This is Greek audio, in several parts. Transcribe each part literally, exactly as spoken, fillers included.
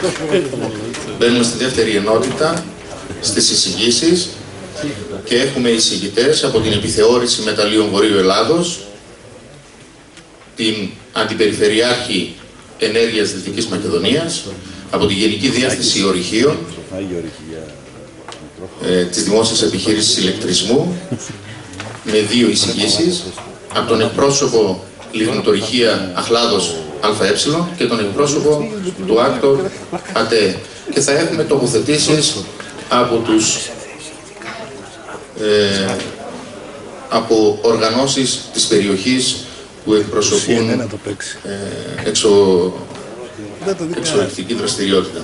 Μπαίνουμε στη δεύτερη ενότητα, στις εισηγήσεις, και έχουμε εισηγητές από την Επιθεώρηση Μεταλλίων Βορείου Ελλάδος, την Αντιπεριφερειάρχη Ενέργειας Δυτικής Μακεδονίας, από τη Γενική Διεύθυνση Ορυχείων, ε, της Δημόσιας Επιχείρησης Ηλεκτρισμού, με δύο εισηγήσεις, από τον εκπρόσωπο Λιγνητορυχεία Αχλάδος ΑΕ και τον εκπρόσωπο του Άκτορ ΑΤΕ. Και θα έχουμε τοποθετήσεις από τους ε, από οργανώσεις της περιοχής που εκπροσωπούν ε, εξω, εξορρυκτική δραστηριότητα.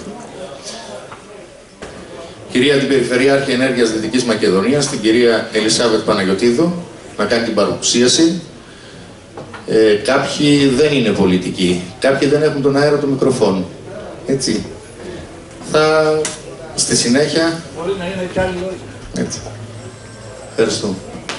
Κυρία Αντιπεριφερειάρχη Ενέργειας Δυτικής Μακεδονίας, την κυρία Ελισάβετ Παναγιωτίδου, να κάνει την παρουσίαση. Ε, κάποιοι δεν είναι πολιτικοί, κάποιοι δεν έχουν τον αέρα του μικροφόνου. Έτσι. Θα, στη συνέχεια... Μπορεί να είναι και άλλοι λόγοι. Έτσι. Ευχαριστώ.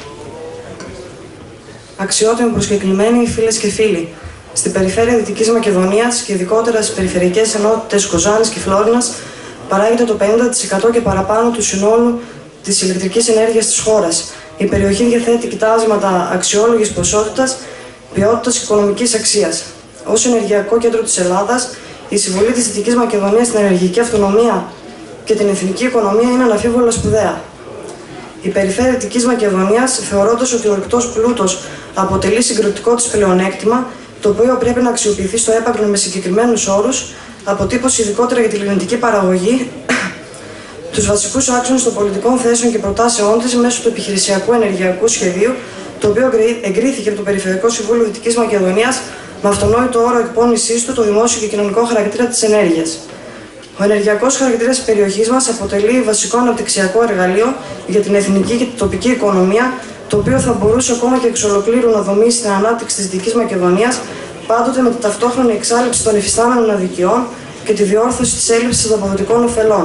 Αξιότιμοι προσκεκλημένοι, φίλες και φίλοι, στην περιφέρεια Δυτικής Μακεδονίας και ειδικότερα στις περιφερειακές ενότητες Κοζάνης και Φλόρινας παράγεται το πενήντα τοις εκατό και παραπάνω του συνόλου της ηλεκτρικής ενέργειας της χώρας. Η περιοχή διαθέτει κοιτάσματα αξιόλογης ποσότητας, ποιότητας και οικονομικής αξίας. Ως ενεργειακό κέντρο της Ελλάδας, η συμβολή της Δυτικής Μακεδονίας στην ενεργειακή αυτονομία και την εθνική οικονομία είναι αναμφίβολα σπουδαία. Η περιφέρεια Δυτικής Μακεδονίας, θεωρώντας ότι ο ορυκτός πλούτος αποτελεί συγκριτικό της πλεονέκτημα, το οποίο πρέπει να αξιοποιηθεί στο έπακρο με συγκεκριμένους όρους, αποτύπωσε ειδικότερα για τη λιγνητική παραγωγή τους βασικούς άξονες των πολιτικών θέσεων και προτάσεών της μέσω του επιχειρησιακού ενεργειακού σχεδίου, το οποίο εγκρίθηκε από το Περιφερειακό Συμβούλιο Δυτικής Μακεδονίας με αυτονόητο όρο εκπώνησής του το δημόσιο και κοινωνικό χαρακτήρα της ενέργειας. Ο ενεργειακός χαρακτήρας της περιοχής μας αποτελεί βασικό αναπτυξιακό εργαλείο για την εθνική και την τοπική οικονομία, το οποίο θα μπορούσε ακόμα και εξ ολοκλήρου να δομήσει την ανάπτυξη της Δυτικής Μακεδονίας, πάντοτε με τη ταυτόχρονη εξάλληψη των υφιστάμενων αδικιών και τη διόρθωση της έλλειψης ανταποδοτικών ωφελών.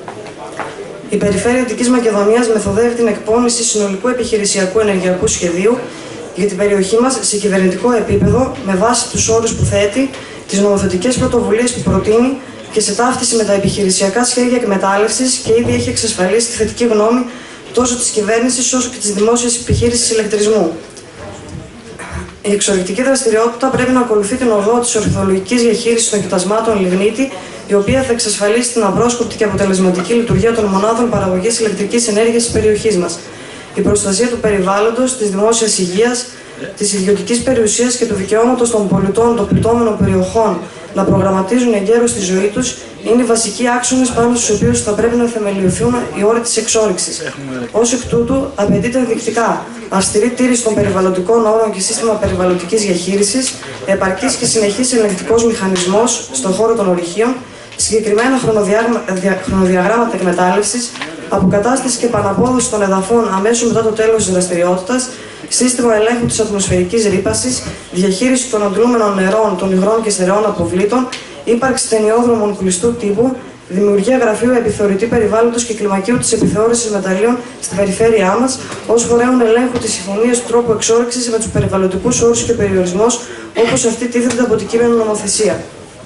Η Περιφέρεια Δυτικής Μακεδονίας μεθοδεύει την εκπώνηση συνολικού επιχειρησιακού ενεργειακού σχεδίου για την περιοχή μας σε κυβερνητικό επίπεδο, με βάση τους όρους που θέτει, τις νομοθετικές πρωτοβουλίες που προτείνει και σε ταύτιση με τα επιχειρησιακά σχέδια εκμετάλλευσης, και ήδη έχει εξασφαλίσει τη θετική γνώμη τόσο της κυβέρνησης όσο και της δημόσιας επιχείρησης ηλεκτρισμού. Η εξορυκτική δραστηριότητα πρέπει να ακολουθεί την οδό της ορθολογικής διαχείρισης των κοιτασμάτων λιγνίτη, η οποία θα εξασφαλίσει την απρόσκοπτη και αποτελεσματική λειτουργία των μονάδων παραγωγής ηλεκτρικής ενέργειας της περιοχής μας. Η προστασία του περιβάλλοντος, της δημόσιας υγείας, της ιδιωτικής περιουσίας και του δικαιώματος των πολιτών των πληττόμενων περιοχών να προγραμματίζουν εγκαίρως τη ζωή τους είναι οι βασικοί άξονες πάνω στους οποίους θα πρέπει να θεμελιωθούν οι όροι της εξόρυξης. Ως εκ τούτου, απαιτείται ενδεικτικά αυστηρή τήρηση των περιβαλλοντικών όρων και σύστημα περιβαλλοντικής διαχείρισης, επαρκής και συνεχής ελεγκτικός μηχανισμός στον χώρο των ορυχείων, συγκεκριμένα χρονοδιαγράμματα εκμετάλλευσης, αποκατάσταση και επαναπόδοση των εδαφών αμέσως μετά το τέλος της δραστηριότητας, σύστημα ελέγχου της ατμοσφαιρικής ρύπασης, διαχείριση των αντλούμενων νερών, των υγρών και στερεών αποβλήτων, ύπαρξη ταινιόδρομων κλειστού τύπου, δημιουργία γραφείου επιθεωρητή περιβάλλοντος και κλιμακίου της επιθεώρησης μεταλλίων στην περιφέρειά μας, ως φορέων ελέγχου της συμφωνίας του τρόπου εξόρυξης με τους περιβαλλοντικούς όρους και περιορισμούς, όπως αυτή τίθεται από την κείμενη νομοθεσία.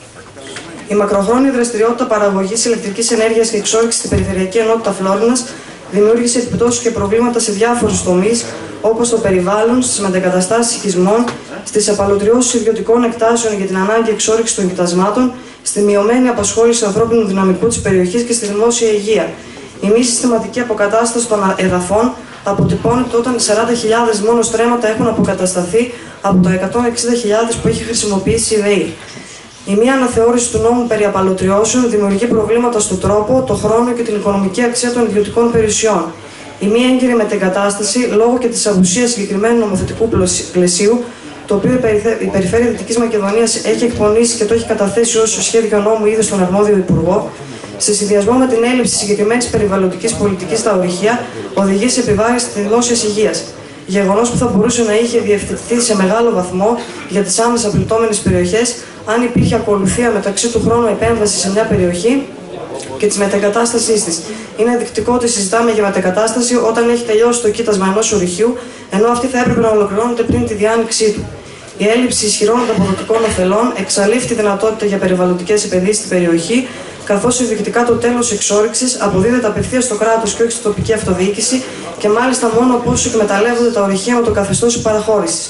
Η μακροχρόνια δραστηριότητα παραγωγής ηλεκτρικής ενέργειας και εξόρυξης στην Περιφερειακή Ενότητα Φλόρινας δημιούργησε επιπτώσεις και προβλήματα σε διάφορους τομείς, όπως το περιβάλλον, στις μετεγκαταστάσεις οικισμών, στις απαλωτριώσεις ιδιωτικών εκτάσεων για την ανάγκη εξόρυξης των κοιτασμάτων, στη μειωμένη απασχόληση ανθρώπινου δυναμικού της περιοχής και στη δημόσια υγεία. Η μη συστηματική αποκατάσταση των εδαφών αποτυπώνεται όταν σαράντα χιλιάδες μόνο στρέμματα έχουν αποκατασταθεί από τα εκατόν εξήντα χιλιάδες που έχει χρησιμοποιήσει η ΔΕΗ. Η μία αναθεώρηση του νόμου περί απαλωτριώσεων δημιουργεί προβλήματα στον τρόπο, το χρόνο και την οικονομική αξία των ιδιωτικών περιουσιών. Η μία έγκυρη μετεγκατάσταση, λόγω και της απουσίας συγκεκριμένου νομοθετικού πλαισίου, το οποίο η Περιφέρεια Δυτικής Μακεδονίας έχει εκπονήσει και το έχει καταθέσει ως σχέδιο νόμου ήδη στον αρμόδιο Υπουργό, σε συνδυασμό με την έλλειψη συγκεκριμένης περιβαλλοντικής πολιτικής στα ορυχεία, οδηγεί σε επιβάρυνση της δημόσιας υγείας. Γεγονός που θα μπορούσε να είχε διευθετηθεί σε μεγάλο βαθμό για τις άμεσα πληττόμενες περιοχές, αν υπήρχε ακολουθία μεταξύ του χρόνου επέμβασης σε μια περιοχή και της μετεγκατάστασής της. Είναι ενδεικτικό ότι συζητάμε για μετεγκατάσταση όταν έχει τελειώσει το κοίτασμα ενός ορυχείου, ενώ αυτή θα έπρεπε να ολοκληρώνεται πριν τη διάνοιξή του. Η έλλειψη ισχυρών ανταποδοτικών ωφελών εξαλείφει τη δυνατότητα για περιβαλλοντικές επενδύσεις στην περιοχή, καθώς ενδεικτικά το τέλος εξόρυξης αποδίδεται απευθείας στο κράτος και όχι στην τοπική αυτοδιοίκηση και μάλιστα μόνο από όσους εκμεταλλεύονται τα ορυχεία με το καθεστώς παραχώρησης.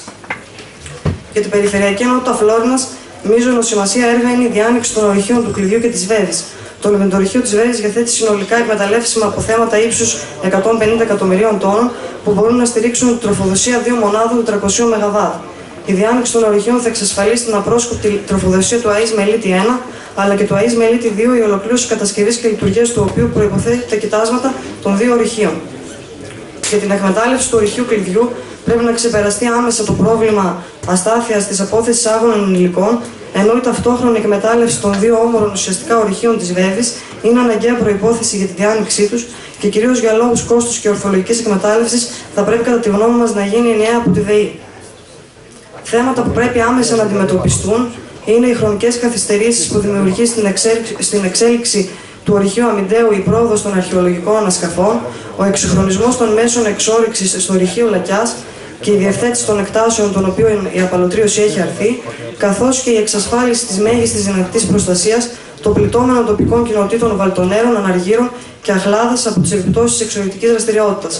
Για την Περιφερειακή Ενότητα Φλόρινας, μείζωνο σημασία έργα είναι η διάνοιξη των ορυχείων του Κλειδιού και της Βέβης. Το λιμεντορυχείο της Βέβης διαθέτει συνολικά εκμεταλλεύσιμα αποθέματα ύψους εκατόν πενήντα εκατομμυρίων τόνων που μπορούν να στηρίξουν την τροφοδοσία δύο μονάδων τετρακοσίων μεγαβάτ. Η διάνοιξη των ορυχείων θα εξασφαλίσει την απρόσκοπτη τροφοδοσία του ΑΕΣ Μελίτη ένα αλλά και του ΑΕΣ Μελίτη δύο, η ολοκλήρωση κατασκευής και λειτουργίας του οποίου προϋποθέτει τα κοιτάσματα των δύο ορυχείων. Για την εκμετάλλευση του ορυχείου Κλειδιού πρέπει να ξεπεραστεί άμεσα το πρόβλημα αστάθειας της απόθεσης άγωνων υλικών, ενώ η ταυτόχρονη εκμετάλλευση των δύο όμορων ουσιαστικά ορυχείων της Βέβης είναι αναγκαία προϋπόθεση για τη διάνοιξή τους και κυρίως για λόγους κόστους και ορθολογικής εκμετάλλευσης θα πρέπει κατά τη γνώμη μας να γίνει ενιαία από τη ΔΕΗ. Θέματα που πρέπει άμεσα να αντιμετωπιστούν είναι οι χρονικές καθυστερήσεις που δημιουργεί στην εξέλιξη, στην εξέλιξη του ορυχείου Αμυντέου η πρόοδος των αρχαιολογικών ανασκαφών, ο εξυγχρονισμός των μέσων εξόρυξης στο ορυχείο Λακιάς και η διευθέτηση των εκτάσεων των οποίων η απαλωτρίωση έχει αρθεί, καθώς και η εξασφάλιση της μέγιστης δυνατής προστασίας των πληττόμενων τοπικών κοινοτήτων βαλτονέρων, αναργύρων και αχλάδας από τις επιπτώσεις της εξορυκτικής δραστηριότητας.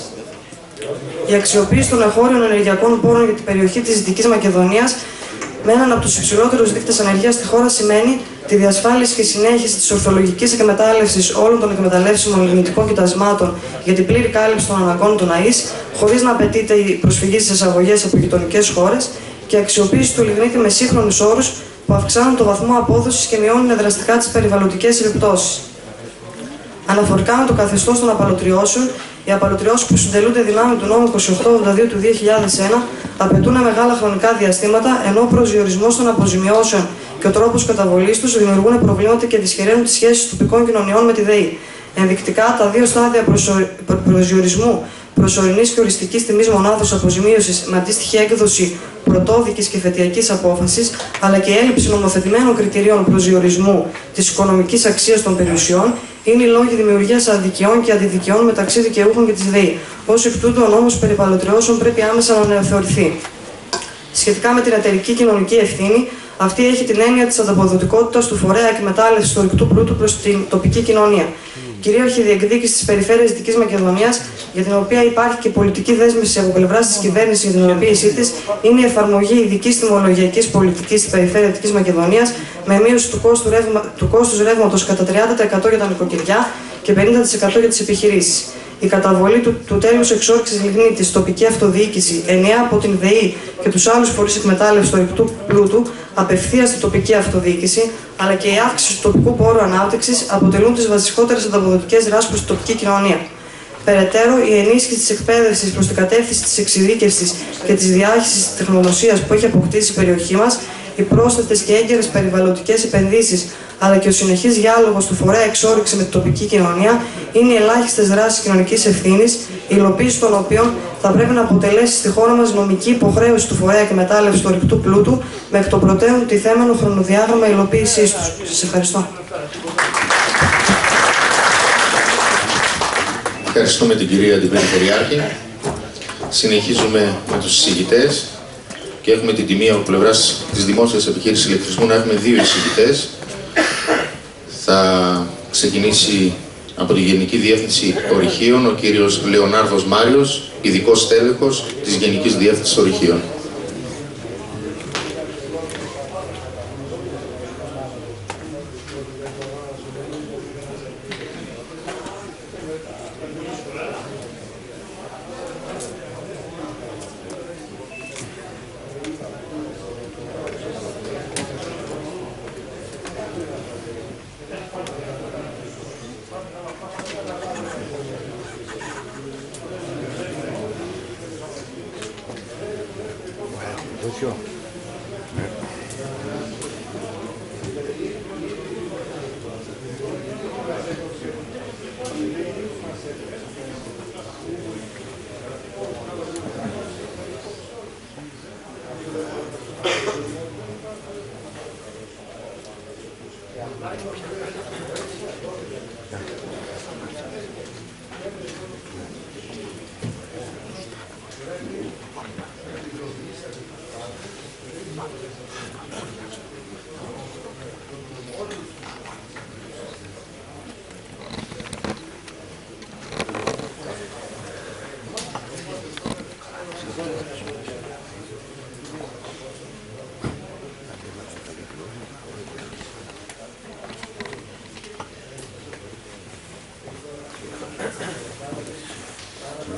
Η αξιοποίηση των εγχώριων ενεργειακών πόρων για την περιοχή της Δυτικής Μακεδονίας με έναν από τους υψηλότερους δείκτες ανεργίας στη χώρα σημαίνει τη διασφάλιση και συνέχιση της ορθολογικής εκμετάλλευσης όλων των εκμεταλλεύσιμων λιγνητικών κοιτασμάτων για την πλήρη κάλυψη των αναγκών των ΑΕΣ, χωρίς να απαιτείται η προσφυγή στις εισαγωγές από γειτονικές χώρες και αξιοποίηση του λιγνίτη με σύγχρονους όρους που αυξάνουν το βαθμό απόδοσης και μειώνουν δραστικά τις περιβαλλοντικές επιπτώσεις. Αναφορικά με το καθεστώς των απαλωτριώσεων, οι απαλωτριώσεις που συντελούνται δυνάμει του νόμου είκοσι οκτώ ογδόντα δύο του δύο χιλιάδες ένα απαιτούν μεγάλα χρονικά διαστήματα, ενώ ο προσδιορισμός των αποζημιώσεων και ο τρόπος καταβολής τους δημιουργούν προβλήματα και δυσχεραίνουν τις σχέσεις τοπικών κοινωνιών με τη ΔΕΗ. Ενδεικτικά, τα δύο στάδια προσω... προσδιορισμού προσωρινής και οριστικής τιμής μονάδος αποζημίωσης με αντίστοιχη έκδοση πρωτόδικης και φετιακής απόφασης, αλλά και η έλλειψη νομοθετημένων κριτηρίων προσδιορισμού της οικονομικής αξίας των περιουσιών, είναι οι λόγοι δημιουργίας αδικιών και αντιδικιών μεταξύ δικαιούχων και της ΔΕΗ. Ως εκ τούτου, ο νόμος περί παλωτριώσεων πρέπει άμεσα να αναθεωρηθεί. Σχετικά με την εταιρική κοινωνική ευθύνη, αυτή έχει την έννοια της ανταποδοτικότητας του φορέα εκμετάλλευσης του ορυκτού πλούτου προς την τοπική κοινωνία. Κυρίαρχη διεκδίκηση της περιφέρειας Δυτικής Μακεδονίας, για την οποία υπάρχει και πολιτική δέσμευση από πλευράς της κυβέρνησης για την υλοποίησή της, είναι η εφαρμογή ειδικής τιμολογιακής πολιτικής στην περιφέρεια Δυτικής Μακεδονίας, με μείωση του, κόστου ρεύμα, του κόστους ρεύματος κατά τριάντα τοις εκατό για τα νοικοκυριά και πενήντα τοις εκατό για τις επιχειρήσεις. Η καταβολή του, του τέλους εξόρυξης λιγνίτη στη τοπική αυτοδιοίκηση, ενιαία από την ΔΕΗ και τους άλλους φορείς εκμετάλλευσης του ορυκτού πλούτου, απευθείας στην τοπική αυτοδιοίκηση, αλλά και η αύξηση του τοπικού πόρου ανάπτυξης αποτελούν τις βασικότερες ανταποδοτικές δράσεις προς την τοπική κοινωνία. Περαιτέρω, η ενίσχυση της εκπαίδευσης προς την κατεύθυνση της εξειδίκευσης και της διάχυσης της τεχνογνωσίας που έχει αποκτήσει η περιοχή μας, οι πρόσθετες και έγκαιρες περιβαλλοντικές επενδύσεις, αλλά και ο συνεχής διάλογος του φορέα εξόρυξη με την τοπική κοινωνία είναι οι ελάχιστες δράσεις κοινωνικής ευθύνης, η υλοποίηση των οποίων θα πρέπει να αποτελέσει στη χώρα μας νομική υποχρέωση του φορέα εκμετάλλευσης του ορυκτού πλούτου με εκ των προτέρων τιθέμενο χρονοδιάγραμμα υλοποίησής τους. Σας ευχαριστώ. Ευχαριστούμε την κυρία την Περιφερειάρχη. Συνεχίζουμε με τους εισηγητές και έχουμε την τιμή από πλευράς της Δημόσιας Επιχείρησης Ηλεκτρισμού να έχουμε δύο εισηγητές. Θα ξεκινήσει από τη Γενική Διεύθυνση Ορυχείων ο κύριος Λεωνάρδος Μάριος, ειδικός στέλεχος της Γενικής Διεύθυνσης Ορυχείων.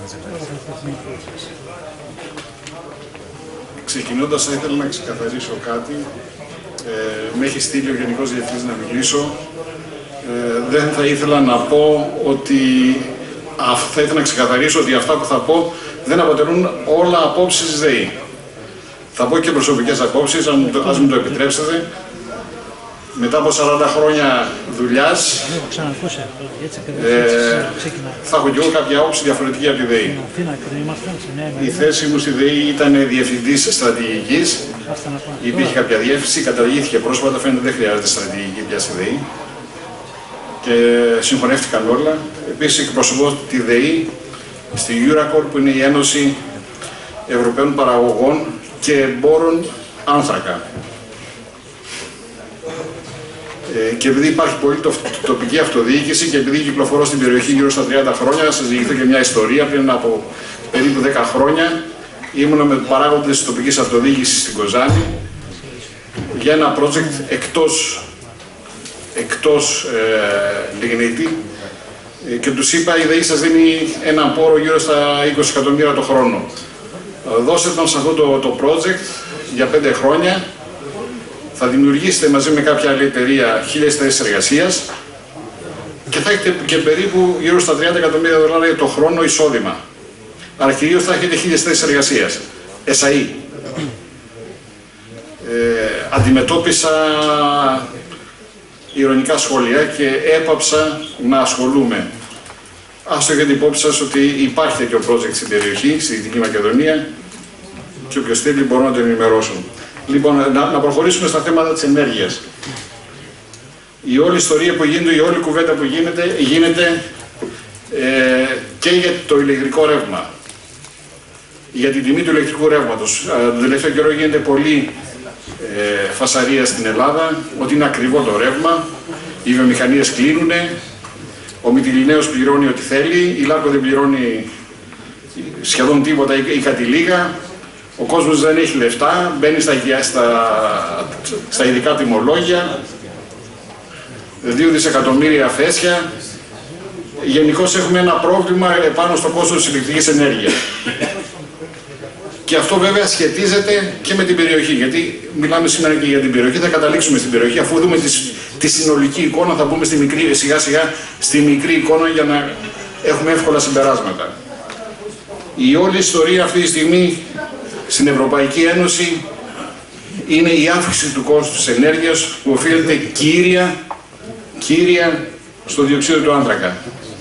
Ξεκινώντας, θα ήθελα να ξεκαθαρίσω κάτι. Ε, με έχει στείλει ο Γενικός Διευθυντής να μιλήσω. Ε, δεν θα ήθελα να πω ότι... Α, θα ήθελα να ξεκαθαρίσω ότι αυτά που θα πω δεν αποτελούν όλα απόψεις της ΔΕΗ. Θα πω και προσωπικές απόψεις, ας μου το επιτρέψετε. Μετά από σαράντα χρόνια δουλειάς, ε, θα έχω και εγώ κάποια άποψη διαφορετική από τη ΔΕΗ. Η θέση μου στη ΔΕΗ ήταν διευθυντής στρατηγικής. Υπήρχε κάποια διεύθυνση, καταργήθηκε πρόσφατα, φαίνεται δεν χρειάζεται στρατηγική πια στη ΔΕΗ. Και συγχωνεύτηκαν όλα. Επίσης εκπροσωπώ τη ΔΕΗ στη EURACOR, που είναι η Ένωση Ευρωπαίων Παραγωγών και Εμπόρων Άνθρακα. Ε, και επειδή υπάρχει πολύ το, τοπική αυτοδιοίκηση και επειδή κυκλοφορώ στην περιοχή γύρω στα τριάντα χρόνια, να σας διηγηθώ και μια ιστορία. Πριν από περίπου δέκα χρόνια ήμουνα με παράγοντες της τοπικής αυτοδιοίκησης στην Κοζάνη για ένα project εκτός, εκτός ε, Λιγνίτη ε, και τους είπα: η ΔΕΗ σας δίνει έναν πόρο γύρω στα είκοσι εκατομμύρια το χρόνο. Ε, δώστε τον σε αυτό το, το project για πέντε χρόνια. Θα δημιουργήσετε μαζί με κάποια άλλη εταιρεία χίλιες θέσεις εργασίας και θα έχετε και περίπου γύρω στα τριάντα εκατομμύρια δολάρια το χρόνο εισόδημα. Αλλά κυρίως θα έχετε χίλιες θέσεις εργασίας. ΕΣΑΗ. Ε, αντιμετώπισα ειρωνικά σχόλια και έπαψα να ασχολούμαι. Ας το έχετε υπόψη σας ότι υπάρχει τέτοιο project στην περιοχή, στη Δυτική Μακεδονία, και όποιος θέλει μπορώ να τον ενημερώσω. Λοιπόν, να, να προχωρήσουμε στα θέματα της ενέργειας. Η όλη ιστορία που γίνεται, η όλη κουβέντα που γίνεται, γίνεται ε, και για το ηλεκτρικό ρεύμα. Για την τιμή του ηλεκτρικού ρεύματος. Τον τελευταίο καιρό γίνεται πολύ ε, φασαρία στην Ελλάδα, ότι είναι ακριβό το ρεύμα, οι βιομηχανίες κλείνουν, ο Μυτιληναίος πληρώνει ό,τι θέλει, η Λάρκο δεν πληρώνει σχεδόν τίποτα ή κάτι λίγα. Ο κόσμος δεν έχει λεφτά, μπαίνει στα, στα, στα ειδικά τιμολόγια, δύο δισεκατομμύρια αφέσια. Γενικώς έχουμε ένα πρόβλημα επάνω στο κόστος της ηλεκτρικής ενέργειας. Και αυτό βέβαια σχετίζεται και με την περιοχή, γιατί μιλάμε σήμερα και για την περιοχή, θα καταλήξουμε στην περιοχή. Αφού δούμε τη, τη συνολική εικόνα, θα μπούμε στη μικρή, σιγά σιγά στη μικρή εικόνα για να έχουμε εύκολα συμπεράσματα. Η όλη ιστορία αυτή τη στιγμή στην Ευρωπαϊκή Ένωση είναι η αύξηση του κόστου της ενέργειας που οφείλεται κύρια, κύρια στο διοξείδιο του άνθρακα.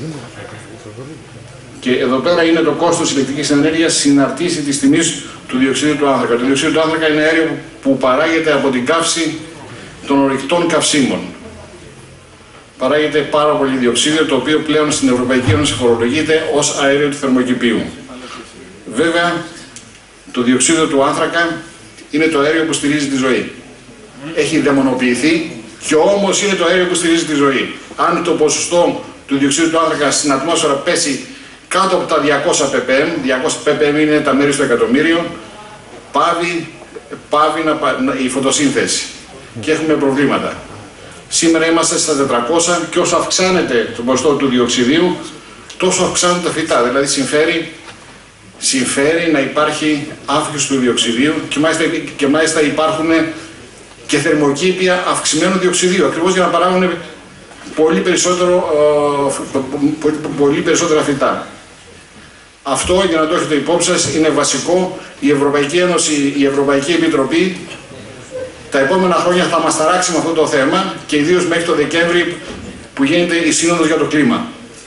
Και εδώ πέρα είναι το κόστος ηλεκτρικής ενέργειας συναρτήσει της τιμής του διοξείδιου του άνθρακα. Το διοξείδιο του άνθρακα είναι αέριο που παράγεται από την καύση των ορυκτών καυσίμων. Παράγεται πάρα πολύ διοξείδιο, το οποίο πλέον στην Ευρωπαϊκή Ένωση φορολογείται ως αέριο του θερμοκηπίου. Βέβαια, το διοξείδιο του άνθρακα είναι το αέριο που στηρίζει τη ζωή. Έχει δαιμονοποιηθεί και όμως είναι το αέριο που στηρίζει τη ζωή. Αν το ποσοστό του διοξείδιου του άνθρακα στην ατμόσφαιρα πέσει κάτω από τα διακόσια ππμ, διακόσια ππμ είναι τα μέρη στο εκατομμύριο, πάβει, πάβει να, η φωτοσύνθεση και έχουμε προβλήματα. Σήμερα είμαστε στα τετρακόσια και όσο αυξάνεται το ποσοστό του διοξιδίου, τόσο αυξάνονται τα φυτά. Δηλαδή συμφέρει συμφέρει να υπάρχει αύξηση του διοξιδίου και μάλιστα, και μάλιστα υπάρχουν και θερμοκήπια αυξημένου διοξιδίου, ακριβώς για να παράγουν πολύ, περισσότερο, πολύ, πολύ περισσότερα φυτά. Αυτό, για να το έχετε υπόψη σας, είναι βασικό. Η Ευρωπαϊκή Ένωση, η Ευρωπαϊκή Επιτροπή τα επόμενα χρόνια θα μας ταράξει με αυτό το θέμα και ιδίως μέχρι το Δεκέμβρη που γίνεται η Σύνοδος για το κλίμα.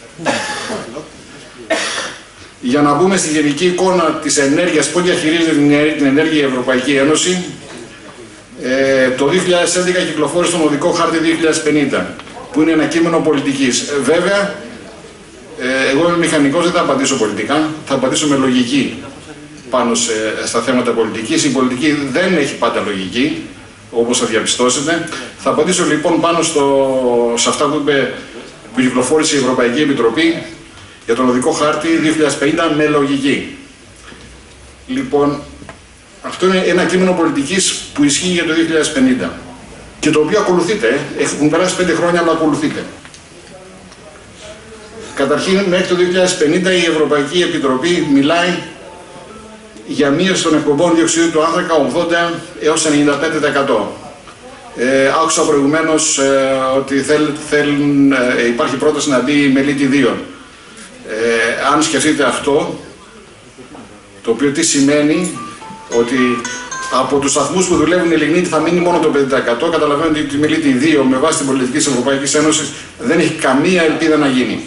Για να μπούμε στη γενική εικόνα της ενέργειας, πώς διαχειρίζεται την ενέργεια η Ευρωπαϊκή Ένωση, ε, το δύο χιλιάδες έντεκα κυκλοφόρησε τον οδικό χάρτη δύο χιλιάδες πενήντα, που είναι ένα κείμενο πολιτικής. Ε, βέβαια, ε, εγώ είμαι μηχανικός, δεν θα απαντήσω πολιτικά, θα απαντήσω με λογική πάνω σε, στα θέματα πολιτικής. Η πολιτική δεν έχει πάντα λογική, όπως θα διαπιστώσετε. Θα απαντήσω λοιπόν πάνω στο, σε αυτά που, είπε, που κυκλοφόρησε η Ευρωπαϊκή Επιτροπή για τον οδικό χάρτη δύο χιλιάδες πενήντα με λογική. Λοιπόν, αυτό είναι ένα κείμενο πολιτικής που ισχύει για το δύο χιλιάδες πενήντα και το οποίο ακολουθείτε. Έχουν περάσει πέντε χρόνια, αλλά ακολουθείτε. Καταρχήν, μέχρι το δύο χιλιάδες πενήντα η Ευρωπαϊκή Επιτροπή μιλάει για μείωση των εκπομπών διοξιδίου του άνθρακα ογδόντα έως ενενήντα πέντε τοις εκατό. Ε, άκουσα προηγουμένως ε, ότι θέλ, θέλουν, ε, υπάρχει πρόταση να μπει η μελίτη δύο. Ε, αν σκεφτείτε αυτό, το οποίο τι σημαίνει, ότι από τους σταθμούς που δουλεύουν η λιγνίτη θα μείνει μόνο το πέντε τοις εκατό, καταλαβαίνετε ότι η μελίτη δύο με βάση την πολιτική της Ευρωπαϊκής Ένωσης δεν έχει καμία ελπίδα να γίνει.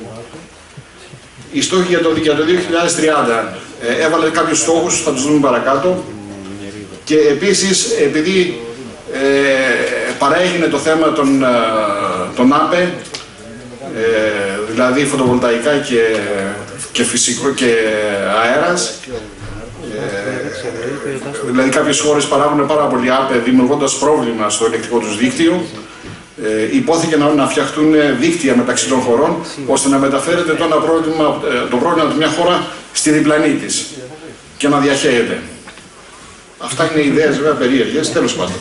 Οι στόχοι για το, για το δύο χιλιάδες τριάντα ε, έβαλε κάποιους στόχους, θα τους δούμε παρακάτω. Και επίσης, επειδή ε, παραέγινε το θέμα των, των ΑΠΕ, ε, δηλαδή φωτοβολταϊκά και, και φυσικό και αέρας, ε, δηλαδή κάποιες χώρες παράγουν πάρα πολύ ΑΠΕ δημιουργώντας πρόβλημα στο ηλεκτρικό τους δίκτυο. Ε, υπόθηκε να, να φτιαχτούν δίκτυα μεταξύ των χωρών, ώστε να μεταφέρεται το, ένα πρόβλημα, το πρόβλημα από μια χώρα στη διπλανή της και να διαχέεται. Αυτά είναι ιδέες βέβαια περίεργες, τέλος πάντων.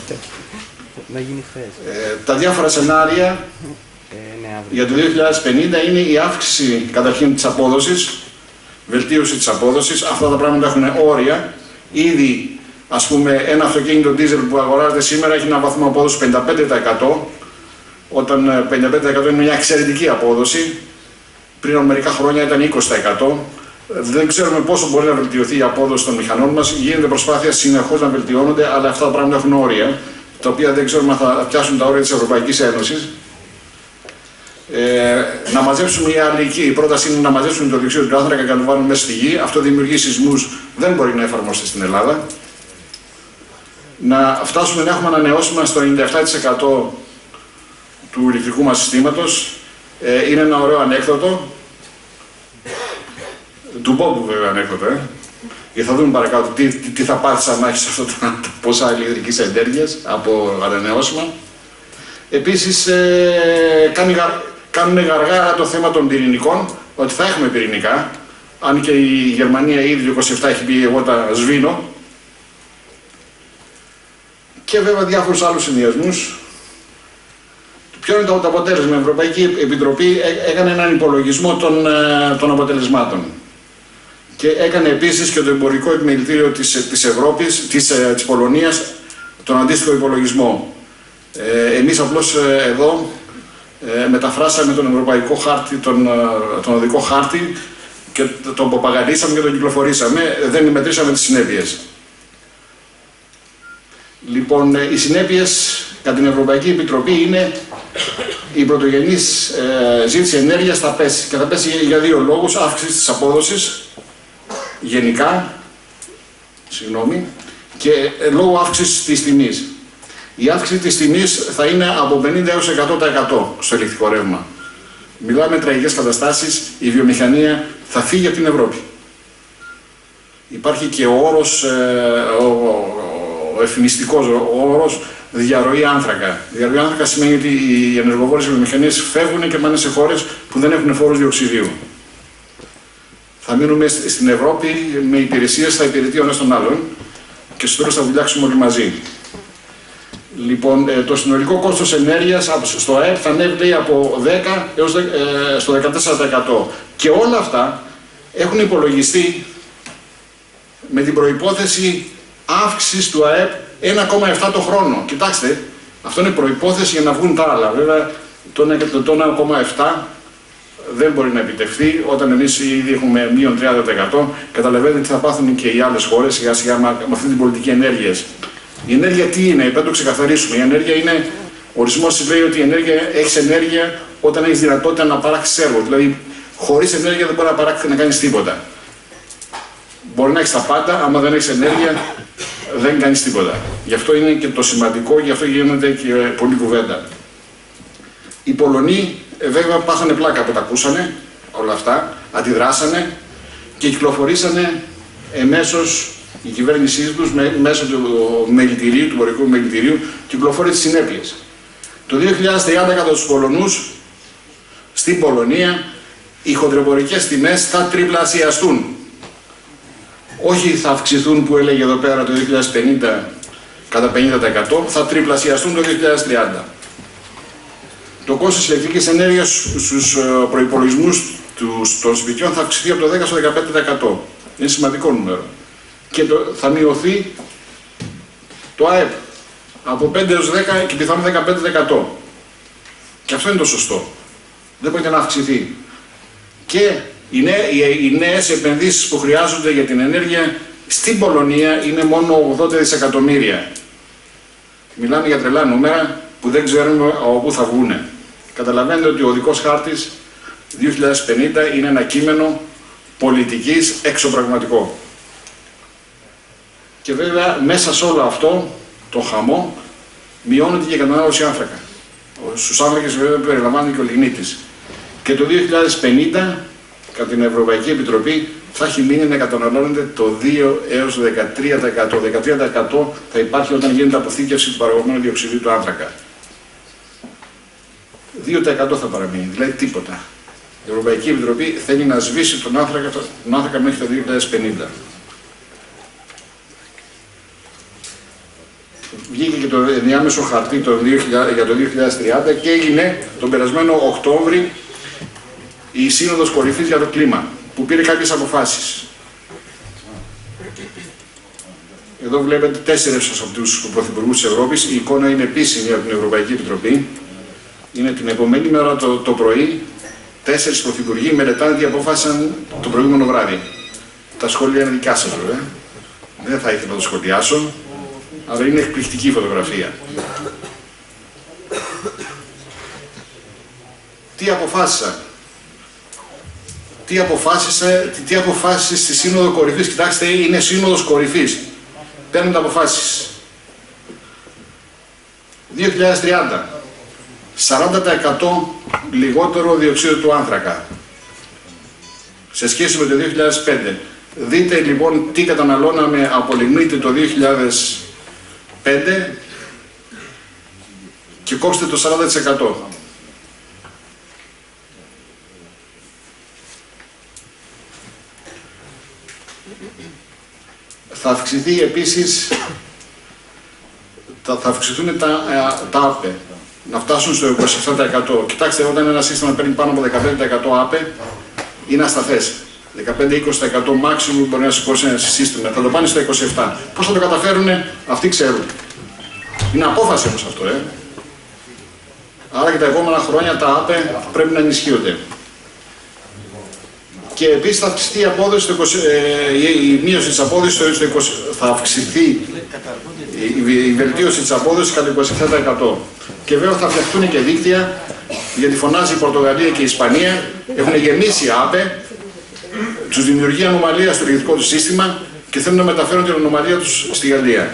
Ε, τα διάφορα σενάρια για το δύο χιλιάδες πενήντα είναι η αύξηση καταρχήν της απόδοσης, βελτίωση της απόδοσης. Αυτά τα πράγματα έχουν όρια. Ήδη, ας πούμε, ένα αυτοκίνητο diesel που αγοράζεται σήμερα έχει ένα βαθμό απόδοση πενήντα πέντε τοις εκατό. Όταν πενήντα πέντε τοις εκατό είναι μια εξαιρετική απόδοση, πριν από μερικά χρόνια ήταν είκοσι τοις εκατό. Δεν ξέρουμε πόσο μπορεί να βελτιωθεί η απόδοση των μηχανών μας. Γίνεται προσπάθεια συνεχώς να βελτιώνονται, αλλά αυτά τα πράγματα έχουν όρια, τα οποία δεν ξέρουμε αν θα πιάσουν τα όρια της Ευρωπαϊκής Ένωσης. Ε, να μαζέψουμε η άλλη, η πρόταση είναι να μαζέψουμε το διοξείδιο του άνθρακα και να το βάλουμε μέσα στη γη. Αυτό δημιουργεί σεισμούς, δεν μπορεί να εφαρμοστεί στην Ελλάδα. Να φτάσουμε να έχουμε ανανεώσιμα στο ενενήντα επτά τοις εκατό του ηλεκτρικού μας συστήματος. Ε, είναι ένα ωραίο ανέκδοτο. Του Μπόμπου βέβαια ανέκδοτο, ε. Και θα δούμε παρακάτω τι, τι, τι θα πάθεις αν έχεις αυτό το ποσά ηλεκτρικής ενέργειας από ανανεώσιμα. Επίσης, ε, κάνει, κάνουν γαργάρα το θέμα των πυρηνικών, ότι θα έχουμε πυρηνικά. Αν και η Γερμανία ήδη το είκοσι επτά έχει πει εγώ τα σβήνω. Και βέβαια διάφορους άλλους συνδυασμούς. Ποιο είναι το αποτέλεσμα? Η Ευρωπαϊκή Επιτροπή έκανε έναν υπολογισμό των, των αποτελεσμάτων. Και έκανε επίσης και το εμπορικό επιμελητήριο της, της Ευρώπης, της, της Πολωνίας, τον αντίστοιχο υπολογισμό. Ε, εμείς απλώς ε, εδώ ε, μεταφράσαμε τον ευρωπαϊκό χάρτη, τον, τον οδικό χάρτη και τον ποπαγαλίσαμε και τον κυκλοφορήσαμε, δεν μετρήσαμε τις συνέπειες. Λοιπόν, οι συνέπειες κατά την Ευρωπαϊκή Επιτροπή είναι η πρωτογενής ε, ζήτηση ενέργειας θα πέσει και θα πέσει για δύο λόγους: αύξηση της απόδοσης γενικά, συγγνώμη, και ε, λόγω αύξησης της τιμής. Η αύξηση της τιμής θα είναι από πενήντα έως εκατό τοις εκατό στο ηλεκτρικό ρεύμα. Μιλάμε τραγικές καταστάσεις, η βιομηχανία θα φύγει από την Ευρώπη. Υπάρχει και ο όρος, ε, ο, ο εφημιστικός ο όρος διαρροή άνθρακα. Διαρροή άνθρακα σημαίνει ότι οι ενεργοβόρες βιομηχανίες φεύγουν και πάνε σε χώρες που δεν έχουν φόρους διοξιδίου. Θα μείνουμε στην Ευρώπη με υπηρεσίες, θα υπηρετεί ο ένας τον άλλον και στο τέλος θα βουλιάξουμε όλοι μαζί. Λοιπόν, το συνολικό κόστος ενέργειας στο ΑΕΠ θα ανέβει από δέκα έως στο δεκατέσσερα τοις εκατό. Και όλα αυτά έχουν υπολογιστεί με την προϋπόθεση αύξησης του ΑΕΠ ένα κόμμα επτά το χρόνο. Κοιτάξτε, αυτό είναι προϋπόθεση για να βγουν τα άλλα. Βέβαια, το ένα κόμμα επτά δεν μπορεί να επιτευχθεί όταν εμείς ήδη έχουμε μείον τριάντα τοις εκατό. Καταλαβαίνετε τι θα πάθουν και οι άλλες χώρες σιγά σιγά με αυτή την πολιτική ενέργειας. Η ενέργεια τι είναι, πρέπει να το ξεκαθαρίσουμε. Η ενέργεια είναι, ο ορισμός της λέει ότι η ενέργεια, έχεις ενέργεια όταν έχεις δυνατότητα να παράξεις έργο. Δηλαδή, χωρίς ενέργεια δεν μπορεί να παράξεις να κάνεις τίποτα. Μπορεί να έχεις τα πάντα, άμα δεν έχεις ενέργεια δεν κάνεις τίποτα. Γι' αυτό είναι και το σημαντικό, γι' αυτό γίνεται και πολλή κουβέντα. Οι Πολωνοί βέβαια πάθανε πλάκα που τα ακούσανε όλα αυτά, αντιδράσανε και κυκλοφορήσανε εμέσως η κυβέρνησή τους μέσω του μελητηρίου, του εμπορικού μελητηρίου, κυκλοφόρησε τις συνέπειες. Το δύο χιλιάδες τριάντα κατά τους Πολωνούς, στην Πολωνία, οι χοντρεμπορικές τιμές θα τριπλασιαστούν. Όχι θα αυξηθούν που έλεγε εδώ πέρα το δύο χιλιάδες πενήντα κατά πενήντα τοις εκατό, θα τριπλασιαστούν το δύο χιλιάδες τριάντα. το κόστος της ηλεκτρικής ενέργειας στους προϋπολογισμούς των σπιτιών θα αυξηθεί από το δέκα στο δεκαπέντε τοις εκατό. Είναι σημαντικό νούμερο. Και το, θα μειωθεί το ΑΕΠ από πέντε έως δέκα και πιθανόν δεκαπέντε τοις εκατό. Και αυτό είναι το σωστό. Δεν μπορεί να αυξηθεί. Και οι, νέ, οι, οι νέες επενδύσεις που χρειάζονται για την ενέργεια στην Πολωνία είναι μόνο ογδόντα δισεκατομμύρια. Μιλάμε για τρελά νούμερα που δεν ξέρουμε από πού θα βγούνε. Καταλαβαίνετε ότι ο οδικός χάρτης δύο χιλιάδες πενήντα είναι ένα κείμενο πολιτικής εξωπραγματικό. Και βέβαια μέσα σε όλο αυτό το χαμό μειώνεται και η κατανάλωση άνθρακα. Στους άνθρακες βέβαια περιλαμβάνεται και ο λιγνίτης. Και το δύο χιλιάδες πενήντα, κατά την Ευρωπαϊκή Επιτροπή, θα έχει μείνει να καταναλώνεται το δύο έως δεκατρία τοις εκατό. δεκατρία τοις εκατό θα υπάρχει όταν γίνεται αποθήκευση του παραγωγμένου διοξειδίου του άνθρακα. δύο τοις εκατό θα παραμείνει, δηλαδή τίποτα. Η Ευρωπαϊκή Επιτροπή θέλει να σβήσει τον άνθρακα, τον άνθρακα μέχρι το δύο χιλιάδες πενήντα. Βγήκε και το ενδιάμεσο χαρτί το δύο χιλιάδες, για το δύο χιλιάδες τριάντα και έγινε τον περασμένο Οκτώβρη η Σύνοδος Κορυφής για το κλίμα, που πήρε κάποιες αποφάσεις. Εδώ βλέπετε τέσσερις από τους πρωθυπουργούς της Ευρώπης. Η εικόνα είναι επίσημη από την Ευρωπαϊκή Επιτροπή. Είναι την επομένη μέρα το, το πρωί. Τέσσερις πρωθυπουργοί μελετάνε τι αποφάσισαν το προηγούμενο βράδυ. Τα σχόλια είναι δικά σας βέβαια. Δεν θα ήθελα να το σχολιάσω, αλλά είναι εκπληκτική φωτογραφία. Τι αποφάσισαν. Τι αποφάσισε, τι, τι αποφάσισε στη Σύνοδο Κορυφής. Κοιτάξτε, είναι Σύνοδος Κορυφής. Παίρνουν τα αποφάσεις. δύο χιλιάδες τριάντα. σαράντα τοις εκατό λιγότερο διοξείδιο του άνθρακα. Σε σχέση με το δύο χιλιάδες πέντε. Δείτε λοιπόν τι καταναλώναμε από λιγνίτη το δύο χιλιάδες πέντε και κόψτε το σαράντα τοις εκατό. Θα αυξηθεί επίσης, θα αυξηθούν τα, τα ΑΠΕ, να φτάσουν στο είκοσι επτά τοις εκατό. Κοιτάξτε, όταν ένα σύστημα παίρνει πάνω από δεκαπέντε τοις εκατό ΑΠΕ, είναι ασταθές. δεκαπέντε με είκοσι τοις εκατό maximum μπορεί να σηκώσει ένα σύστημα. Θα το πάνε στο είκοσι επτά τοις εκατό. Πώς θα το καταφέρουν, αυτοί ξέρουν. Είναι απόφαση όμως αυτό, ε. Άρα και τα επόμενα χρόνια τα ΑΠΕ πρέπει να ενισχύονται. Και επίσης θα αυξηθεί η απόδοση, στο είκοσι, ε, η μείωση της απόδοσης στο είκοσι, θα αυξηθεί η, η βελτίωση της απόδοσης κατά είκοσι επτά τοις εκατό. Και βέβαια θα φτιαχτούν και δίκτυα, γιατί φωνάζει η Πορτογαλία και η Ισπανία, έχουν γεμίσει ΑΠΕ, τους δημιουργεί ανομαλία στο ηλεκτρικό του σύστημα και θέλουν να μεταφέρουν την ανομαλία τους στη Γαλλία.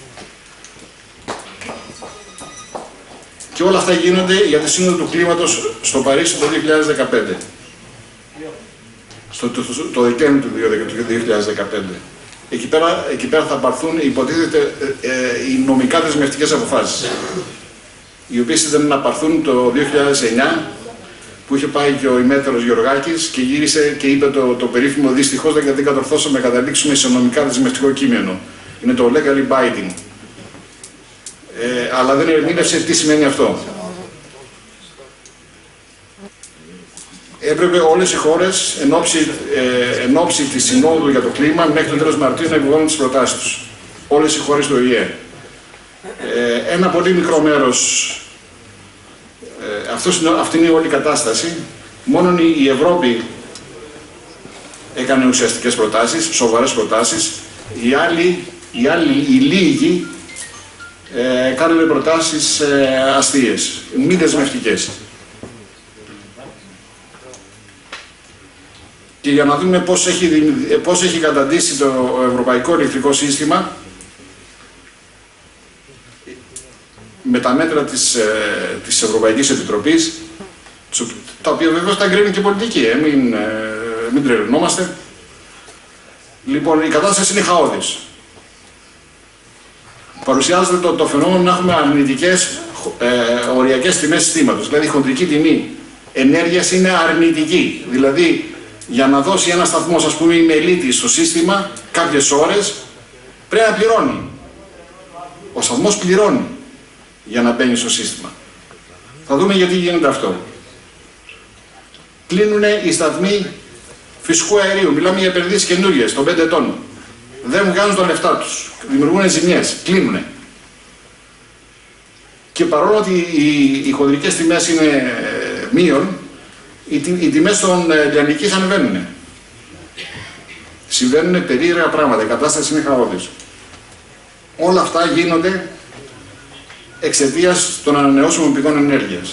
Και όλα αυτά γίνονται για τη Σύνοδο του Κλίματος στο Παρίσι το δύο χιλιάδες δεκαπέντε. Στο, το, το, το Δεκέμβριο του δύο χιλιάδες δεκαπέντε. Εκεί πέρα, εκεί πέρα θα πάρθουν, υποτίθεται, ε, ε, οι νομικά δεσμευτικές αποφάσεις, οι οποίες ήταν να πάρθουν το δύο χιλιάδες εννιά, που είχε πάει και ο ημέτερος Γεωργάκης και γύρισε και είπε το, το περίφημο «Δυστυχώς δεν κατορθώσαμε να καταλήξουμε σε νομικά δεσμευτικό κείμενο». Είναι το legally binding. Ε, αλλά δεν ερμήνευσε τι σημαίνει αυτό. Έπρεπε όλες οι χώρες εν ώψη, ε, εν ώψη της Συνόδου για το κλίμα μέχρι το τέλος Μαρτίου να υποβάλουν τις προτάσεις τους. Όλες οι χώρες του Ο Η Ε. Ε, ένα πολύ μικρό μέρος, ε, αυτός είναι, αυτή είναι όλη η κατάσταση. Μόνο η Ευρώπη έκανε ουσιαστικές προτάσεις, σοβαρές προτάσεις. Οι άλλοι, οι, άλλοι, οι λίγοι, ε, κάνουν προτάσεις ε, αστείες, μη δεσμευτικές. Και για να δούμε πώς έχει, πώς έχει καταντήσει το ευρωπαϊκό ηλεκτρικό σύστημα με τα μέτρα της, ε, της Ευρωπαϊκής Επιτροπής, τα οποία βέβαια τα εγκρίνει και η πολιτική, ε, μην, ε, μην τρελνόμαστε. Λοιπόν, η κατάσταση είναι χαόδης. Παρουσιάζεται το, το φαινόμενο να έχουμε αρνητικές ε, οριακές τιμές συστήματος. Δηλαδή η χοντρική τιμή ενέργειας είναι αρνητική. Δηλαδή για να δώσει ένα σταθμό, ας πούμε, η μελίτη στο σύστημα κάποιες ώρες πρέπει να πληρώνει. Ο σταθμός πληρώνει για να μπαίνει στο σύστημα. Θα δούμε γιατί γίνεται αυτό. Κλείνουν οι σταθμοί φυσικού αερίου. Μιλάμε για επενδύσεις καινούργιες των πέντε ετών. Δεν βγάζουν τα λεφτά τους. Δημιουργούν ζημιές. Κλείνουν. Και παρόλο ότι οι, οι χονδρικές τιμές είναι μείον, οι, οι τιμές των λιανικής ανεβαίνουν. Συμβαίνουν περίεργα πράγματα. Η κατάσταση είναι χαότης. Όλα αυτά γίνονται εξαιτίας των ανανεώσιμων πηγών ενέργειας.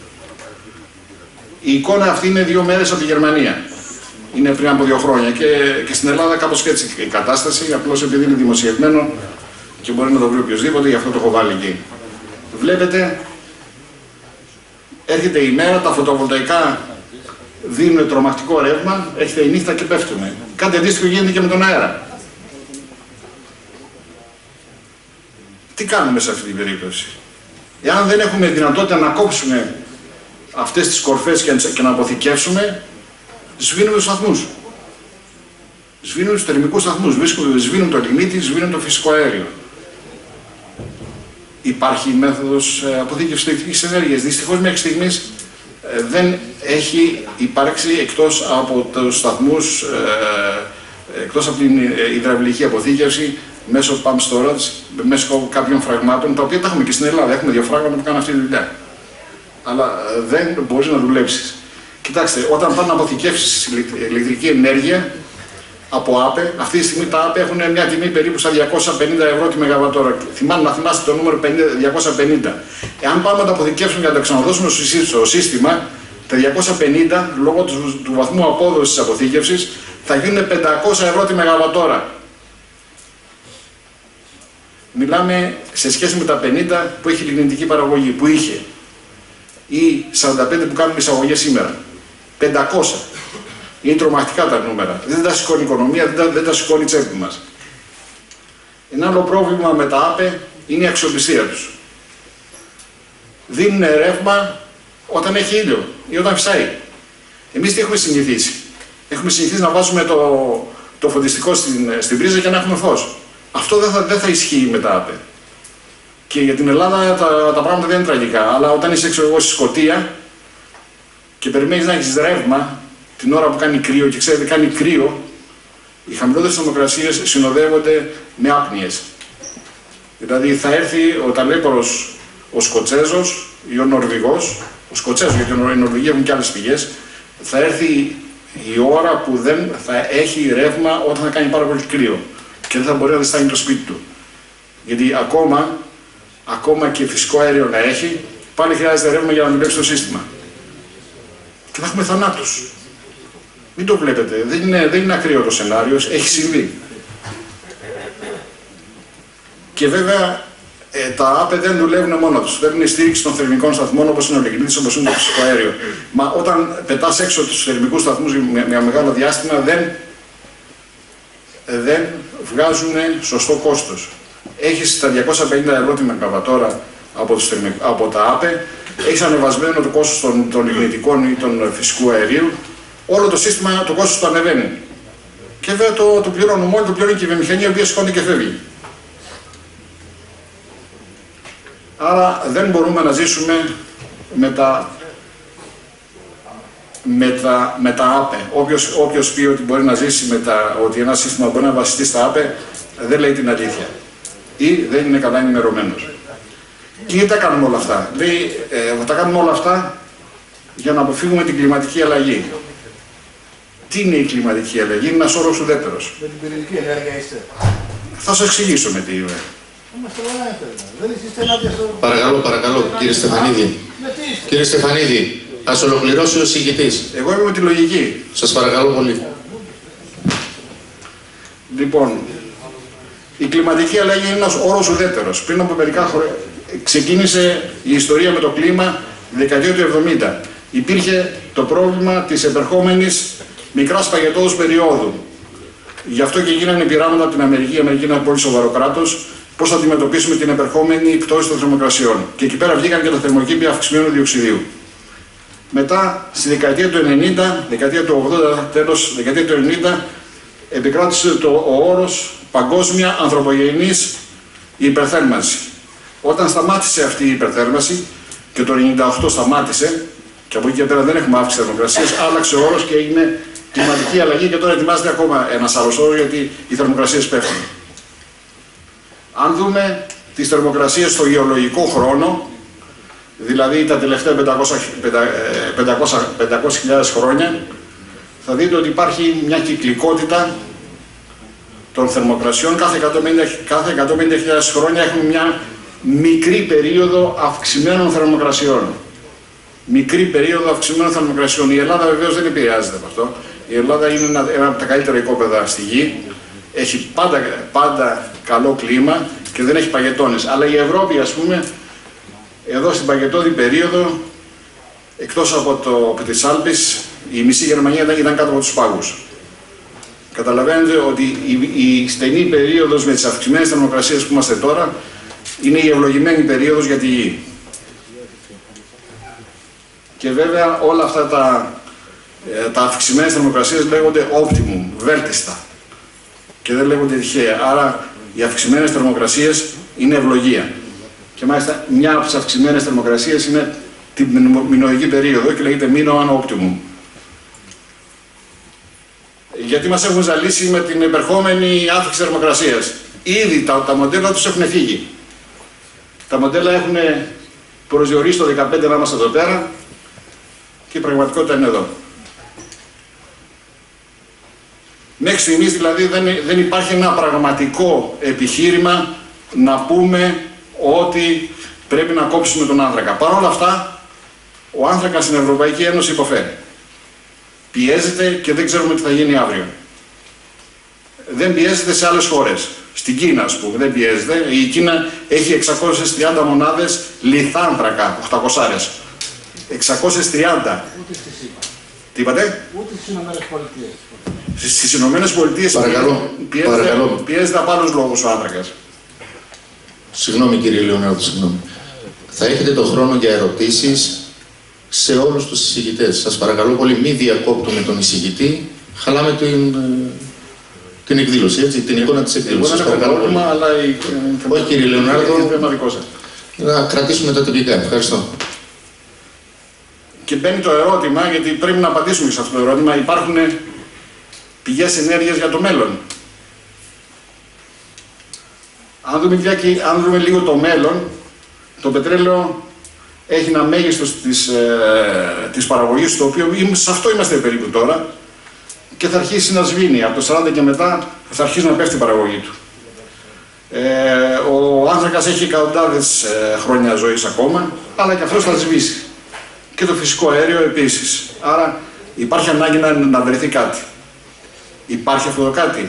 Η εικόνα αυτή είναι δύο μέρες από τη Γερμανία. Είναι πριν από δύο χρόνια και, και στην Ελλάδα κάπως και έτσι η κατάσταση, απλώς επειδή είναι δημοσιευμένο και μπορεί να το βρει οποιοδήποτε, γι' αυτό το έχω βάλει εκεί. Βλέπετε, έρχεται η μέρα, τα φωτοβολταϊκά δίνουν τρομακτικό ρεύμα, έρχεται η νύχτα και πέφτουν. Κάτι αντίστοιχο γίνεται και με τον αέρα. Τι κάνουμε σε αυτή την περίπτωση? Εάν δεν έχουμε δυνατότητα να κόψουμε αυτές τις κορφές και να αποθηκεύσουμε, σβήνουμε τους σταθμούς. Σβήνουν τους θερμικούς σταθμούς, σβήνουν το λιμίτι, σβήνουν το φυσικό αέριο. Υπάρχει μέθοδος αποθήκευσης ηλεκτρικής ενέργειας. Δυστυχώς μέχρι στιγμής δεν έχει υπάρξει εκτός από τους σταθμούς, εκτός από την υδραυλική αποθήκευση, μέσω pump storage, μέσω κάποιων φραγμάτων, τα οποία τα έχουμε και στην Ελλάδα. Έχουμε δύο φράγματα που κάνουν αυτή τη δουλειά. Αλλά δεν μπορεί να δουλέψεις. Κοιτάξτε, όταν πάνε να αποθηκεύσεις ηλεκτρική ενέργεια από ΑΠΕ, αυτή τη στιγμή τα ΑΠΕ έχουν μια τιμή περίπου στα διακόσια πενήντα ευρώ τη μεγαβατόρα. Θυμάμαι να θυμάστε το νούμερο διακόσια πενήντα. Εάν πάμε να το αποθηκεύσουμε και να το ξαναδώσουμε στο σύστημα, τα διακόσια πενήντα λόγω του, του βαθμού απόδοσης της αποθήκευσης θα γίνουν πεντακόσια ευρώ τη μεγαβατόρα. Μιλάμε σε σχέση με τα πενήντα που έχει η λιγνητική παραγωγή, που είχε, ή σαράντα πέντε που κάνουμε εισαγωγές σήμερα. πεντακόσια. Είναι τρομακτικά τα νούμερα. Δεν τα σηκώνει η οικονομία, δεν τα, δεν τα σηκώνει η τσέπη μας. Ένα άλλο πρόβλημα με τα ΑΠΕ είναι η αξιοπιστία τους. Δίνουν ρεύμα όταν έχει ήλιο ή όταν φυσάει. Εμείς τι έχουμε συνηθίσει? Έχουμε συνηθίσει να βάζουμε το, το φωτιστικό στην, στην πρίζα και να έχουμε φως. Αυτό δεν θα, δεν θα ισχύει με τα ΑΠΕ. Και για την Ελλάδα τα, τα πράγματα δεν είναι τραγικά. Αλλά όταν είσαι έξω εγώ στη Σκωτία και περιμένεις να έχεις ρεύμα την ώρα που κάνει κρύο, και ξέρετε κάνει κρύο, οι χαμηλότερες θερμοκρασίες συνοδεύονται με άπνοιες. Δηλαδή θα έρθει ο ταλέπορος ο Σκοτσέζος ή ο Νορβηγός, ο Σκοτσέζος, γιατί οι Νορβηγοί έχουν και άλλες πηγές, θα έρθει η ώρα που δεν θα έχει ρεύμα όταν θα κάνει πάρα πολύ κρύο και δεν θα μπορεί να ζεστάνει το σπίτι του. Γιατί ακόμα, ακόμα και φυσικό αέριο να έχει, πάλι χρειάζεται ρεύμα για να δουλέψει το σύστημα. Και θα έχουμε θανάτους. Μην το βλέπετε, δεν είναι, δεν είναι ακραίο το σενάριο, έχει συμβεί. Και βέβαια ε, τα ΑΠΕ δεν δουλεύουν μόνο τους. Παίρνουν στήριξη των θερμικών σταθμών όπως είναι ο λιγνίτης, όπως είναι το φυσικό αέριο. Μα όταν πετάς έξω τους θερμικούς σταθμούς για ένα μεγάλο διάστημα δεν, δεν βγάζουν σωστό κόστος. Έχεις τα διακόσια πενήντα ευρώ τη μεγαβατόρα από, από τα ΑΠΕ, έχεις ανεβασμένο το κόστος των, των λιγνητικών ή των φυσικού αερίου. Όλο το σύστημα, το κόστος του ανεβαίνει. Και βέβαια το, το πληρώνουμε όλοι, το πληρώνει και η βιομηχανία, η οποία σηκώνει και φεύγει. Άρα δεν μπορούμε να ζήσουμε με τα, με τα, με τα ΑΠΕ. Όποιος, όποιος πει ότι μπορεί να ζήσει με τα, ότι ένα σύστημα μπορεί να βασιστεί στα ΑΠΕ, δεν λέει την αλήθεια. Ή δεν είναι καλά ενημερωμένος. Και γιατί τα κάνουμε όλα αυτά? Λέει, ε, τα κάνουμε όλα αυτά για να αποφύγουμε την κλιματική αλλαγή. Τι είναι η κλιματική αλλαγή? Είναι ένας όρος ουδέτερος. Με την πυρηνική ενέργεια είστε? Θα σας εξηγήσω με τι είμαι. Παρακαλώ, παρακαλώ, κύριε Στεφανίδη. Κύριε Στεφανίδη, ας ολοκληρώσει ο εισηγητής. Εγώ είμαι με τη λογική. Σας παρακαλώ πολύ. Λοιπόν, η κλιματική αλλαγή είναι ένας όρος ουδέτερος. Πριν από μερικά χρόνια ξεκίνησε η ιστορία με το κλίμα τη δεκαετία του εβδομήντα. Υπήρχε το πρόβλημα της επερχόμενης μικράς παγετώδους περίοδου. Γι' αυτό και γίνανε πειράματα από την Αμερική. Η Αμερική είναι ένα πολύ σοβαρό κράτος. Πώς θα αντιμετωπίσουμε την επερχόμενη πτώση των θερμοκρασιών. Και εκεί πέρα βγήκαν και τα θερμοκήπια αυξημένου διοξιδίου. Μετά, στη δεκαετία του ενενήντα, δεκαετία του ογδόντα, τέλος δεκαετία του ενενήντα, επικράτησε το, ο όρος παγκόσμια ανθρωπογενής υπερθέρμανση. Όταν σταμάτησε αυτή η υπερθέρμανση, και το ενενήντα οκτώ σταμάτησε και από εκεί και πέρα δεν έχουμε αύξηση θερμοκρασίας, άλλαξε ο όρος και έγινε κλιματική αλλαγή και τώρα ετοιμάζεται ακόμα ένας άλλος όρος γιατί οι θερμοκρασίες πέφτουν. Αν δούμε τις θερμοκρασίες στο γεωλογικό χρόνο, δηλαδή τα τελευταία πεντακόσιες χιλιάδες χρόνια, θα δείτε ότι υπάρχει μια κυκλικότητα των θερμοκρασιών. Κάθε εκατόν πενήντα χιλιάδες χρόνια έχουμε μια μικρή περίοδο αυξημένων θερμοκρασιών. Μικρή περίοδο αυξημένων θερμοκρασιών. Η Ελλάδα βεβαίως δεν επηρεάζεται από αυτό. Η Ελλάδα είναι ένα, ένα από τα καλύτερα οικόπεδα στη γη. Έχει πάντα, πάντα καλό κλίμα και δεν έχει παγετώνες. Αλλά η Ευρώπη, ας πούμε, εδώ στην παγετώδη περίοδο, εκτός από, το, από τις Άλπεις, η μισή Γερμανία ήταν, ήταν κάτω από τους πάγους. Καταλαβαίνετε ότι η, η στενή περίοδος με τις αυξημένες θερμοκρασίες που είμαστε τώρα είναι η ευλογημένη περίοδος για τη γη. Και βέβαια όλα αυτά τα, τα αυξημένες θερμοκρασίες λέγονται optimum, βέλτιστα. Και δεν λέγονται τυχαία. Άρα οι αυξημένες θερμοκρασίες είναι ευλογία. Και μάλιστα μια από τις αυξημένες θερμοκρασίες είναι την μινωική περίοδο και λέγεται mino optimum. Γιατί μας έχουν ζαλίσει με την επερχόμενη αύξηση θερμοκρασίας. Ήδη τα, τα μοντέλα τους έχουν φύγει. Τα μοντέλα έχουν προσδιορίσει το δεκαπέντε να είμαστε εδώ πέρα και η πραγματικότητα είναι εδώ. Μέχρι στιγμής δηλαδή δεν, δεν υπάρχει ένα πραγματικό επιχείρημα να πούμε ότι πρέπει να κόψουμε τον άνθρακα. Παρ' όλα αυτά, ο άνθρακας στην Ευρωπαϊκή Ένωση υποφέρει. Πιέζεται και δεν ξέρουμε τι θα γίνει αύριο. Δεν πιέζεται σε άλλες χώρες. Στην Κίνα, ας πούμε, δεν πιέζεται. Η Κίνα έχει εξακόσιες τριάντα μονάδες λιθάνθρακα, οκτακόσια. εξακόσιες τριάντα. Ούτε στη ΣΥΠΑ. Τι είπατε? Ούτε στις Ηνωμένες Πολιτείες. Στις Ηνωμένες Πολιτείες πιέζεται, πιέζεται από άλλους λόγους ο άνθρακας. Συγγνώμη κύριε Λεωνάρδο, συγγνώμη. Θα έχετε το χρόνο για ερωτήσεις σε όλους τους εισηγητές. Σας παρακαλώ πολύ, μη διακόπτουμε τον εισηγητή. Χαλάμε την, την εκδήλωση, έτσι, την εικόνα της εκδήλωσης. Εγώ δεν έχω πρόβλημα, αλλά η... Όχι κύριε Λεωνάρδο, είναι να κρατήσουμε τα τυπικά. Ευχαριστώ. Και μπαίνει το ερώτημα, γιατί πρέπει να απαντήσουμε σε αυτό το ερώτημα. Υπάρχουν πηγές ενέργειας για το μέλλον. Αν δούμε, αν δούμε λίγο το μέλλον, το πετρέλαιο έχει ένα μέγιστος της, ε, της παραγωγής, το οποίο σε αυτό είμαστε περίπου τώρα, και θα αρχίσει να σβήνει. Από το σαράντα και μετά θα αρχίσει να πέφτει η παραγωγή του. Ε, ο άνθρακας έχει εκατοντάδες ε, χρόνια ζωής ακόμα, αλλά και αυτός θα σβήσει. Και το φυσικό αέριο επίσης. Άρα υπάρχει ανάγκη να, να βρεθεί κάτι. Υπάρχει αυτό το κάτι.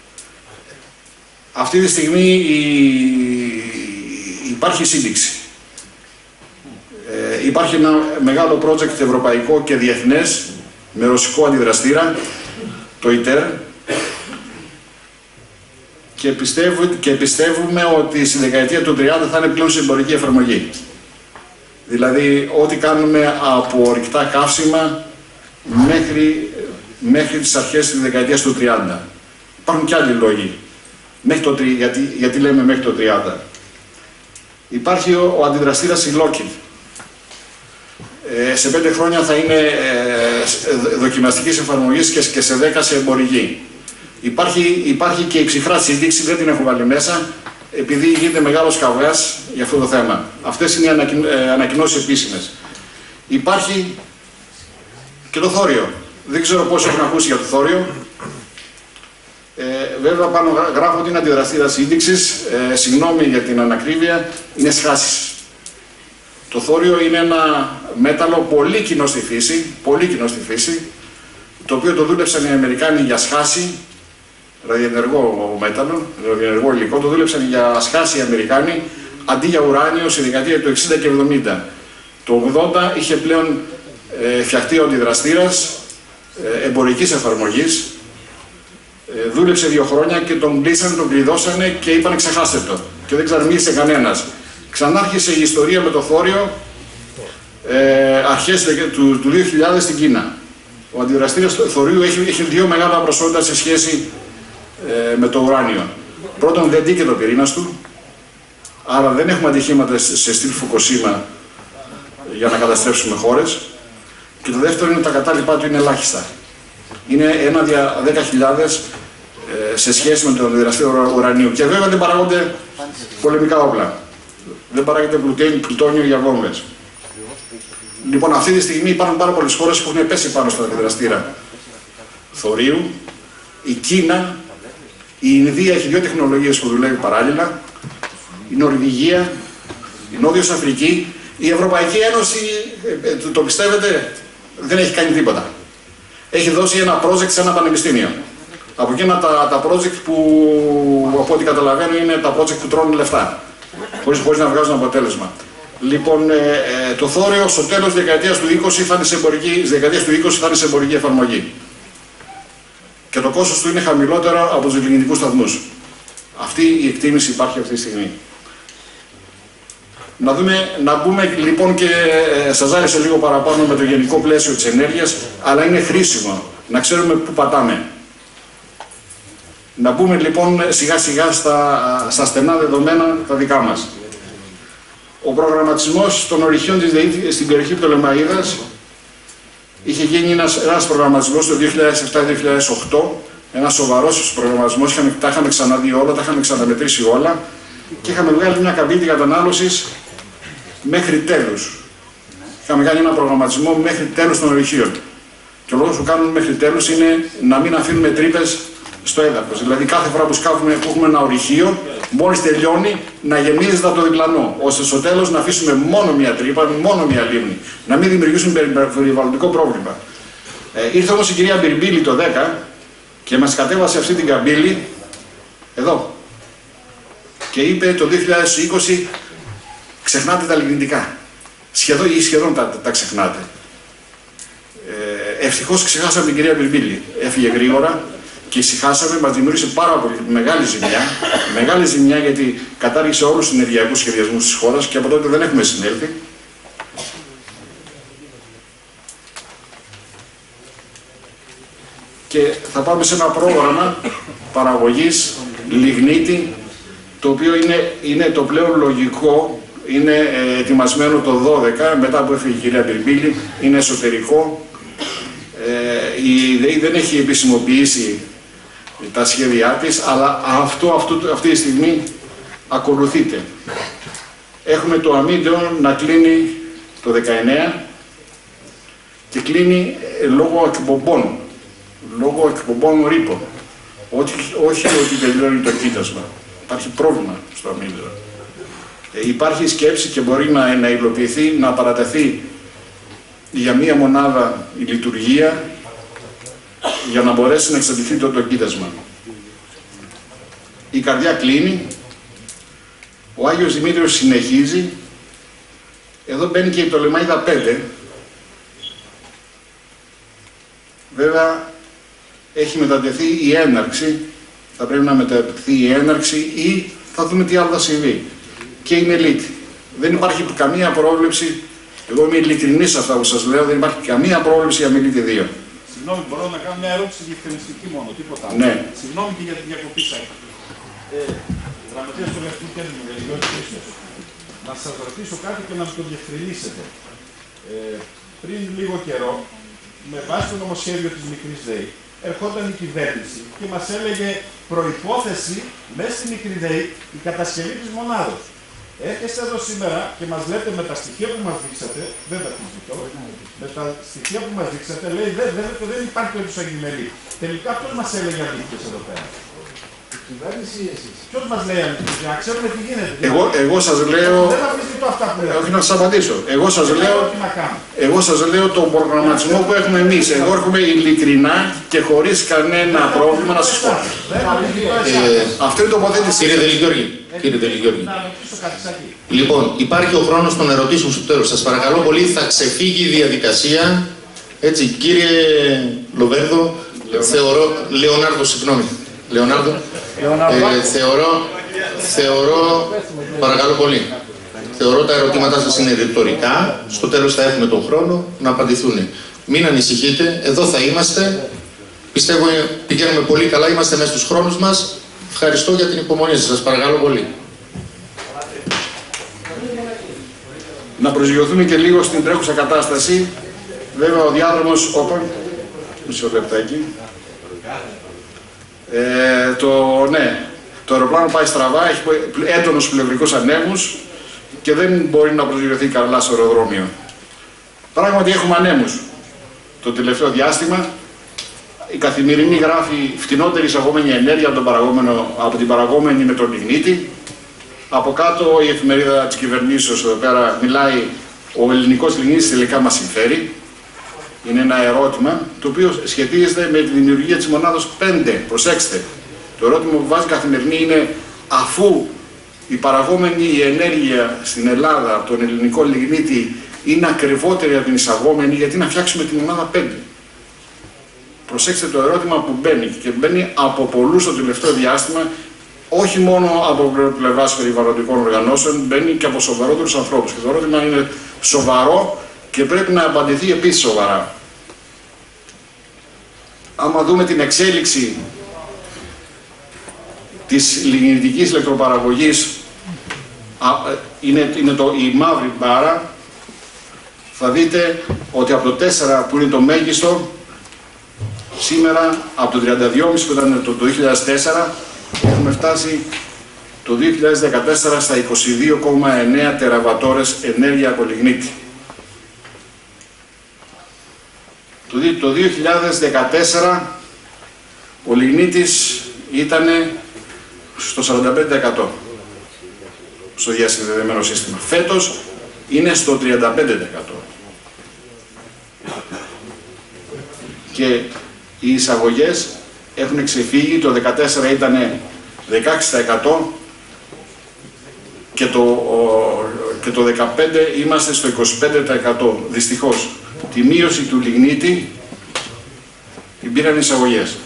Αυτή τη στιγμή η... υπάρχει σύνδεξη. Ε, υπάρχει ένα μεγάλο project ευρωπαϊκό και διεθνές με ρωσικό αντιδραστήρα, το ΙΤΕΡ, και, πιστεύω, και πιστεύουμε ότι στη δεκαετία του τριάντα θα είναι πλέον σε εμπορική εφαρμογή. Δηλαδή, ό,τι κάνουμε από ορυκτά καύσιμα μέχρι, μέχρι τις αρχές της δεκαετίας του τριάντα. Υπάρχουν και άλλοι λόγοι. Μέχρι το, γιατί, γιατί λέμε μέχρι το τριάντα. Υπάρχει ο, ο αντιδραστήρας η Lockheed. Ε, σε πέντε χρόνια θα είναι ε, δοκιμαστικής εφαρμογής και, και σε δέκα σε εμπορική. Υπάρχει, υπάρχει και η ψυχρά σύνδεξη, δεν την έχω βάλει μέσα, επειδή γίνεται μεγάλος καυγάς για αυτό το θέμα. Αυτές είναι οι ανακοιν, ε, ανακοινώσεις επίσημες. Υπάρχει και το θόριο. Δεν ξέρω πόσοι έχουν ακούσει για το θόριο. Ε, βέβαια πάνω γράφω ότι είναι αντιδραστήρα σύνδεξης, ε, συγγνώμη για την ανακρίβεια, είναι σχάσεις. Το θόριο είναι ένα μέταλλο πολύ κοινό στη φύση, πολύ κοινό στη φύση, το οποίο το δούλεψαν οι Αμερικάνοι για σχάση, ραδιενεργό μέταλλο, ραδιενεργό υλικό, το δούλεψαν για σχάση οι Αμερικάνοι, αντί για ουράνιο στη δεκαετία του εξήντα και εβδομήντα. Το ογδόντα είχε πλέον ε, φτιαχτεί ο αντιδραστήρας ε, εμπορικής εφαρμογής. Ε, δούλεψε δύο χρόνια και τον κλείσανε, τον κλειδώσανε και είπαν ξεχάστε το. Και δεν ξαναμίλησε κανένας. Ξανάρχισε η ιστορία με το θόριο ε, αρχές του, του δύο χιλιάδες στην Κίνα. Ο αντιδραστήρας του θωρίου έχει, έχει δύο μεγάλα προσόντα σε σχέση ε, με το ουράνιο. Πρώτον, δεν αντίκειται ο πυρήνας του, άρα δεν έχουμε ατυχήματα σε στυλ Φουκουσίμα για να καταστρέψουμε χώρες. Και το δεύτερο είναι τα κατάλοιπά του είναι ελάχιστα. Είναι ένα δια δέκα χιλιάδες ε, σε σχέση με το αντιδραστήριο ουρανίου. Και βέβαια δεν παράγονται πολεμικά όπλα. Δεν παράγεται πλουτόνιο για βόμβες. Λοιπόν, αυτή τη στιγμή υπάρχουν πάρα πολλές χώρες που έχουν πέσει πάνω στα αντιδραστήρα θωρίου. Η Κίνα, η Ινδία έχει δύο τεχνολογίες που δουλεύει παράλληλα. Η Νορβηγία, η Νότιος Αφρική. Η Ευρωπαϊκή Ένωση, ε, το, το πιστεύετε, δεν έχει κάνει τίποτα. Έχει δώσει ένα project σε ένα πανεπιστήμιο. Από εκείνα τα, τα project που, από ό,τι καταλαβαίνω, είναι τα project που τρώνε λεφτά. Χωρίς, χωρίς να βγάζουν αποτέλεσμα. Λοιπόν, ε, ε, το θόριο στο τέλος της δεκαετίας του είκοσι θα είναι σε εμπορική, της δεκαετίας του είκοσι θα είναι σε εμπορική εφαρμογή. Και το κόστος του είναι χαμηλότερο από τους λιγνητικούς σταθμούς. Αυτή η εκτίμηση υπάρχει αυτή τη στιγμή. Να, δούμε, να μπούμε λοιπόν και ε, σας άρεσε λίγο παραπάνω με το γενικό πλαίσιο της ενέργειας, αλλά είναι χρήσιμο να ξέρουμε πού πατάμε. Να μπούμε λοιπόν σιγά σιγά στα, στα στενά δεδομένα τα δικά μας. Ο προγραμματισμός των ορυχείων της ΔΕΗ στην περιοχή Πτολεμαΐδας είχε γίνει ένας, ένας προγραμματισμός το δύο χιλιάδες επτά δύο χιλιάδες οκτώ, ένας σοβαρός προγραμματισμός, είχαμε, τα είχαμε ξαναδεί όλα, τα είχαμε ξαναμετρήσει όλα και είχαμε βγάλει μια καμπύλη κατανάλωσης μέχρι τέλους. Είχαμε κάνει ένα προγραμματισμό μέχρι τέλους των ορυχείων. Και ο λόγος που κάνουμε μέχρι τέλους είναι να μην αφήνουμε τρύπες στο έδαφος. Δηλαδή, κάθε φορά που σκάφουμε, που έχουμε ένα ορυχείο, μόλις τελειώνει, να γεμίζεται από το διπλανό. Ώστε στο τέλος να αφήσουμε μόνο μία τρύπα, μόνο μία λίμνη. Να μην δημιουργήσουμε περιβαλλοντικό πρόβλημα. Ε, ήρθε όμως η κυρία Μπιρμπίλη το δέκα και μας κατέβασε αυτή την καμπύλη εδώ. Και είπε το δύο χιλιάδες είκοσι, ξεχνάτε τα λιγνητικά. Σχεδόν ή σχεδόν τα, τα ξεχνάτε. Ε, ευτυχώς ξεχάσαμε την κυρία Μπιρμπίλη. Έφυγε γρήγορα. Και ησυχάσαμε, μας δημιούργησε πάρα πολύ μεγάλη ζημιά. Μεγάλη ζημιά γιατί κατάργησε όλους τους ενεργειακούς σχεδιασμούς της χώρας και από τότε δεν έχουμε συνέλθει. Και θα πάμε σε ένα πρόγραμμα παραγωγής λιγνίτη, το οποίο είναι, είναι το πλέον λογικό, είναι ε, ετοιμασμένο το δώδεκα, μετά που έφυγε η κυρία Μπιρμπίλη, είναι εσωτερικό. Ε, η ΔΕΗ δεν έχει επισημοποιήσει τα σχέδιά της, αλλά αυτό, αυτό αυτή τη στιγμή ακολουθείται. Έχουμε το αμύντεο να κλείνει το δεκαεννέα και κλείνει λόγω εκπομπών, λόγω εκπομπών ρήπων. Όχι, όχι ότι τελειώνει το κοίτασμα. Υπάρχει πρόβλημα στο αμύντεο. Ε, υπάρχει σκέψη και μπορεί να, να υλοποιηθεί, να παρατεθεί για μία μονάδα η λειτουργία για να μπορέσει να εξαντληθεί το, το κοίτασμα. Η καρδιά κλείνει, ο Άγιος Δημήτριος συνεχίζει, εδώ μπαίνει και η Πτολεμαΐδα πέντε. Βέβαια έχει μετατεθεί η έναρξη, θα πρέπει να μετατεθεί η έναρξη ή θα δούμε τι άλλο θα συμβεί. Και είναι λύτη. Δεν υπάρχει καμία πρόβλεψη. Εγώ είμαι ειλικρινής σε αυτά που σας λέω, δεν υπάρχει καμία πρόβλεψη για Μελίτη δύο. Συγγνώμη, μπορώ να κάνω μια ερώτηση διευκρινιστική μόνο, τίποτα άλλο. Ναι. Συγγνώμη και για την διακοπή σας. Ε, Γραμματείας του Ελευθερικού Κέντρου, Μεγαλειώτη Χρήστος. Να σας ρωτήσω κάτι και να μου το διευκρινίσετε. Ε, πριν λίγο καιρό, με βάση το νομοσχέδιο της Μικρής ΔΕΗ, ερχόταν η κυβέρνηση και μας έλεγε προϋπόθεση μέσα στη Μικρή ΔΕΗ η κατασκευή της μονάδος. Έρχεστε εδώ σήμερα και μας λέτε με τα στοιχεία που μας δείξατε, δεν τα ζητώ, με τα στοιχεία που μας δείξατε, λέει δεν, δεν, δεν υπάρχει περίπτωση αγγιμελή. Τελικά ποιος μας έλεγε αλήθειες εδώ πέρα? Η κυβέρνηση ή εσείς? Ποιος μας λέει αλήθειες, για να ξέρουμε τι γίνεται? Εγώ, εγώ σας λέω... Δεν αμφισβητώ αυτά που λέω. Όχι να σας απαντήσω. Εγώ σας λέω, εγώ σας λέω τον προγραμματισμό που έχουμε εμείς. Εγώ έρχομαι ειλικρινά και χωρίς κανένα πρόβλημα να σας πω. Αυτό είναι το τοποθέτηση. Κύριε Δελιγιώργη. Κύριε Δελιγιώργη. Λοιπόν, υπάρχει ο χρόνος των ερωτήσεων στο τέλος. Σας παρακαλώ πολύ, θα ξεφύγει η διαδικασία. Έτσι, κύριε Λοβέρδο, θεωρώ, Λεωνάρδο, συγγνώμη. Λεωνάρδο, ε, θεωρώ, θεωρώ, παρακαλώ πολύ, θεωρώ τα ερωτήματά σας είναι ρητορικά, στο τέλος θα έχουμε τον χρόνο να απαντηθούν. Μην ανησυχείτε, εδώ θα είμαστε, πιστεύω πηγαίνουμε πολύ καλά, είμαστε μέσα στους χρόνους μας. Ευχαριστώ για την υπομονή σας, σας παρακαλώ πολύ. να προσγειωθούμε και λίγο στην τρέχουσα κατάσταση. Βέβαια ο διάδρομος, όπα, μισό λεπτάκι. Ε, το, ναι, το αεροπλάνο πάει στραβά, έχει έντονους πλευρικούς ανέμους και δεν μπορεί να προσγειωθεί καλά στο αεροδρόμιο. Πράγματι έχουμε ανέμους το τελευταίο διάστημα. Η Καθημερινή γράφει φτηνότερη εισαγόμενη ενέργεια από, τον παραγόμενο, από την παραγόμενη με τον λιγνίτη. Από κάτω η εφημερίδα της κυβερνήσεως εδώ πέρα μιλάει, ο ελληνικός λιγνίτης τελικά μας συμφέρει. Είναι ένα ερώτημα το οποίο σχετίζεται με τη δημιουργία της μονάδος πέντε. Προσέξτε, το ερώτημα που βάζει η Καθημερινή είναι, αφού η παραγόμενη ενέργεια στην Ελλάδα από τον ελληνικό λιγνίτη είναι ακριβότερη από την εισαγόμενη, γιατί να φτιάξουμε τη μονάδα πέντε. Προσέξτε το ερώτημα που μπαίνει και μπαίνει από πολλούς το τελευταίο διάστημα, όχι μόνο από πλευράς περιβαλλοντικών οργανώσεων, μπαίνει και από σοβαρότερους ανθρώπους. Και το ερώτημα είναι σοβαρό και πρέπει να απαντηθεί επίσης σοβαρά. Άμα δούμε την εξέλιξη της λιγνητικής ηλεκτροπαραγωγής, είναι, είναι το, η μαύρη μπάρα, θα δείτε ότι από το τέσσερα που είναι το μέγιστο, σήμερα από το τριάντα δύο κόμμα πέντε που ήταν το, το δύο χιλιάδες τέσσερα, έχουμε φτάσει το δύο χιλιάδες δεκατέσσερα στα είκοσι δύο κόμμα εννέα τεραβατόρες ενέργεια από λιγνίτη. Το, το δύο χιλιάδες δεκατέσσερα ο λιγνίτης ήταν στο σαράντα πέντε τοις εκατό στο διασυνδεδεμένο σύστημα. Φέτος είναι στο τριάντα πέντε τοις εκατό. Και οι εισαγωγές έχουν ξεφύγει, το δεκατέσσερα ήταν δεκαέξι τοις εκατό και το, ο, και το δεκαπέντε είμαστε στο είκοσι πέντε τοις εκατό. Δυστυχώς, τη μείωση του λιγνίτη την πήραν οι εισαγωγές.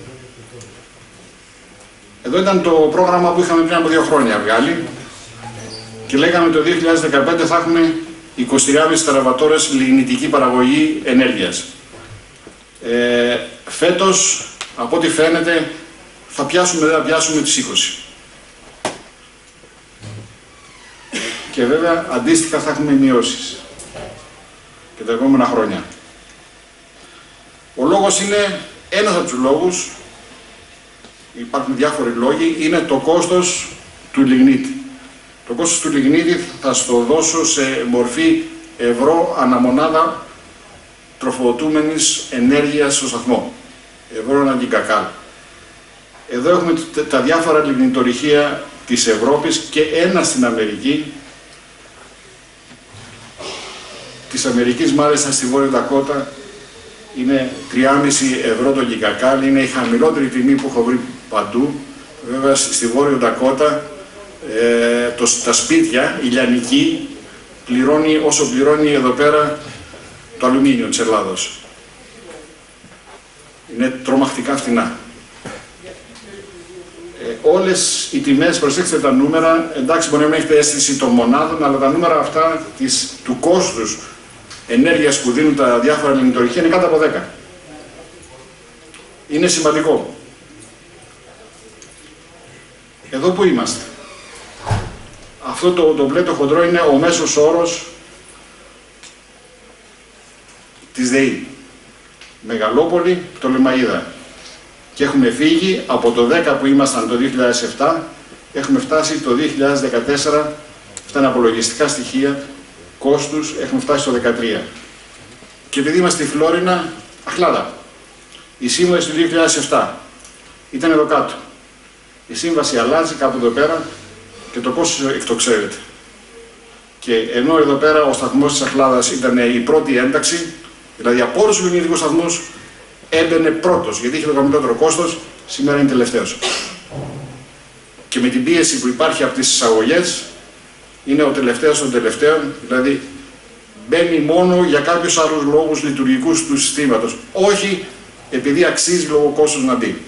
Εδώ ήταν το πρόγραμμα που είχαμε πριν από δύο χρόνια βγάλει και λέγαμε το δύο χιλιάδες δεκαπέντε θα έχουμε είκοσι τρία κόμμα πέντε τεραβατόρες λιγνητική παραγωγή ενέργειας. Ε, φέτος, από ό,τι φαίνεται, θα πιάσουμε, δεν θα πιάσουμε τις είκοσι. Και βέβαια, αντίστοιχα θα έχουμε μειώσεις και τα επόμενα χρόνια. Ο λόγος είναι, ένας από τους λόγους, υπάρχουν διάφοροι λόγοι, είναι το κόστος του λιγνίτη. Το κόστος του λιγνίτη θα στο δώσω σε μορφή ευρώ αναμονάδα τροφοδοτούμενης ενέργειας στο σταθμό. Ευρώ ανά γκικακάλ. Εδώ έχουμε τα διάφορα λιγνητορυχεία της Ευρώπης και ένα στην Αμερική. Της Αμερικής μάλιστα στη Βόρεια Ντακότα είναι τρία κόμμα πέντε ευρώ το γκικακάλ, είναι η χαμηλότερη τιμή που έχω βρει παντού. Βέβαια στη Βόρεια Ντακότα ε, το, τα σπίτια, η λιανική, πληρώνει όσο πληρώνει εδώ πέρα το αλουμίνιο της Ελλάδος. Είναι τρομακτικά φτηνά. Ε, όλες οι τιμές, προσέξτε τα νούμερα, εντάξει μπορεί να μην έχετε αίσθηση των μονάδων, αλλά τα νούμερα αυτά της, του κόστους ενέργειας που δίνουν τα διάφορα λιγνητορυχεία είναι κάτω από δέκα. Είναι σημαντικό. Εδώ που είμαστε. Αυτό το, το μπλε το χοντρό είναι ο μέσος όρος της ΔΕΗ. Μεγαλόπολη, Πτολεμαΐδα. Και έχουμε φύγει από το δέκα που ήμασταν το δύο χιλιάδες επτά, έχουμε φτάσει το δύο χιλιάδες δεκατέσσερα, αυτά είναι απολογιστικά στοιχεία κόστους, έχουμε φτάσει στο δεκατρία. Και επειδή είμαστε στη Φλόρινα, Αχλάδα. Η σύμβαση του δύο χιλιάδες επτά ήταν εδώ κάτω. Η σύμβαση αλλάζει κάπου εδώ πέρα και το κόστος εκτοξεύεται. Και ενώ εδώ πέρα ο σταθμός της Αχλάδας ήταν η πρώτη ένταξη, δηλαδή από όλους τους λιγνητικούς σταθμούς έμπαινε πρώτος, γιατί είχε το χαμηλότερο κόστος, σήμερα είναι τελευταίος. Και με την πίεση που υπάρχει από τις εισαγωγές, είναι ο τελευταίος των τελευταίων, δηλαδή μπαίνει μόνο για κάποιους άλλους λόγους λειτουργικούς του συστήματος, όχι επειδή αξίζει λόγω κόστος να μπει.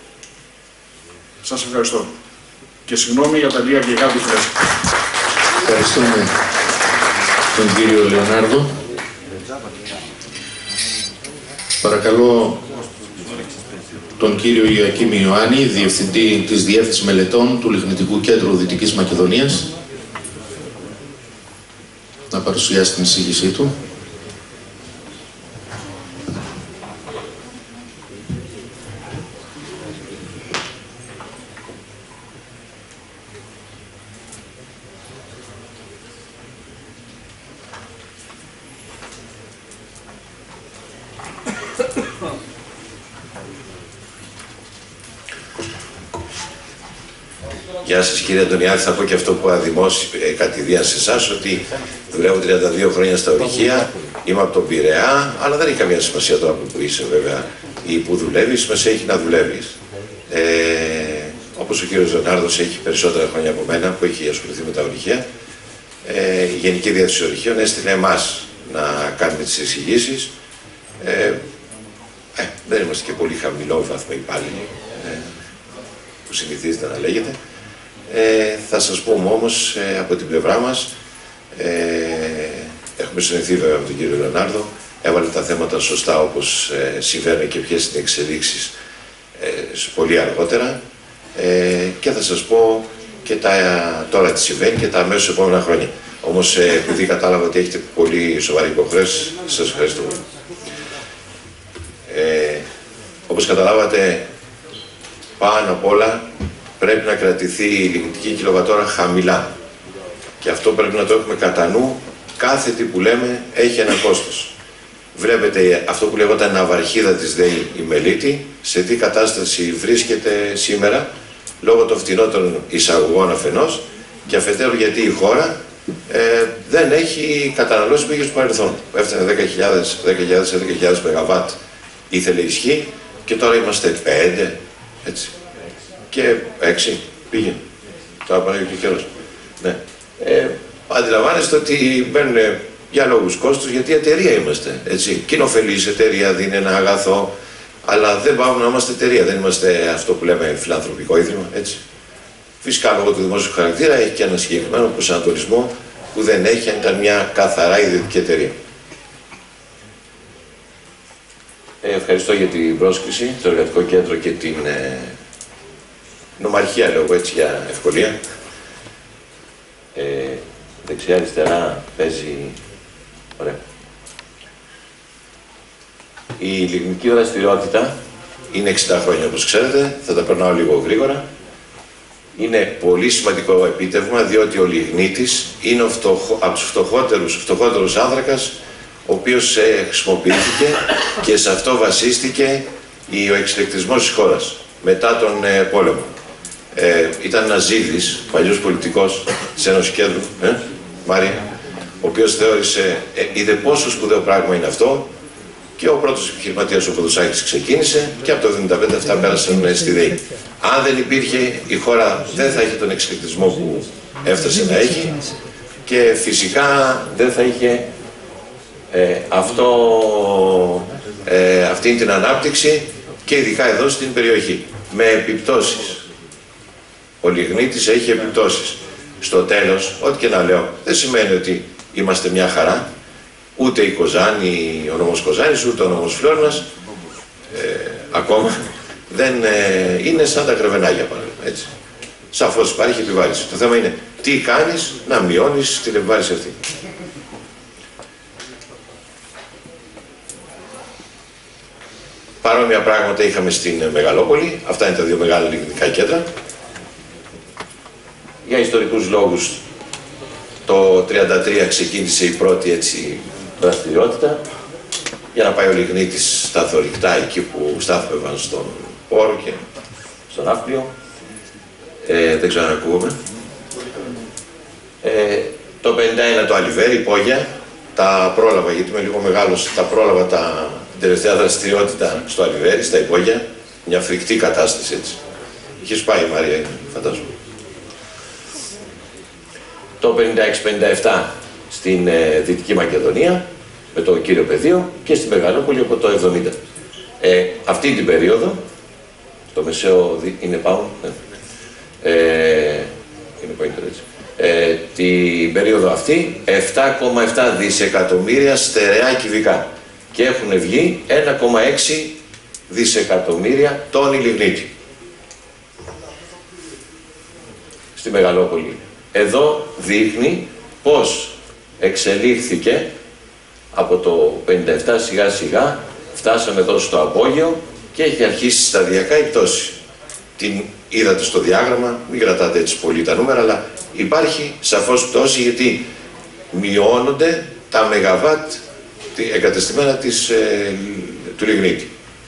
Σας ευχαριστώ. Και συγγνώμη για τα λίγα και κάτι φρέσκα. Ευχαριστούμε τον κύριο Λεωνάρδο. Παρακαλώ τον κύριο Ιωακήμ Ιωάννη, Διευθυντή της Διεύθυνσης Μελετών του Λιγνητικού Κέντρου Δυτικής Μακεδονίας, να παρουσιάσει την εισήγησή του. Γεια σας κύριε Αντωνιάδη, θα πω και αυτό που αδημώσει ε, κατηδίαν σε εσάς, ότι δουλεύω τριάντα δύο χρόνια στα ορυχεία, είμαι από τον Πειραιά, αλλά δεν έχει καμία σημασία τώρα που είσαι βέβαια ή που δουλεύεις, σημασία έχει να δουλεύεις. Ε, όπως ο κύριος Λεωνάρδος έχει περισσότερα χρόνια από μένα που έχει ασχοληθεί με τα ορυχεία, ε, η Γενική Διεύθυνση Ορυχείων έστειλε εμάς να κάνουμε τις εισηγήσεις. Ε, ε, δεν είμαστε και πολύ χαμηλό βαθμό υπάλληλοι, ε, που συνηθίζεται να λέγεται. Ε, θα σας πούμε όμως ε, από την πλευρά μας, ε, έχουμε συνεχθεί βέβαια με τον κύριο Λεωνάρδο, έβαλε τα θέματα σωστά όπως ε, συμβαίνουν και ποιες είναι οι εξελίξεις ε, πολύ αργότερα, ε, και θα σας πω και τα, τώρα τι συμβαίνει και τα αμέσως επόμενα χρόνια. Όμως ε, επειδή κατάλαβα ότι έχετε πολύ σοβαρή υποχρέωση, σας ευχαριστώ. Ε, όπως καταλάβατε, πάνω απ' όλα πρέπει να κρατηθεί η λιγνητική κιλοβατόρα χαμηλά. Και αυτό πρέπει να το έχουμε κατά νου. Κάθε τι που λέμε έχει ένα κόστος. Βλέπετε αυτό που λεγόταν ναυαρχίδα της ΔΕΗ η Μελίτη, σε τι κατάσταση βρίσκεται σήμερα, λόγω των φτηνότερων εισαγωγών αφενός, και αφετέρου γιατί η χώρα ε, δεν έχει καταναλώσει πήγε στο παρελθόν. Έφτανε δέκα χιλιάδες έντεκα χιλιάδες μεγαβάτ ήθελε ισχύ και τώρα είμαστε πέντε, έτσι. Και έξι πήγαινε. Τώρα πάνε και ο καιρός. Ναι. Ε, αντιλαμβάνεστε ότι μπαίνουν για λόγους κόστους, γιατί εταιρεία είμαστε. Έτσι. Κοινοφελής εταιρεία, δίνει ένα αγαθό, αλλά δεν πάμε να είμαστε εταιρεία. Δεν είμαστε αυτό που λέμε φιλανθρωπικό ίδρυμα. Έτσι. Φυσικά λόγω του δημόσιου χαρακτήρα έχει και ένα συγκεκριμένο προσανατολισμό που δεν έχει αν ήταν μια καθαρά ιδιωτική εταιρεία. Ε, ευχαριστώ για την πρόσκληση στο Εργατικό Κέντρο και την ε, νομαρχία, λέω έτσι για ευκολία. Ε, Δεξιά-αριστερά παίζει. Ωραία. Η λιγνητική δραστηριότητα είναι εξήντα χρόνια, όπως ξέρετε, θα τα περνάω λίγο γρήγορα. Είναι πολύ σημαντικό επίτευγμα, διότι ο λιγνίτης είναι ο φτωχο, από τους φτωχότερους, φτωχότερους άνθρακας, ο οποίος ε, χρησιμοποιήθηκε και σε αυτό βασίστηκε ο εξηλεκτρισμός της χώρας μετά τον ε, πόλεμο. Ε, ήταν ένας Ζήδης, παλιός πολιτικός της Ένωσης Κέντρου, ε, Μάρια, ο οποίος θεώρησε, ε, είδε πόσο σπουδαίο πράγμα είναι αυτό, και ο πρώτος επιχειρηματίας ο Κοδοσάκης ξεκίνησε και από το εβδομήντα πέντε αυτά πέρασαν στη ΔΕΗ. Αν δεν υπήρχε, η χώρα δεν θα είχε τον εξηλεκτρισμό που έφτασε να έχει και φυσικά δεν θα είχε ε, αυτό, ε, αυτή την ανάπτυξη και ειδικά εδώ στην περιοχή. Με επιπτώσεις. Ο λιγνίτης έχει επιπτώσεις. Στο τέλος, ό,τι και να λέω, δεν σημαίνει ότι είμαστε μια χαρά. Ούτε η Κοζάνη, ο νόμος Κοζάνης, ούτε ο νόμος Φλόρνας, ε, ακόμα, δεν ε, είναι σαν τα κρεβενάγια παράδειγμα, έτσι. Σαφώς υπάρχει επιβάρηση. Το θέμα είναι τι κάνεις να μειώνεις την επιβάρηση αυτή. Παρόμοια πράγματα είχαμε στην Μεγαλόπολη. Αυτά είναι τα δύο μεγάλα λιγνητικά κέντρα. Για ιστορικούς λόγους, το χίλια εννιακόσια τριάντα τρία ξεκίνησε η πρώτη έτσι δραστηριότητα για να πάει ο λιγνίτης στα θωρηκτά εκεί που στάθμευαν στον πόρο και στον ναύπλιο. Ε, δεν ξέρω αν ακούγομαι. Ε, το πενήντα ένα το Αλιβέρι, υπόγεια, τα πρόλαβα γιατί είμαι λίγο μεγάλος, τα πρόλαβα τα τελευταία δραστηριότητα στο Αλιβέρι, στα υπόγεια, μια φρικτή κατάσταση έτσι. Είχε πάει η Μαρία, φαντάζομαι. Το πενήντα έξι πενήντα επτά στην ε, Δυτική Μακεδονία με το κύριο πεδίο και στη Μεγαλόπολη από το εβδομήντα. Ε, αυτή την περίοδο, το μεσαίο είναι πάνω, ναι. ε, είναι πάνω έτσι. Ε, την περίοδο αυτή επτά κόμμα επτά δισεκατομμύρια στερεά κυβικά και έχουν βγει ένα κόμμα έξι δισεκατομμύρια τόνοι λιγνίτη στη Μεγαλόπολη. Εδώ δείχνει πως εξελίχθηκε από το πενήντα επτά σιγά σιγά, φτάσαμε εδώ στο απόγειο και έχει αρχίσει σταδιακά η πτώση. Την είδατε στο διάγραμμα, μην κρατάτε έτσι πολύ τα νούμερα, αλλά υπάρχει σαφώς πτώση γιατί μειώνονται τα μεγαβάτ εγκατεστημένα της, ε, του λιγνίτη.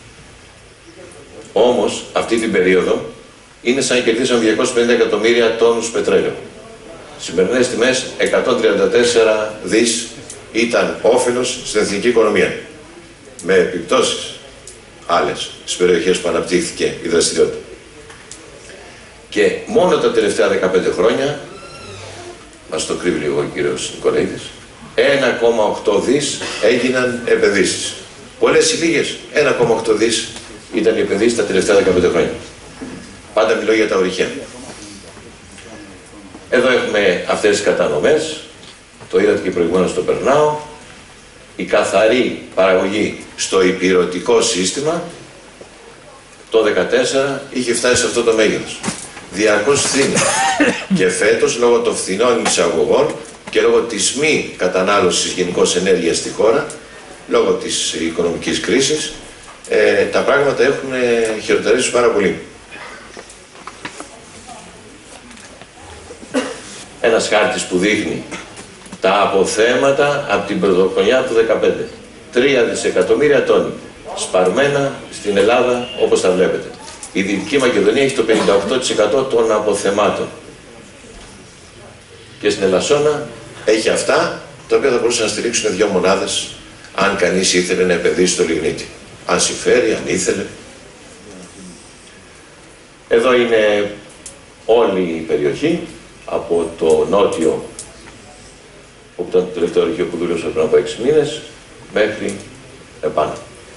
Όμως αυτή την περίοδο είναι σαν να κερδίσαμε διακόσια πενήντα εκατομμύρια τόνους πετρέλαιο. Σημερινές τιμές εκατόν τριάντα τέσσερα δις ήταν όφελος στην εθνική οικονομία. Με επιπτώσεις άλλες στις περιοχές που αναπτύχθηκε η δραστηριότητα. Και μόνο τα τελευταία δεκαπέντε χρόνια, μας το κρύβει λίγο ο κύριος Νικολαίδης, ένα κόμμα οκτώ δις έγιναν επενδύσεις. Πολλές ή λίγες, ένα κόμμα οκτώ δις ήταν οι επενδύσεις τα τελευταία δεκαπέντε χρόνια. Πάντα μιλώ για τα ορυχεία. Εδώ έχουμε αυτές τις κατανομές, το είδατε και προηγουμένως στο περνάω. Η καθαρή παραγωγή στο υπηρετικό σύστημα το δύο χιλιάδες δεκατέσσερα είχε φτάσει σε αυτό το μέγεθος. Διαρκώς φθήνει. Και φέτος λόγω των φθηνών εισαγωγών και λόγω της μη κατανάλωσης γενικώς ενέργειας στη χώρα, λόγω της οικονομικής κρίσης, ε, τα πράγματα έχουν ε, χειροτερεύσει πάρα πολύ. Ένας χάρτης που δείχνει τα αποθέματα από την πρωτοχρονιά του δεκαπέντε. τρία δισεκατομμύρια τόνοι σπαρμένα στην Ελλάδα όπως τα βλέπετε. Η Δυτική Μακεδονία έχει το πενήντα οκτώ τοις εκατό των αποθεμάτων. Και στην Ελασσόνα έχει αυτά τα οποία θα μπορούσαν να στηρίξουν δύο μονάδες αν κανείς ήθελε να επενδύσει στο λιγνίτη. Αν συμφέρει, αν ήθελε. Εδώ είναι όλη η περιοχή από το νότιο, όπου ήταν το τελευταίο ορυχείο που δούλευσα πριν από έξι μήνες, μέχρι επάνω.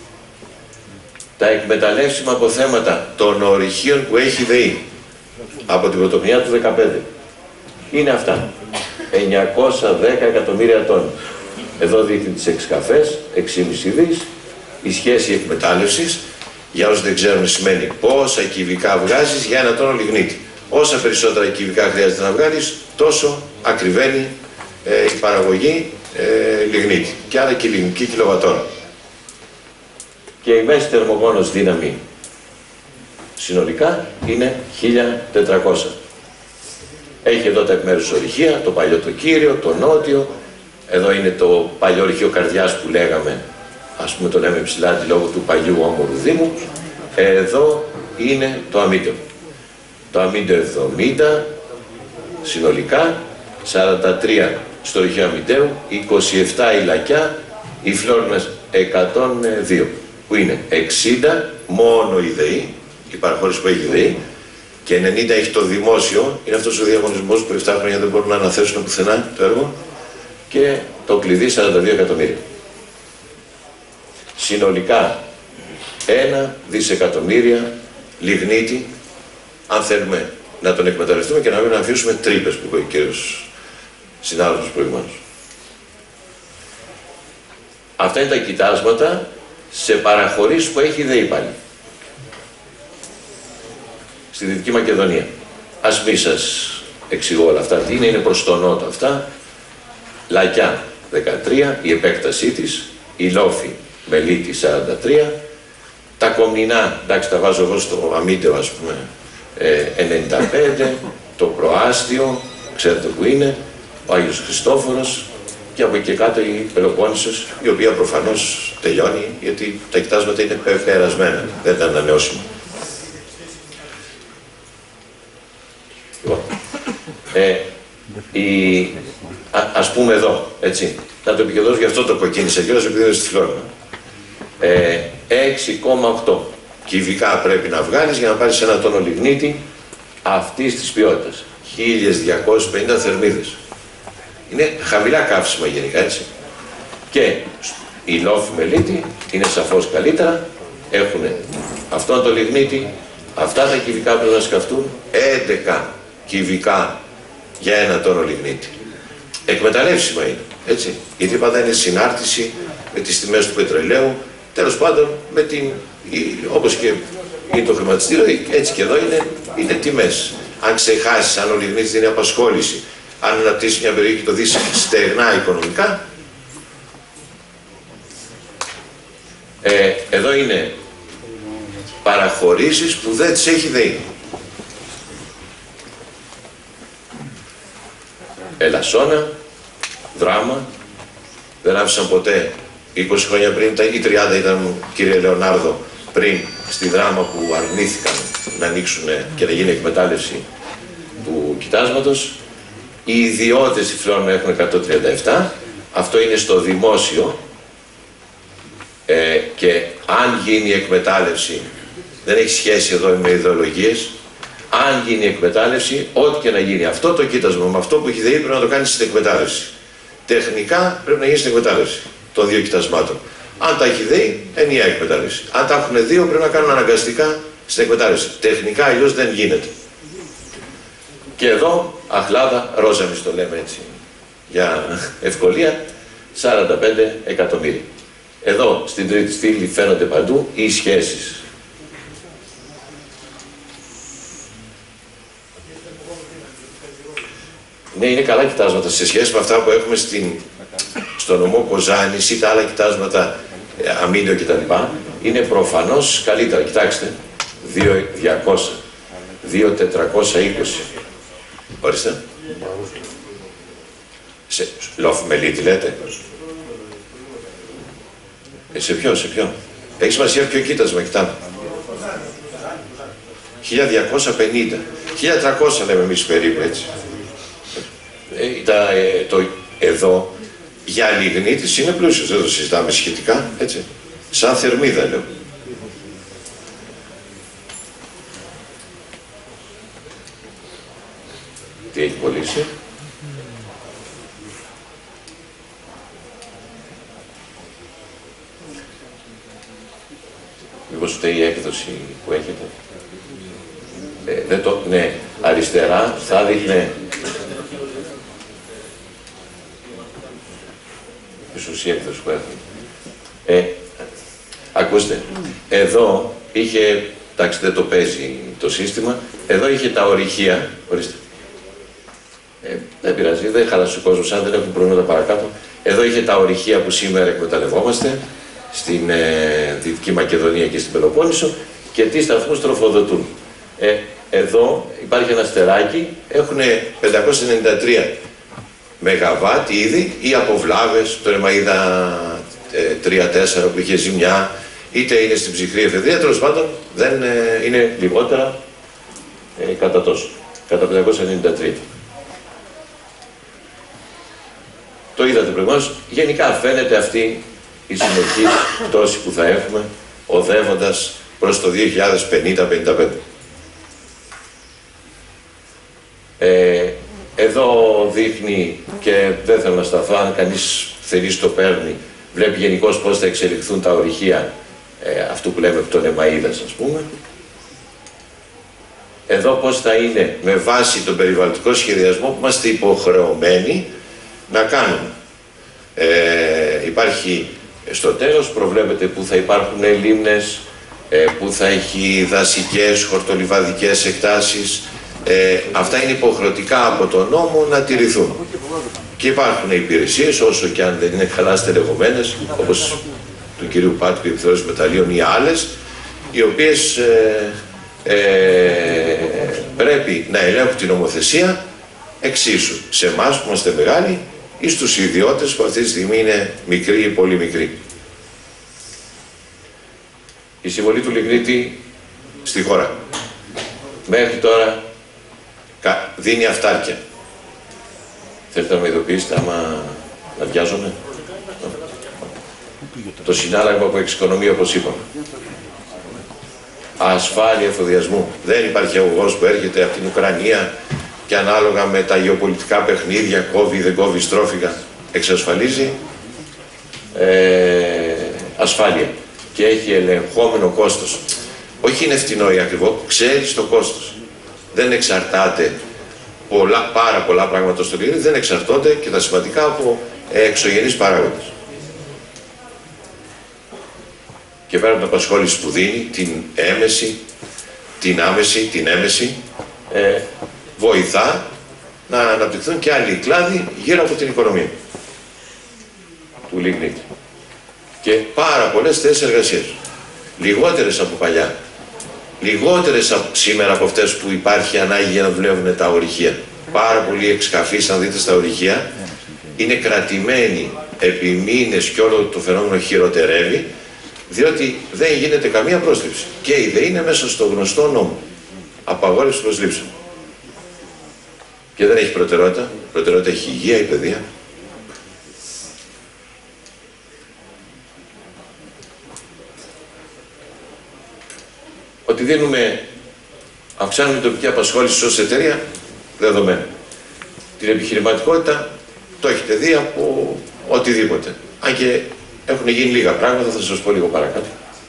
Τα εκμεταλλεύσιμα αποθέματα των ορυχείων που έχει ΔΕΗ από την πρωτοχρονιά του δεκαπέντε είναι αυτά. εννιακόσια δέκα εκατομμύρια τόνοι. Εδώ δείχνει τις εξκαφές, έξι κόμμα πέντε δις. Η σχέση εκμετάλλευσης, για όσοι δεν ξέρουν, σημαίνει πόσα κυβικά βγάζεις για ένα τόνο λιγνίτη. Όσα περισσότερα κυβικά χρειάζεται να βγάλεις, τόσο ακριβένει ε, η παραγωγή ε, λιγνίτη και άρα και η λιγνική κιλοβατόρα. Και η μέση θερμογόνος δύναμη συνολικά είναι χίλια τετρακόσια. Έχει εδώ τα επιμέρους ορυχεία, το παλιό το Κύριο, το Νότιο. Εδώ είναι το παλιό ορυχείο Καρδιάς που λέγαμε, ας πούμε το λέμε ψηλά λόγω του παλιού όμορου Δήμου. Εδώ είναι το Αμύντεο. Το Αμύντεο εβδομήντα συνολικά, σαράντα τρία στο ορυχείο Αμυντέου, είκοσι επτά η Λακιά, η Φλόρινας εκατόν δύο, που είναι εξήντα μόνο η ΔΕΗ, η παραχώρηση που έχει η ΔΕΗ, και ενενήντα έχει το δημόσιο, είναι αυτός ο διαγωνισμός που επτά χρόνια δεν μπορούν να αναθέσουν πουθενά το έργο, και το κλειδί σαράντα δύο εκατομμύρια. Συνολικά ένα δισεκατομμύρια λιγνίτη, αν θέλουμε να τον εκμεταλλευτούμε και να μην αφήσουμε τρύπες που είπε ο κύριος συνάδελφος προηγουμένως. Αυτά είναι τα κοιτάσματα σε παραχωρήσεις που έχει η ΔΕΗ πάλι. Στη Δυτική Μακεδονία. Ας μη σας εξηγώ όλα αυτά τι είναι, είναι προς τον νότο αυτά. Λακιά δεκατρία, η επέκτασή της, η Λόφη Μελίτη σαράντα τρία, τα Κομνηνά, εντάξει τα βάζω εγώ στο Αμύντεο ας πούμε, ενενήντα πέντε, το Προάστιο, ξέρετε που είναι, ο Άγιος Χριστόφορος, και από εκεί κάτω η Πελοπόννησος, η οποία προφανώς τελειώνει γιατί τα κοιτάσματα είναι περασμένα, δεν ήταν ανανεώσιμα. Λοιπόν, ε, η, α, ας πούμε εδώ, έτσι, να το επικεντρώσω, γι' αυτό το κοκκίνησα κιόλας επειδή είναι στη Φλόρινα. Ε, έξι κόμμα οκτώ κυβικά πρέπει να βγάλεις για να πάρεις ένα τόνο λιγνίτη αυτής της ποιότητας. χίλια διακόσιες πενήντα θερμίδες. Είναι χαμηλά καύσιμα γενικά, έτσι. Και η Λόφη Μελίτη είναι σαφώς καλύτερα. Έχουν αυτό το λιγνίτη, αυτά τα κυβικά πρέπει να σκαφτούν, έντεκα κυβικά για ένα τόνο λιγνίτη. Εκμεταλλεύσιμα είναι, έτσι. Γιατί πάντα είναι συνάρτηση με τις τιμές του πετρελαίου, τέλος πάντων με την, όπως και είναι το χρηματιστήριο, έτσι και εδώ είναι, είναι τιμές. Αν ξεχάσεις, αν ο λιγνίτης είναι απασχόληση, αν αναπτύσσει μια περιοχή και το δεις στεγνά οικονομικά. Ε, εδώ είναι παραχωρήσεις που δεν τις έχει ΔΕΗ. Ελασσόνα, Δράμα, δεν άφησαν ποτέ, είκοσι χρόνια πριν ή τριάντα ήταν, κύριε Λεωνάρδο, πριν στη Δράμα που αρνήθηκαν να ανοίξουν και να γίνει εκμετάλλευση του κοιτάσματος. Οι ιδιώτες στη Φλόρινα έχουν εκατόν τριάντα επτά, αυτό είναι στο δημόσιο, ε, και αν γίνει εκμετάλλευση, δεν έχει σχέση εδώ με ιδεολογίες, αν γίνει εκμετάλλευση, ό,τι και να γίνει, αυτό το κοίτασμα με αυτό που έχει ΔΕΗ πρέπει να το κάνει στην εκμετάλλευση. Τεχνικά πρέπει να γίνει στην εκμετάλλευση των δύο κοιτασμάτων. Αν τα έχει ΔΕΗ, ενιαία εκμετάλλευση. Αν τα έχουν δύο, πρέπει να κάνουν αναγκαστικά στην εκμετάλλευση. Τεχνικά αλλιώς δεν γίνεται. Και εδώ, Αχλάδα, Ρόζα, εμείς το λέμε έτσι για ευκολία, σαράντα πέντε εκατομμύρια. Εδώ, στην τρίτη στήλη, φαίνονται παντού οι σχέσεις. Ναι, είναι καλά κοιτάσματα σε σχέση με αυτά που έχουμε στην, στο νομό Κοζάνης ή τα άλλα κοιτάσματα, ε, Αμήλιο κτλ. Είναι προφανώς καλύτερα. Κοιτάξτε, δύο χιλιάδες διακόσια, δύο χιλιάδες τετρακόσια είκοσι. Ορίστε. Σε Λόφ Μελίτη λέτε. Ε, σε ποιο, σε ποιο. Έχει σημασία ποιο κοίτασμα κοιτάμε. χίλια διακόσια πενήντα. χίλια τριακόσια λέμε εμείς περίπου έτσι. Ε, τα, ε, το, εδώ για λιγνίτης είναι πλούσιος, δεν το συζητάμε σχετικά, έτσι. Σαν θερμίδα λέω. Τι έχει πωλήσει. Μήπως ούτε η έκδοση που έχετε. Ε, δεν το, ναι, αριστερά θα δείχνει. Ίσως η έκδοση που έχουμε. Ε, ακούστε, εδώ είχε, εντάξει δεν το παίζει το σύστημα, εδώ είχε τα ορυχεία, ορίστε. Ε, δεν πειράζει, δεν χαλάσει ο κόσμος, αν δεν έχουν προβλήματα παρακάτω. Εδώ είχε τα ορυχεία που σήμερα εκμεταλλευόμαστε, στην ε, Δυτική Μακεδονία και στην Πελοπόννησο, και τι σταθμούς τροφοδοτούν. Ε, εδώ υπάρχει ένα στεράκι, έχουν πεντακόσια ενενήντα τρία μεγαβάτ ήδη ή αποβλάβες, το Ρεμαΐδα ε, τρία τέσσερα που είχε ζημιά, είτε είναι στην ψυχρή εφεδρεία, τέλος πάντων δεν ε, είναι λιγότερα ε, κατά τόσο, κατά πεντακόσια ενενήντα τρία. Το είδατε προηγουμένως, γενικά φαίνεται αυτή η συνεχής πτώση που θα έχουμε οδεύοντας προς το δύο χιλιάδες πενήντα πενήντα πέντε. Ε, εδώ δείχνει, και δεν θέλω να σταθώ, αν κανείς θέλει το παίρνει, βλέπει γενικώς πώς θα εξελιχθούν τα ορυχεία, ε, αυτού που λέμε τον Εμαΐδας ας πούμε. Εδώ πώς θα είναι με βάση τον περιβαλλοντικό σχεδιασμό που είμαστε υποχρεωμένοι να κάνουμε. Ε, υπάρχει στο τέλος, προβλέπεται που θα υπάρχουν λίμνες, ε, που θα έχει δασικές, χορτολιβαδικές εκτάσεις. Ε, αυτά είναι υποχρεωτικά από τον νόμο να τηρηθούν. Και υπάρχουν υπηρεσίες, όσο και αν δεν είναι καλά στελεχωμένες, όπως του κυρίου Πάτκου, η επιθεώρηση μεταλλίων ή άλλες, οι οποίες ε, ε, πρέπει να ελέγχουν την νομοθεσία εξίσου σε εμάς που είμαστε μεγάλοι ή στους ιδιώτες που αυτή τη στιγμή είναι μικροί ή πολύ μικροί. Η συμβολή του λιγνίτη στη χώρα μέχρι τώρα δίνει αυτάρκεια. Θέλετε να με ειδοποιήσετε άμα να βιάζομαι. Το συνάλλαγμα που εξοικονομεί, όπως είπαμε. Ασφάλεια εφοδιασμού. Δεν υπάρχει αγωγός που έρχεται από την Ουκρανία και ανάλογα με τα γεωπολιτικά παιχνίδια, κόβει, δεν κόβει, στρόφιγγα. Εξασφαλίζει ε, ασφάλεια και έχει ελεγχόμενο κόστος. Όχι είναι φτηνό ή ακριβό, ξέρεις το κόστος. Δεν εξαρτάται πολλά, πάρα πολλά πράγματα στο λιγνίτη, δεν εξαρτώνται και τα σημαντικά από εξωγενείς παράγοντες. Και πέρα από την απασχόληση που δίνει, την έμεση, την άμεση, την έμεση, ε, βοηθά να αναπτυχθούν και άλλοι κλάδοι γύρω από την οικονομία του λιγνίτη. Και πάρα πολλές θέσεις εργασίας. Λιγότερες από παλιά. Λιγότερες από σήμερα από αυτές που υπάρχει ανάγκη για να δουλεύουν τα ορυχεία. Πάρα πολλοί εξκαφείς, αν δείτε στα ορυχεία, είναι κρατημένοι επί μήνες και όλο το φαινόμενο χειροτερεύει, διότι δεν γίνεται καμία πρόσληψη. Και η ΔΕΗ είναι μέσα στο γνωστό νόμο. Απαγόρευση προσλήψεων. Και δεν έχει προτεραιότητα. Προτεραιότητα έχει η υγεία, η παιδεία. Ότι δίνουμε, αυξάνουμε τοπική απασχόληση ως εταιρεία, δεδομένο. Την επιχειρηματικότητα το έχετε δει από οτιδήποτε. Αν και έχουν γίνει λίγα πράγματα, θα σας πω λίγο παρακάτω.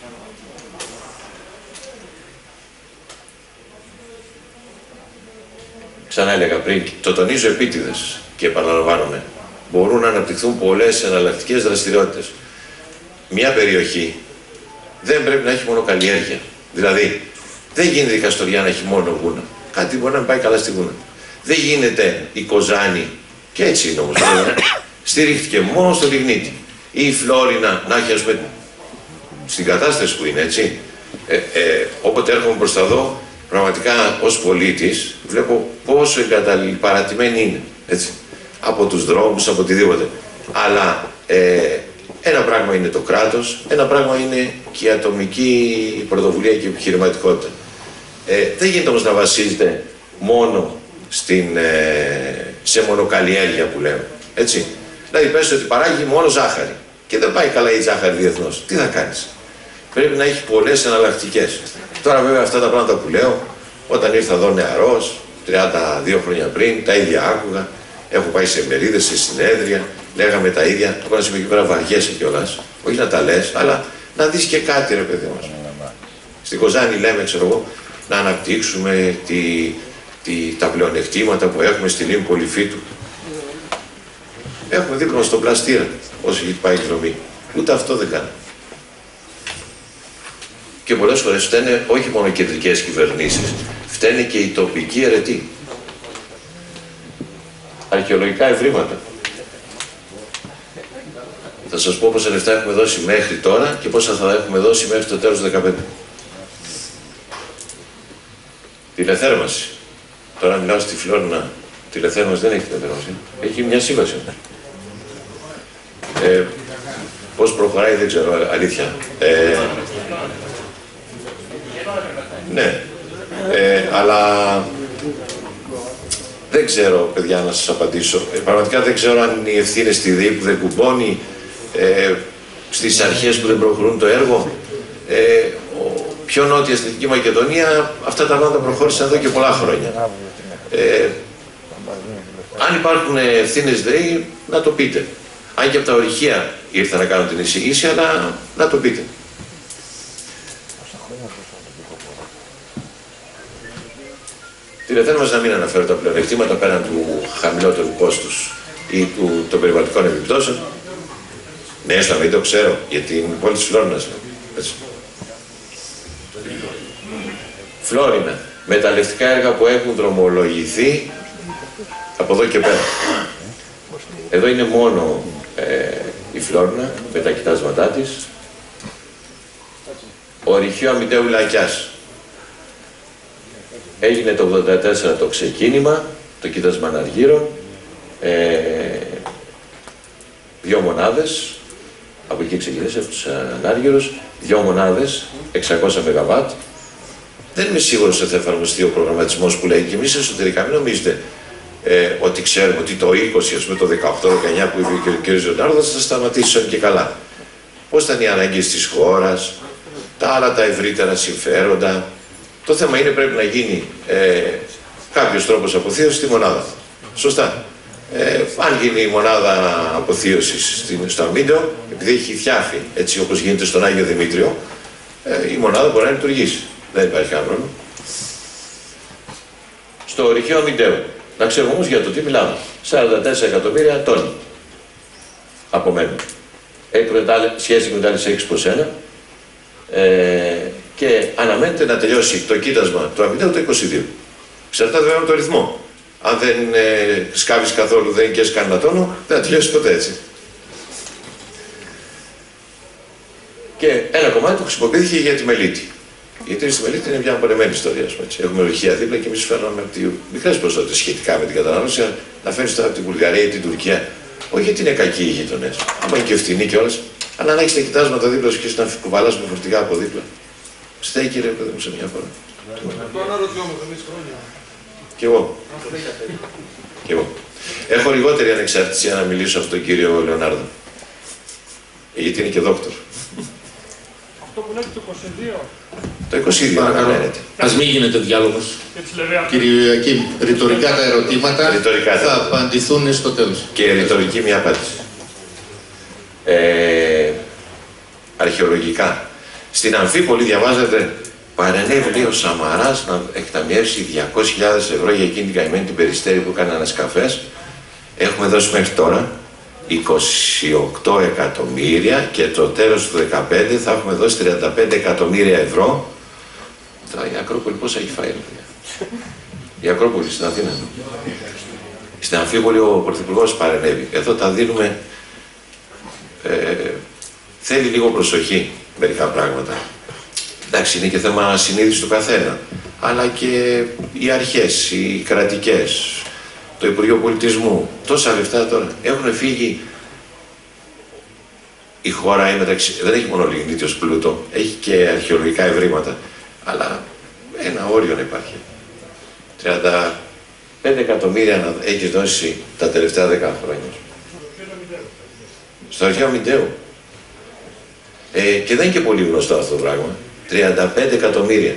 Ξανά έλεγα πριν, το τονίζω επίτηδες και επαναλαμβάνομαι, μπορούν να αναπτυχθούν πολλές εναλλακτικές δραστηριότητες. Μια περιοχή δεν πρέπει να έχει μόνο καλλιέργεια. Δηλαδή, δεν γίνεται η Καστοριά να έχει μόνο γούνα. Κάτι μπορεί να μην πάει καλά στη γούνα. Δεν γίνεται η Κοζάνη, και έτσι είναι όμως, στηρίχτηκε μόνο στο λιγνίτη. Ή η Φλόρινα να έχει, ας πούμε, στην κατάσταση που είναι, έτσι. Ε, ε, όποτε έρχομαι προς τα δω, πραγματικά ως πολίτης βλέπω πόσο εγκαταλειπαρατημένοι είναι, έτσι. Από τους δρόμους, από οτιδήποτε. Αλλά ε, ένα πράγμα είναι το κράτος, ένα πράγμα είναι και η ατομική πρωτοβουλία και η επιχειρηματικότητα. Ε, δεν γίνεται όμως να βασίζεται μόνο στην, ε, σε μονοκαλλιέργεια που λέμε, έτσι. Δηλαδή πες ότι παράγει μόνο ζάχαρη και δεν πάει καλά η ζάχαρη διεθνώς. Τι θα κάνεις? Πρέπει να έχει πολλές εναλλακτικές. Τώρα βέβαια αυτά τα πράγματα που λέω, όταν ήρθα εδώ νεαρός, τριάντα δύο χρόνια πριν, τα ίδια άκουγα. Έχω πάει σε μερίδες, σε συνέδρια, λέγαμε τα ίδια. Το έκανα εκεί πέρα, βαριέσαι κιόλας. Όχι να τα λες, αλλά να δεις και κάτι, ρε παιδί μας. Στην Κοζάνη λέμε, ξέρω εγώ, να αναπτύξουμε τη, τη, τα πλεονεκτήματα που έχουμε στη Λίμνη Πολυφύτου. Έχουμε δίπλα στον πλαστήρα, όσο έχει πάει η δρομή. Ούτε αυτό δεν κάνει. Και πολλές φορές φταίνε όχι μόνο οι κεντρικές κυβερνήσεις, φταίνε και οι τοπικοί αιρετοί. Αρχαιολογικά ευρήματα. Θα σας πω πόσα λεφτά έχουμε δώσει μέχρι τώρα και πόσα θα έχουμε δώσει μέχρι το τέλος του δεκαπέντε. Τηλεθέρμανση. Τώρα μιλάω στη Φλόρινα. Τηλεθέρμανση δεν έχει τηλεθέρμανση. Έχει μια σύμβαση. Ε, πώς προχωράει δεν ξέρω, αλήθεια. Ε, ναι. Ε, αλλά δεν ξέρω, παιδιά, να σας απαντήσω. Ε, πραγματικά δεν ξέρω αν οι ευθύνες στη ΔΕΗ που δεν κουμπώνει, ε, στις αρχές που δεν προχωρούν το έργο. Ε, ο, πιο νότια στη Δυτική Μακεδονία, αυτά τα πράγματα προχώρησαν εδώ και πολλά χρόνια. Ε, αν υπάρχουν ευθύνες ΔΕΗ, να το πείτε. Αν και από τα ορυχεία ήρθα να κάνω την εισήγηση, αλλά να το πείτε. Τηλεθέρμανση να μην αναφέρω τα πλεονεκτήματα πέραν του χαμηλότερου κόστους ή του, των περιβαλλοντικών επιπτώσεων. Ναι, στο μην το ξέρω, γιατί είναι πόλη της Φλόρινας. Φλόρινα, με τα λευτικά έργα που έχουν δρομολογηθεί από εδώ και πέρα. Εδώ είναι μόνο ε, η Φλόρινα με τα κοιτάσματά της. Ορυχείο Αμυντέου Λακιάς. Έγινε το ογδόντα τέσσερα το ξεκίνημα, το κοίτασμα Αναργύρων, ε, δύο μονάδες, από εκεί ξεκινήσε, από τους Ανάργυρους, δύο μονάδες, εξακόσια μεγαβάτ. Δεν είμαι σίγουρος ότι θα εφαρμοστεί ο προγραμματισμός που λέει και εμείς εσωτερικά, μην νομίζετε ε, ότι ξέρουμε ότι το είκοσι, ας πούμε το δεκαοκτώ δεκαεννιά που είπε και ο κ. Ζωνάρδο θα σταματήσουν και καλά. Πώς ήταν οι ανάγκες της χώρας, τα άλλα τα ευρύτερα συμφέροντα. Το θέμα είναι πρέπει να γίνει ε, κάποιος τρόπος αποθείωσης στη μονάδα. Σωστά. Ε, αν γίνει η μονάδα αποθείωσης στο Αμύντεο, επειδή έχει θιάφη, έτσι όπως γίνεται στον Άγιο Δημήτριο, ε, η μονάδα μπορεί να λειτουργήσει. Δεν υπάρχει άλλο πρόβλημα. Στο ορυχείο Αμυντέου, να ξέρουμε όμως για το τι μιλάμε. σαράντα τέσσερα εκατομμύρια τόνοι απομένουν. Σχέση με τα άλλες έξι προς ένα. Ε, και αναμένεται να τελειώσει το κοίτασμα του Αμυντέου το είκοσι δύο. Εξαρτάται βέβαια από το ρυθμό. Αν δεν ε, σκάβεις καθόλου, δεν οικιές κανένα τόνο, δεν θα τελειώσεις ποτέ έτσι. Και ένα κομμάτι του χρησιμοποιήθηκε για τη μελίτη. Γιατί στη μελίτη είναι μια απορρεμμένη ιστορία. Έχουμε ορυχεία δίπλα και εμεί φέρναμε μικρές ποσότητες σχετικά με την κατανάλωση. Να φέρνει τώρα από την Βουλγαρία ή την Τουρκία. Όχι γιατί είναι κακοί οι γείτονες, άμα είναι και φτηνοί κιόλας, αλλά να έχεις τα κοιτάσματα δίπλα σου και να κουβαλάς με φορτηγά από δίπλα. Στέκει ρε παιδί μου σε μια φορά. Το αναρωτιόμαστε εμείς χρόνια. Κι εγώ. Κι εγώ. Έχω λιγότερη ανεξαρτησία να μιλήσω από τον κύριο Λεωνάρδο. Γιατί είναι και δόκτωρ. Αυτό που λέτε το είκοσι δύο. Το είκοσι δύο αναμένεται. Ας μην γίνεται διάλογος. Κύριε Ακίμ, ρητορικά τα ερωτήματα ρητορικά θα απαντηθούν στο τέλος. Και ρητορική μια απάντηση. Ε, αρχαιολογικά. Στην Αμφίπολη διαβάζετε παρενέβη λέει ο Σαμαράς να εκταμιεύσει διακόσιες χιλιάδες ευρώ για εκείνη την καημένη την Περιστέρη που έκανε ανασκαφές. Έχουμε δώσει μέχρι τώρα είκοσι οκτώ εκατομμύρια και το τέλος του δύο χιλιάδες δεκαπέντε θα έχουμε δώσει τριάντα πέντε εκατομμύρια ευρώ. Τώρα η Ακρόπολη πώς έχει φάει, η Ακρόπολη στην Αθήνα. Στην Αμφίπολη ο Πρωθυπουργός παρενέβη. Εδώ τα δίνουμε. Ε, θέλει λίγο προσοχή μερικά πράγματα. Εντάξει, είναι και θέμα συνείδησης του καθένα. Αλλά και οι αρχές, οι κρατικές, το Υπουργείο Πολιτισμού, τόσα λεφτά τώρα. Έχουν φύγει. Η χώρα μεταξύ, δεν έχει μόνο λιγνίτιος πλούτο, έχει και αρχαιολογικά ευρήματα. Αλλά ένα όριο να υπάρχει. τριάντα πέντε εκατομμύρια να έχεις δώσει τα τελευταία δέκα χρόνια. Στο αρχαίο Μητέου. Ε, και δεν είναι και πολύ γνωστό αυτό το πράγμα. τριάντα πέντε εκατομμύρια.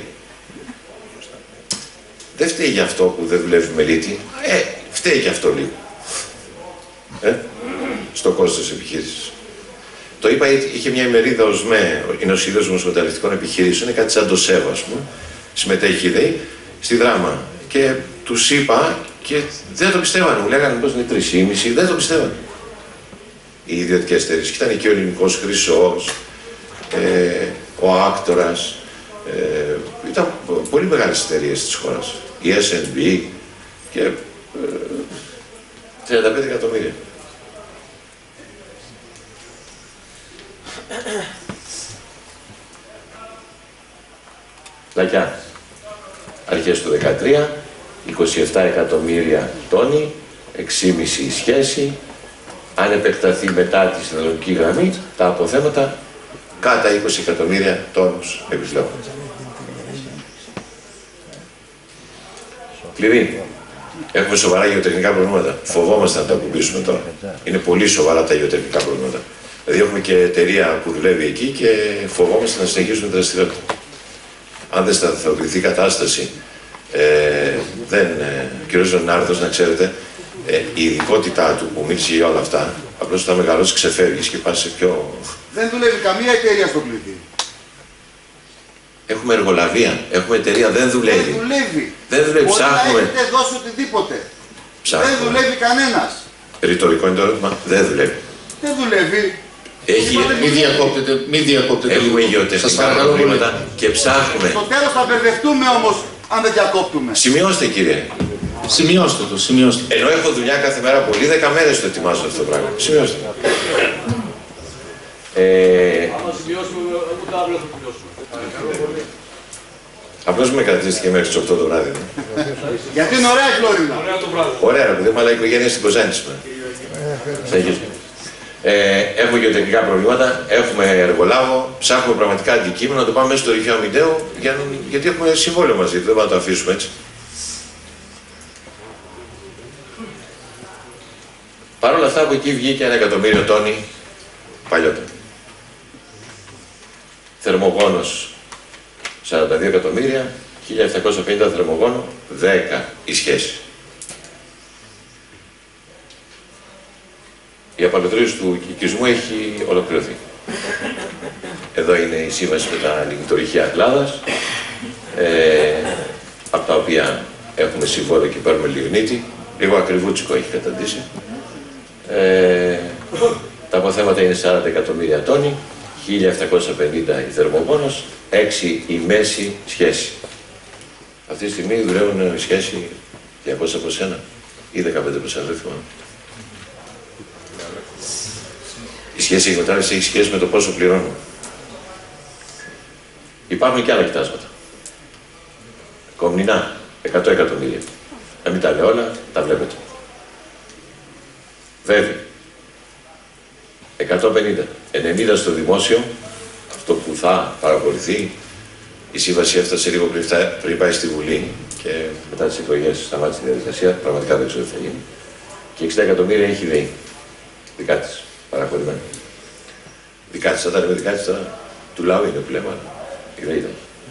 Δεν φταίει για αυτό που δεν δουλεύει μελίτη. Ε, φταίει και αυτό λίγο. Ε, στο κόστος της επιχείρησης. Το είπα, είχε μια ημερίδα ως ΜΕ, είναι ο Σύνδεσμος Μεταλλευτικών Επιχειρήσεων, είναι κάτι σαν το ΣΕΒ, ας πούμε. Συμμετέχει, λέει, στη Δράμα. Και τους είπα και δεν το πιστεύανε. Μου λέγανε πως είναι τρεις και μισό, δεν το πιστεύανε. Οι ιδιωτικές εταιρείες. Και ήταν και ο Ελληνικός Χρυσός, ε, ο Άκτορας. Ε, ήταν πολύ μεγάλες εταιρείες της χώρας. Η ες εν μπι και ε, τριάντα πέντε εκατομμύρια. Λακιά. Αρχές του δεκατρία, είκοσι επτά εκατομμύρια τόνοι, έξι κόμμα πέντε η σχέση. Αν επεκταθεί μετά τη συνδρομική γραμμή, τα αποθέματα κάτα είκοσι εκατομμύρια τόνους επιπλέον. Κλειδί. Έχουμε σοβαρά γεωτεχνικά προβλήματα. Φοβόμαστε να τα ακουμπήσουμε τώρα. Είναι πολύ σοβαρά τα γεωτεχνικά προβλήματα. Δηλαδή έχουμε και εταιρεία που δουλεύει εκεί και φοβόμαστε να συνεχίσουμε τη δραστηριότητα. Αν δεν σταθεροποιηθεί η κατάσταση, ε, δεν, ε, ο κ. Λεωνάρδος, να ξέρετε, ε, η ειδικότητά του που μίλησε για όλα αυτά, απλώς όταν μεγαλώσει ξεφεύγεις και πας σε πιο... Δεν δουλεύει καμία εταιρεία στο κλειδί. Έχουμε εργολαβία, έχουμε εταιρεία, δεν δουλεύει. Δεν δουλεύει. Δεν δουλεύει, Μπορεί ψάχνουμε. να έχετε δώσει οτιδήποτε. Ψάχνουμε. Δεν δουλεύει κανένας. Ρητορικό είναι το ερώτημα, δεν δουλεύει. Δεν δουλεύει. Έχει... Μη διακόπτετε, μη διακόπτετε. Έχουμε Σας γεωτεχνικά παρακαλώ πολύ. προβλήματα και ψάχνουμε. Στο τέλος θα μπερδευτούμε όμως αν δεν διακόπτουμε. Σημειώστε, κύριε. Σημειώστε το, σημειώστε. Ενώ έχω δουλειά κάθε μέρα πολύ, δέκα μέρες το ετοιμάζω αυτό το πράγμα. Σημειώστε. Ε... Απλώς με κρατήσετε και μέχρι τις οκτώ το βράδυ. Ναι. Γιατί είναι ωραία η Φλόρινα. Ωραία, ρε παιδί μου, αλλά η οικογένεια στην Κοζάνη σήμερα. Συνεχίζουμε. Ε, έχουμε γεωτεχνικά προβλήματα, έχουμε εργολάβο, ψάχνουμε πραγματικά αντικείμενο να το πάμε μέσα στο ρηχείο Αμυντέου για, γιατί έχουμε συμβόλαιο μαζί, δεν μπορούμε να το αφήσουμε έτσι. Παρ' όλα αυτά από εκεί βγήκε ένα εκατομμύριο τόνοι παλιότερα. Θερμογόνος σαράντα δύο εκατομμύρια, χίλια επτακόσια πενήντα θερμογόνο, δέκα η σχέση. Η απαλωτρίωση του οικισμού έχει ολοκληρωθεί. Εδώ είναι η σύμβαση με τα λιγνητορυχεία Κλάδας, ε, από τα οποία έχουμε συμβόλαιο και παίρνουμε λιγνίτη, λίγο ακριβούτσικο έχει καταντήσει. Ε, τα αποθέματα είναι σαράντα εκατομμύρια τόνοι, χίλια επτακόσια πενήντα η θερμογόνος, έξι η μέση σχέση. Αυτή τη στιγμή δουλεύουν η σχέση διακόσια από σένα. ή δεκαπέντε τοις εκατό, δεν θυμάμαι. Η σχέση εκμετάλλευσης έχει σχέση με το πόσο πληρώνουμε. Υπάρχουν και άλλα κοιτάσματα. Κομνηνά, εκατό εκατομμύρια. Να μην τα λέω όλα, τα βλέπετε. Βέβαια, εκατόν πενήντα, ενενήντα στο δημόσιο, αυτό που θα παραπολυθεί. Η σύμβαση έφτασε λίγο πριν, πριν πάει στη Βουλή και μετά τις εκλογές σταμάτησε τη διαδικασία. Πραγματικά δεν ξέρω τι θα γίνει. Και εξήντα εκατομμύρια έχει ΔΕΗ. Δικά της, παραχωρημένα. Δικά της, θα ήταν με δικά της τώρα. Του λαού είναι που λέμε, αλλά η ΔΕΗ ήταν.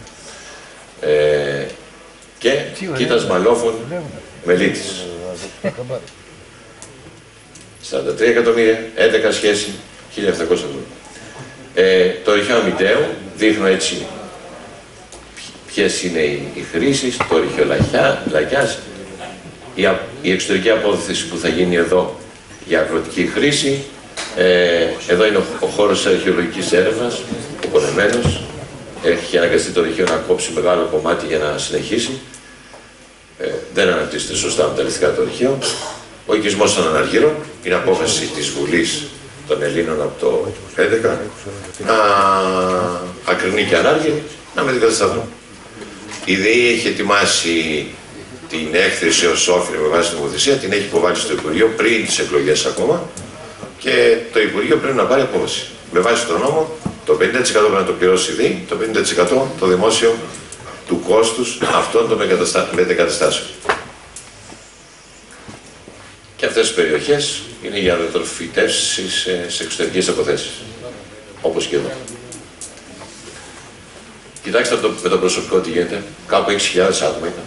Ε, και κοίτασμα λόφων μελίτης. σαράντα τρία εκατομμύρια, έντεκα σχέση, χίλια επτακόσια ευρώ. Ε, το ρηχαίο Αμυντέου δείχνω έτσι ποιες είναι οι χρήσεις, το ρηχαίο Λακιάς, η, η εξωτερική απόδοση που θα γίνει εδώ για αγροτική χρήση. Ε, εδώ είναι ο, ο χώρος της αρχαιολογικής έρευνας, ο πονεμένος. Έχει αναγκαστεί το ρηχαίο να κόψει μεγάλο κομμάτι για να συνεχίσει. Ε, δεν αναπτύσσεται σωστά μεταλλευτικά το ρηχαίο. Ο οικισμός των Αναργύρων είναι απόφαση της Βουλής των Ελλήνων από το έντεκα, να ακρινή και ανάργυρη, να μετεγκατασταθούν. Η ΔΕΗ έχει ετοιμάσει την έκθεση ως όφιλη με βάση την νομοθεσία, την έχει υποβάλει στο Υπουργείο πριν τις εκλογές ακόμα και το Υπουργείο πρέπει να πάρει απόφαση. Με βάση τον νόμο, το πενήντα τοις εκατό πρέπει να το πληρώσει η ΔΕΗ, το πενήντα τοις εκατό το δημόσιο του κόστους αυτών των μετεγκαταστάσεων. Και αυτές οι περιοχές είναι για ανατροφητεύσεις σε εξωτερικές αποθέσεις, όπως και εδώ. Κοιτάξτε το, με το προσωπικό τι γίνεται, κάπου έξι χιλιάδες άτομα ήταν.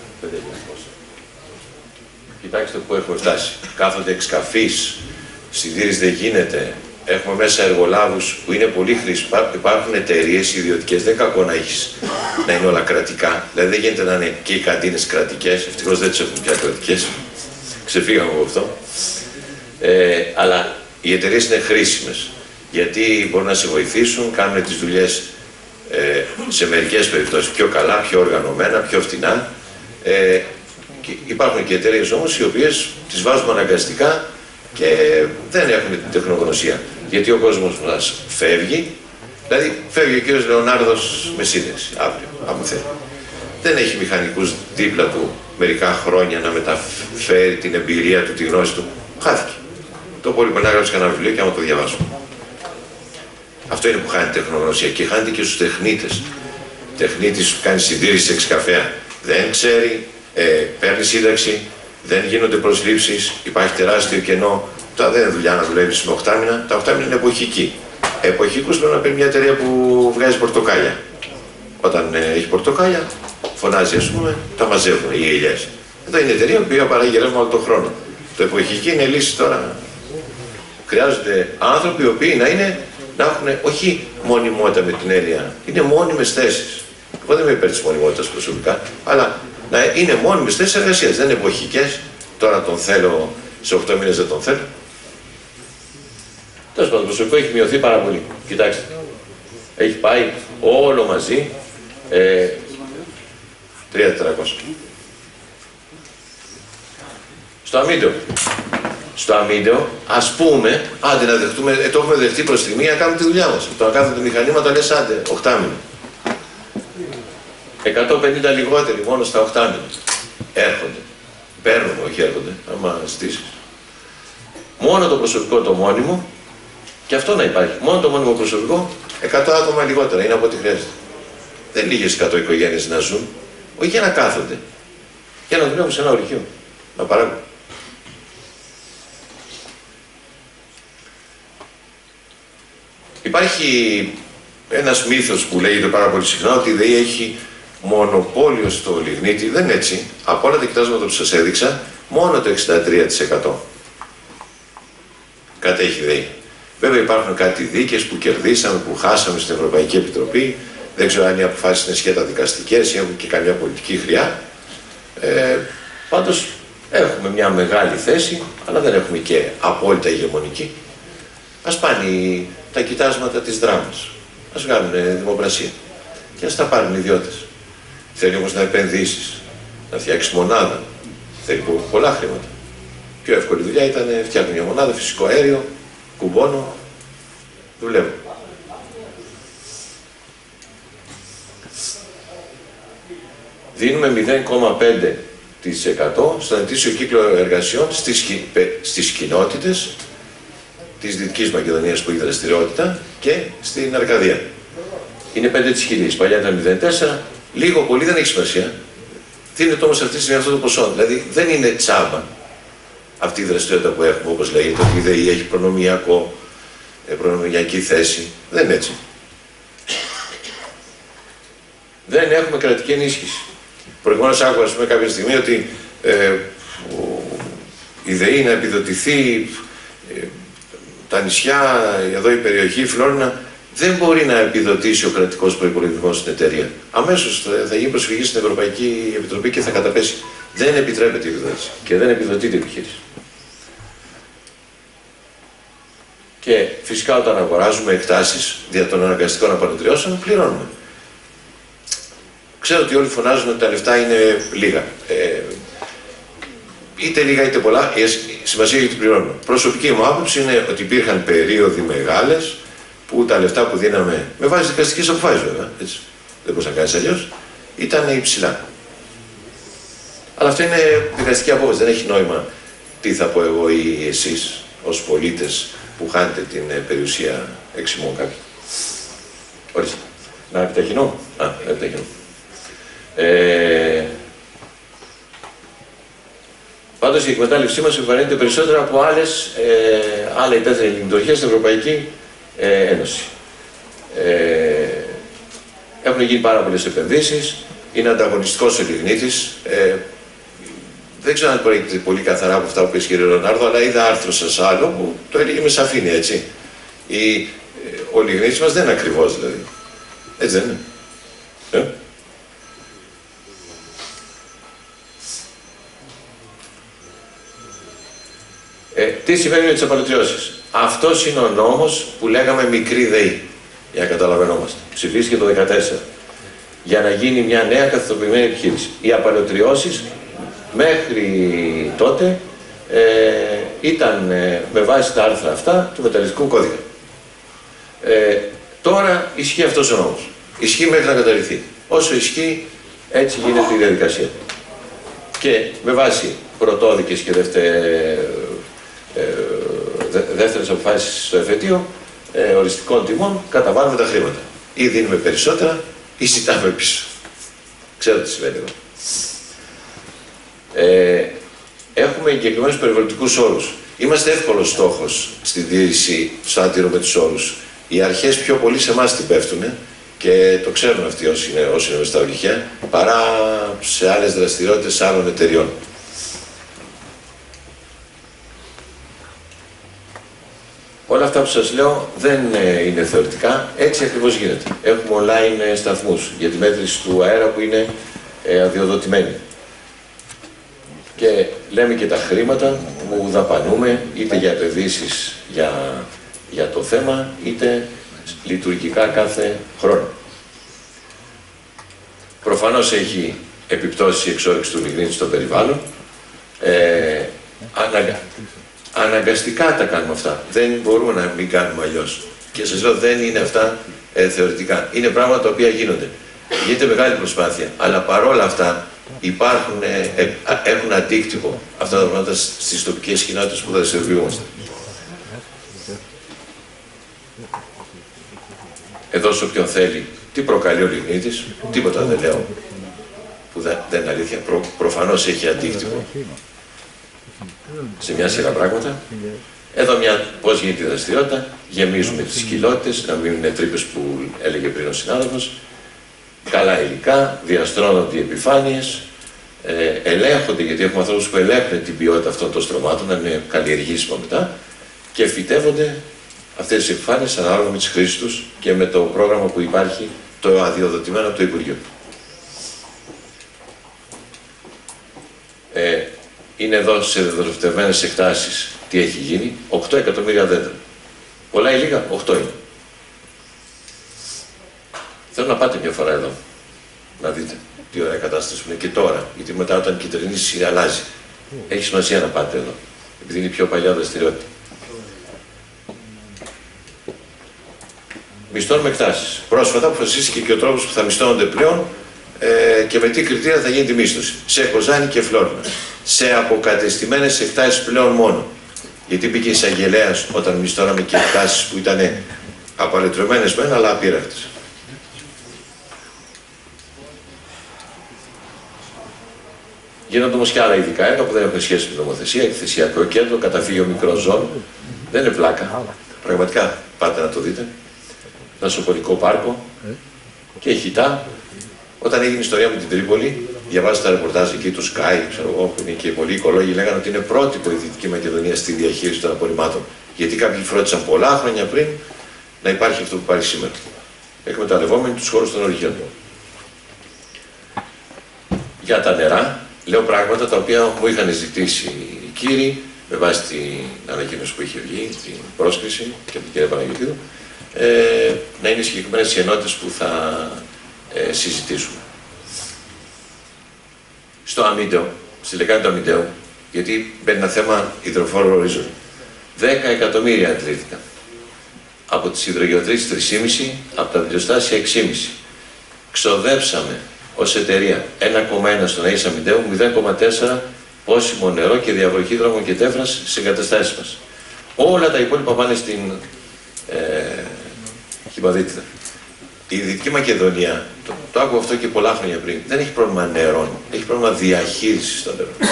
Κοιτάξτε που έχουμε φτάσει. Κάθονται εξκαφείς, συντήρηση δεν γίνεται. Έχουμε μέσα εργολάβους που είναι πολύ χρήσιμοι. Υπάρχουν εταιρείες ιδιωτικές, δεν κακό να έχεις να είναι όλα κρατικά. Δηλαδή δεν γίνεται να είναι και οι καντίνες κρατικές, ευτυχώς δεν τις έχουν πια κρατικές. Ξεφύγαμε από αυτό. Ε, αλλά οι εταιρείες είναι χρήσιμες γιατί μπορούν να σε βοηθήσουν, κάνουν τις δουλειές ε, σε μερικές περιπτώσεις πιο καλά, πιο οργανωμένα, πιο φτηνά. Ε, και υπάρχουν και εταιρείες όμως οι οποίες τις βάζουμε αναγκαστικά και δεν έχουν την τεχνογνωσία. Γιατί ο κόσμος μας φεύγει, δηλαδή φεύγει ο κύριος Λεωνάρδος με σύνδεξη αύριο, άμα θέλει. Δεν έχει μηχανικούς δίπλα του μερικά χρόνια να μεταφέρει την εμπειρία του, τη γνώση του. Χάθηκε. Το πολύ πολύ έγραψε κανένα βιβλίο και άμα το διαβάσουμε. Αυτό είναι που χάνει τεχνογνωσία και χάνεται και στους τεχνίτες. Τεχνίτης που κάνει συντήρηση σε εξκαφέα δεν ξέρει, ε, παίρνει σύνταξη, δεν γίνονται προσλήψεις, υπάρχει τεράστιο κενό. Τώρα δεν είναι δουλειά να δουλεύεις με οχτάμινα, τα οχτάμινα είναι εποχική. Εποχικούς πρέπει να παίρνει μια εταιρεία που βγάζει πορτοκάλια. Όταν ε, έχει πορτοκάλια, φωνάζει ας πούμε, τα μαζεύουν οι ελιές. Εδώ είναι εταιρεία που παράγει ρεύμα όλο τον χρόνο. Το εποχική είναι λύση τώρα. Χρειάζονται άνθρωποι οι οποίοι να, είναι, να έχουν όχι μονιμότητα με την έννοια, είναι μόνιμες θέσεις. Εγώ δεν είμαι υπέρ της μονιμότητας προσωπικά, αλλά να είναι μόνιμες θέσεις εργασίας. Δεν είναι εποχικές, τώρα τον θέλω, σε οκτώ μήνες δεν τον θέλω. Τέλος πάντων, το προσωπικό έχει μειωθεί πάρα πολύ. Κοιτάξτε, έχει πάει όλο μαζί ε, τρία χιλιάδες τετρακόσια. Στο Αμύντεο. Στο Αμύντεο, ας πούμε, άντε να δεχτούμε, ε, το έχουμε δεχτεί προς στιγμή να κάνουμε τη δουλειά μας. Το να κάθονται μηχανήματα λες άντε, οχτάμινο. εκατόν πενήντα λιγότεροι μόνο στα οχτάμινα. Έρχονται. Παίρνουμε, όχι έρχονται, άμα στήσεις. Μόνο το προσωπικό το μόνιμο, και αυτό να υπάρχει. Μόνο το μόνιμο προσωπικό, εκατό άτομα λιγότερα είναι από ό,τι χρειάζεται. Δεν λίγες εκατό οικογένειες να ζουν, όχι για να κάθονται. Για να δουλεύουν σε ένα ορυχείο. Να παράγουν. Υπάρχει ένας μύθος που λέγεται πάρα πολύ συχνά ότι η ΔΕΗ έχει μονοπόλιο στο λιγνίτη. Δεν είναι έτσι. Από όλα τα κοιτάσματα που σας έδειξα, μόνο το εξήντα τρία τοις εκατό κατέχει η ΔΕΗ. Βέβαια υπάρχουν κάτι δίκες που κερδίσαμε, που χάσαμε στην Ευρωπαϊκή Επιτροπή. Δεν ξέρω αν οι αποφάσεις είναι σχέτα δικαστικές ή έχουν και καμιά πολιτική χρειά. Ε, πάντως έχουμε μια μεγάλη θέση, αλλά δεν έχουμε και απόλυτα ηγεμονική. Ας πάνε τα κοιτάσματα της δράμας. Ας βγάλουν δημοπρασία. Και ας τα πάρουν οι ιδιώτες. Θέλει όμως να επενδύσεις, να φτιάξεις μονάδα. Θέλει πολλά χρήματα. Πιο εύκολη δουλειά ήταν φτιάχνω μια μονάδα, φυσικό αέριο, κουμπώνω, δουλεύω. Δίνουμε μηδέν κόμμα πέντε τοις εκατό στον ετήσιο κύκλο εργασιών στις, στις κοινότητες της Δυτικής Μακεδονίας που έχει δραστηριότητα και στην Αρκαδία. Είναι πέντε της χιλής, παλιά ήταν μηδέν κόμμα τέσσερα, λίγο πολύ δεν έχει σημασία. Δίνεται όμως αυτή τη στιγμή αυτό το ποσό, δηλαδή δεν είναι τσάμπα αυτή η δραστηριότητα που έχουμε, όπως λέγεται, ότι η ΔΕΗ έχει προνομιακό, προνομιακή θέση, δεν είναι έτσι. Δεν έχουμε κρατική ενίσχυση. Προηγουμένως άκουγα, ας πούμε, κάποια στιγμή ότι ε, η ΔΕΗ να επιδοτηθεί ε, τα νησιά, εδώ η περιοχή, η Φλόρινα, δεν μπορεί να επιδοτήσει ο κρατικός προϋπολογισμός στην εταιρεία. Αμέσως θα, θα γίνει προσφυγή στην Ευρωπαϊκή Επιτροπή και θα καταπέσει. Δεν επιτρέπεται η επιδότηση και δεν επιδοτείται η επιχείρηση. Και φυσικά όταν αγοράζουμε εκτάσεις δια των αναγκαστικών απαλωτριώσεων, πληρώνουμε. Ξέρω ότι όλοι φωνάζουν ότι τα λεφτά είναι λίγα. Ε, είτε λίγα είτε πολλά, η σημασία έχει ότι πληρώνουμε. Προσωπική μου άποψη είναι ότι υπήρχαν περίοδοι μεγάλες που τα λεφτά που δίναμε, με βάση δικαστικές αποφάσεις βέβαια, έτσι, δεν μπορείς να κάνεις αλλιώς, ήταν υψηλά. Αλλά αυτό είναι δικαστική απόφαση, δεν έχει νόημα τι θα πω εγώ ή εσείς ως πολίτες που χάνετε την περιουσία εξημών κάποιου. Ορίστε. Να επιταχυνώ. Α, επιταχυνώ. Ε, πάντως η εκμετάλλευσή μας επιβαρύνεται περισσότερα από άλλες, ε, άλλα υπεύθυνη λειτουργία στην Ευρωπαϊκή ε, Ένωση. Ε, έχουν γίνει πάρα πολλές επενδύσεις, είναι ανταγωνιστικός ο λιγνίτης. Ε, δεν ξέρω αν προέρχεται πολύ καθαρά από αυτά που είπε ο κ. Λεωνάρδο, αλλά είδα άρθρο σας άλλο που το έλεγε με σαφήνεια, έτσι. Η, ο λιγνίτης μας δεν είναι ακριβώς, δηλαδή. Έτσι δεν είναι. Ε? Ε, τι συμβαίνει με τις απαλωτριώσεις. Αυτός είναι ο νόμος που λέγαμε μικρή ΔΕΗ, για να καταλαβαίνόμαστε. Ψηφίστηκε το δύο χιλιάδες δεκατέσσερα. Για να γίνει μια νέα καθιστοποιημένη επιχείρηση. Οι απαλωτριώσεις μέχρι τότε ε, ήταν ε, με βάση τα άρθρα αυτά του μεταλλιστικού κώδικα. Ε, τώρα ισχύει αυτός ο νόμος. Ισχύει μέχρι να καταρριφθεί. Όσο ισχύει, έτσι γίνεται η διαδικασία. Και με βάση πρωτόδικες και δευτε, ε, δε, δεύτερες αποφάσεις στο εφετείο ε, οριστικών τιμών καταβάλουμε τα χρήματα. Ή δίνουμε περισσότερα ή ζητάμε πίσω. Ξέρω τι συμβαίνει εδώ. Ε, έχουμε εγκεκριμένους περιβαλλοντικούς όρους. Είμαστε εύκολος στόχος στη διοίκηση στο να τηρούμε τους όρους. Οι αρχές πιο πολύ σε εμάς την πέφτουν και το ξέρουν αυτοί όσοι είναι, όσοι είναι μες στα ορυχεία, παρά σε άλλες δραστηριότητες άλλων εταιριών. Όλα αυτά που σας λέω δεν είναι θεωρητικά, έτσι ακριβώς γίνεται. Έχουμε online σταθμούς για τη μέτρηση του αέρα που είναι αδειοδοτημένοι. Και λέμε και τα χρήματα που δαπανούμε, είτε για επενδύσεις για, για το θέμα, είτε λειτουργικά κάθε χρόνο. Προφανώς έχει επιπτώσει η εξόρυξη του λιγνίτη στο περιβάλλον. Ε, αναγκα... Αναγκαστικά τα κάνουμε αυτά. Δεν μπορούμε να μην κάνουμε αλλιώς. Και σας λέω, δεν είναι αυτά ε, θεωρητικά. Είναι πράγματα τα οποία γίνονται. Γίνεται μεγάλη προσπάθεια. Αλλά παρόλα αυτά υπάρχουν, ε, ε, έχουν αντίκτυπο αυτά τα πράγματα στις τοπικές κοινότητες που δραστηριοποιούμαστε. Εδώ σε όποιον θέλει, τι προκαλεί ο λιγνίτης, τίποτα δεν λέω που δεν, δεν είναι αλήθεια. Προ, προφανώς έχει αντίκτυπο σε μια σειρά πράγματα. Εδώ μια, πώς γίνεται η δραστηριότητα, γεμίζουμε τις κοιλότητες, να μην είναι τρύπες που έλεγε πριν ο συνάδελφος, καλά υλικά, διαστρώνονται οι επιφάνειες, ε, ελέγχονται, γιατί έχουμε ανθρώπους που ελέγχουν την ποιότητα αυτών των στρωμάτων, να είναι καλλιεργήσιμα μετά, και φυτεύονται αυτές τις επιφάνειες ανάλογα με τις χρήσεις τους και με το πρόγραμμα που υπάρχει, το αδειοδοτημένο από το Υπουργείο. Ε, είναι εδώ σε δεδροφτευμένες εκτάσεις τι έχει γίνει, οκτώ εκατομμύρια δέντρα. Πολλά ή λίγα, οκτώ είναι. Θέλω να πάτε μια φορά εδώ, να δείτε τι ωραία κατάσταση που είναι και τώρα, γιατί μετά όταν κυτρινήσει αλλάζει. Έχει σημασία να πάτε εδώ. επειδή είναι η πιο παλιά δραστηριότητα. Μισθών με εκτάσεις. Πρόσφατα αποφασίστηκε και ο τρόπος που θα μισθώνονται πλέον ε, και με τι κριτήρια θα γίνει τη μίσθωση. Σε Κοζάνη και Φλόρινα. Σε αποκατεστημένες εκτάσεις πλέον μόνο. Γιατί μπήκε εισαγγελέας όταν μισθώναμε και εκτάσεις που ήταν απαλετρωμένες μεν, αλλά απείραχτες. Γίνονται όμως και άλλα ειδικά έργα που δεν έχουν σχέση με νομοθεσία, εκθεσιακό κέντρο, καταφύγιο μικρών ζώων. Δεν είναι πλάκα. Πραγματικά πάτε να το δείτε. Νοσοκομικό πάρκο και χιτά. Όταν έγινε η ιστορία με την Τρίπολη, διαβάζετε τα ρεπορτάζ εκεί του Sky, ξέρω εγώ, που είναι και πολλοί οικολόγοι, λέγανε ότι είναι πρότυπο η Δυτική Μακεδονία στη διαχείριση των απορριμμάτων. Γιατί κάποιοι φρόντισαν πολλά χρόνια πριν να υπάρχει αυτό που υπάρχει σήμερα. Εκμεταλλευόμενοι τους χώρους των ορυχείων. Για τα νερά, λέω πράγματα τα οποία μου είχαν ζητήσει οι κύριοι με βάση την ανακοίνωση που είχε βγει, την πρόσκληση και από την κυρία Παναγιωτίδου, ε, να είναι συγκεκριμένες οι ενότητες που θα ε, συζητήσουμε. Στο Αμίντεο, στη λεκάνη του Αμίντεου, γιατί μπαίνει ένα θέμα υδροφόρου ορίζοντα. δέκα εκατομμύρια αντλήθηκαν. Από τις υδρογεωτρήσεις τρία κόμμα πέντε, από τα βιβλιοστάσια έξι κόμμα πέντε. Ξοδέψαμε ως εταιρεία ένα κόμμα ένα στον ΑΕΣ Αμιντέου, μηδέν κόμμα τέσσερα πόσιμο νερό και διαβροχή δρόμων και τέφρας στις εγκαταστάσεις μας. Όλα τα υπόλοιπα πάνε στην ε, Χιμπαδίτιδα. Η Δυτική Μακεδονία, το, το άκουγα αυτό και πολλά χρόνια πριν, δεν έχει πρόβλημα νερών, έχει πρόβλημα διαχείρισης των νερών.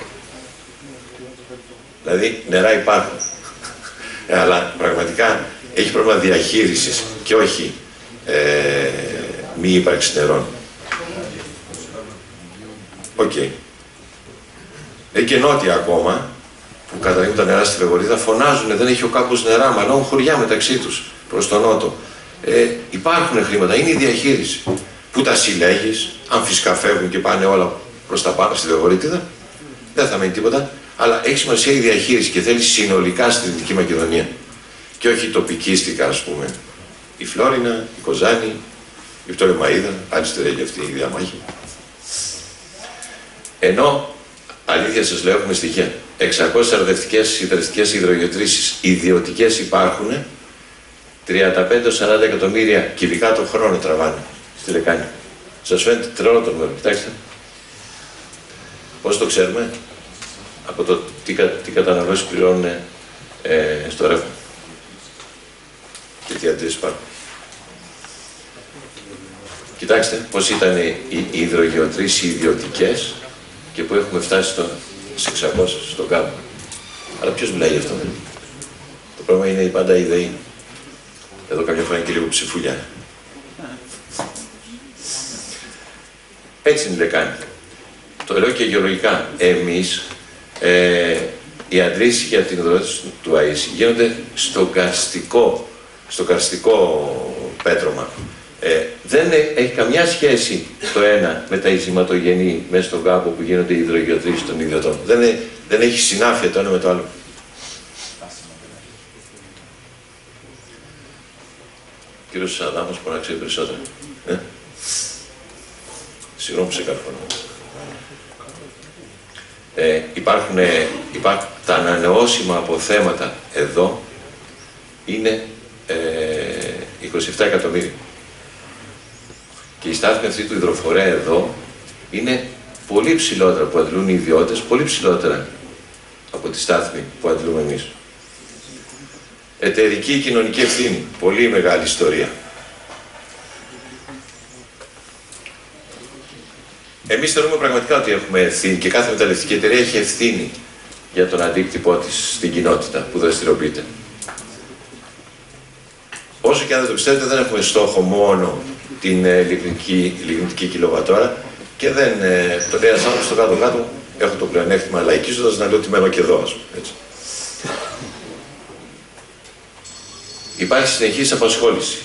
Δηλαδή νερά υπάρχουν, αλλά πραγματικά έχει πρόβλημα διαχείρισης και όχι ε, μη ύπαρξη νερών. Οκ. Okay. Έχει και νότια ακόμα, που καταλήγουν τα νερά στη Βεγγολίδα, φωνάζουν, δεν έχει ο κάποιος νερά, μάλλον χωριά μεταξύ τους, προς τον νότο. Ε, υπάρχουν χρήματα, είναι η διαχείριση. Που τα συλλέγεις, αν φυσικά φεύγουν και πάνε όλα προς τα πάνω στη Βεγγολίδα, δεν θα μείνει τίποτα, αλλά έχει σημασία η διαχείριση και θέλει συνολικά στη Δυτική Μακεδονία. Και όχι τοπικίστικα, ας πούμε. Η Φλόρινα, η Κοζάνη, η Πτολεμαΐδα, αριστερά και αυτή η διαμάχη. Ενώ, αλήθεια σας λέω, έχουμε στοιχεία. εξακόσιες αρδευτικές υδρευτικές υδρογεωτρήσεις ιδιωτικές υπάρχουν, τριάντα πέντε με σαράντα εκατομμύρια κυβικά το χρόνο τραβάνε στη λεκάνη. Σας φαίνεται τρελό το νούμερο, κοιτάξτε. Πώς το ξέρουμε? Από το τι, κα, τι καταναλώσεις πληρώνουν ε, στο ρεύμα. Και τι αντίρρησεις υπάρχουν. Κοιτάξτε πώς ήταν οι, οι υδρογεωτρήσεις ιδιωτικές και που έχουμε φτάσει στο, στις εξακόσιες στον κάτω. Αλλά ποιος μιλάει γι' αυτό? Το πρόβλημα είναι η πάντα η ΔΕΗ. Εδώ κάποια φορά είναι και λίγο ψηφουλιά. Έτσι είναι η λεκάνη. Το λέω και γεωλογικά. Εμείς, ε, οι αντλήσεις για την υδρογεώτρηση του ΑΕΣ γίνονται στο καρστικό, στο καρστικό πέτρωμα. Ε, δεν έχει καμιά σχέση το ένα με τα ειζηματογενή μέσα στον κάπο που γίνονται οι υδρογεωτρήσεις των ιδιωτών. Δεν, είναι, δεν έχει συνάφεια το ένα με το άλλο. Ο κύριος Σαδάμος μπορεί να ξέρει περισσότερα. Ε? Συγγνώμη που σε καρφώνω. Ε, υπάρχουν, υπάρχουν τα ανανεώσιμα αποθέματα εδώ είναι ε, είκοσι επτά εκατομμύρια. Και η στάθμη αυτή του υδροφορέα εδώ είναι πολύ ψηλότερα που αντλούν οι ιδιώτες, πολύ ψηλότερα από τη στάθμη που αντλούμε εμείς. Εταιρική κοινωνική ευθύνη, πολύ μεγάλη ιστορία. Εμείς θεωρούμε πραγματικά ότι έχουμε ευθύνη και κάθε μεταλλευτική εταιρεία έχει ευθύνη για τον αντίκτυπό της στην κοινότητα που δραστηριοποιείται. Όσο και αν δεν το πιστεύετε, δεν έχουμε στόχο μόνο την ε, λιγνητική κιλοβατόρα και δεν ε, το λέει ένας άνθρωπος στο κάτω-κάτω. Έχω το πλεονέκτημα λαϊκίζοντας να λέω ότι μένω και εδώ, ας πούμε, έτσι. Υπάρχει συνεχής απασχόληση.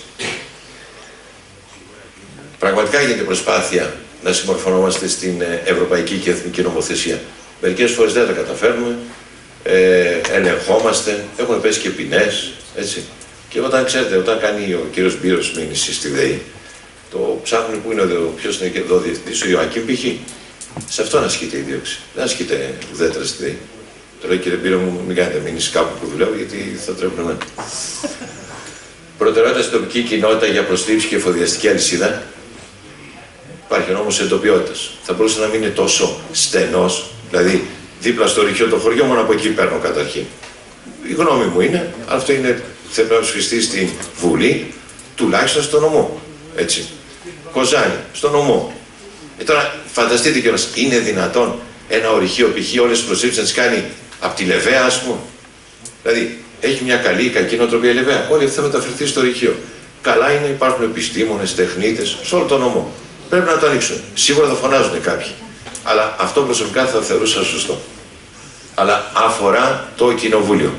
Πραγματικά γίνεται προσπάθεια να συμμορφωνόμαστε στην ευρωπαϊκή και εθνική νομοθεσία. Μερικές φορές δεν τα καταφέρνουμε, ε, ελεγχόμαστε, έχουν πέσει και ποινές, έτσι. Και όταν ξέρετε, όταν κάνει ο κύριος Μπύρος μήνυση στη ΔΕΗ, το ψάχνουν που είναι ο, ποιος είναι εδώ διευθυντής, ο Ιωακήμ π.χ. Σε αυτόν ασκείται η δίωξη. Δεν ασκείται ουδέτερα στη ΔΕΗ. Τώρα κύριε Πύρο μου, μην κάνετε μήνυση κάπου που δουλεύω, γιατί θα τρέχουν εμένα. Προτεραιότητα στην τοπική κοινότητα για προσλήψη και εφοδιαστική αλυσίδα. Υπάρχει ο νόμος εντοπιότητας. Θα μπορούσε να μην είναι τόσο στενός, δηλαδή δίπλα στο ρηχείο το χωριό, μόνο από εκεί παίρνω καταρχήν. Η γνώμη μου είναι, αυτό είναι, θέλει να ψηφιστεί στην Βουλή, τουλάχιστον στο νομό. Έτσι. Κοζάνη, στο νομό. Ε, τώρα φανταστείτε κιόλας, είναι δυνατόν ένα ορυχείο π.χ. όλες τις προσλήψεις να τις κάνει από τη Λεβαία, ας πούμε. Δηλαδή, έχει μια καλή ή κακή νοοτροπία η Λεβαία. Όλοι θα μεταφερθεί στο ορυχείο. Καλά είναι, υπάρχουν επιστήμονες, τεχνίτες, σε όλο τον νομό. Πρέπει να το ανοίξουν. Σίγουρα θα φωνάζουν κάποιοι. Αλλά αυτό προσωπικά θα θεωρούσα σωστό. Αλλά αφορά το κοινοβούλιο.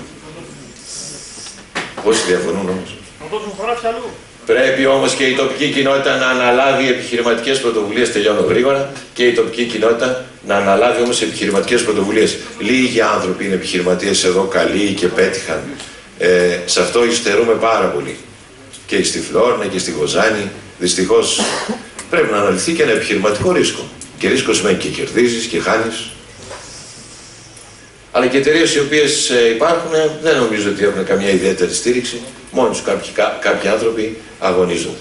Πόσοι διαφωνούν όμως. Πρέπει όμως και η τοπική κοινότητα να αναλάβει επιχειρηματικές πρωτοβουλίες, τελειώνω γρήγορα, και η τοπική κοινότητα να αναλάβει όμως επιχειρηματικές πρωτοβουλίες. Λίγοι άνθρωποι είναι επιχειρηματίες εδώ, καλοί και πέτυχαν. Ε, σε αυτό υστερούμε πάρα πολύ. Και στη Φλόρνα και στη Γοζάνη. Δυστυχώς πρέπει να αναλυθεί και ένα επιχειρηματικό ρίσκο. Και ρίσκο σημαίνει και κερδίζεις και χάνεις. Αλλά και εταιρείες οι οποίες υπάρχουν δεν νομίζω ότι έχουν καμιά ιδιαίτερη στήριξη. Μόνοι τους κάποιοι, κά, κάποιοι άνθρωποι αγωνίζονται.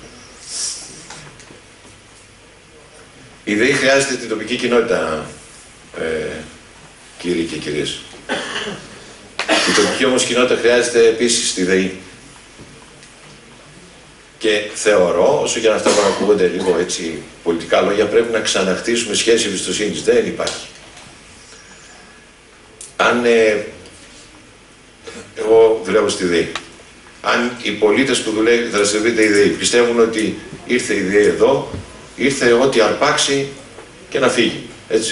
Η ΔΕΗ χρειάζεται την τοπική κοινότητα, ε, κύριοι και κυρίες. Η τοπική όμως κοινότητα χρειάζεται επίσης τη ΔΕΗ. Και θεωρώ, όσο και αν αυτά που ακούγονται λίγο έτσι πολιτικά λόγια, πρέπει να ξαναχτίσουμε σχέση εμπιστοσύνης. Δεν υπάρχει. Αν ε, εγώ δουλεύω στη ΔΕΗ, αν οι πολίτες που δουλεύουν, δραστηριοποιείται η ΔΕΗ, πιστεύουν ότι ήρθε η ΔΕΗ εδώ, ήρθε ό,τι αρπάξει και να φύγει. Έτσι.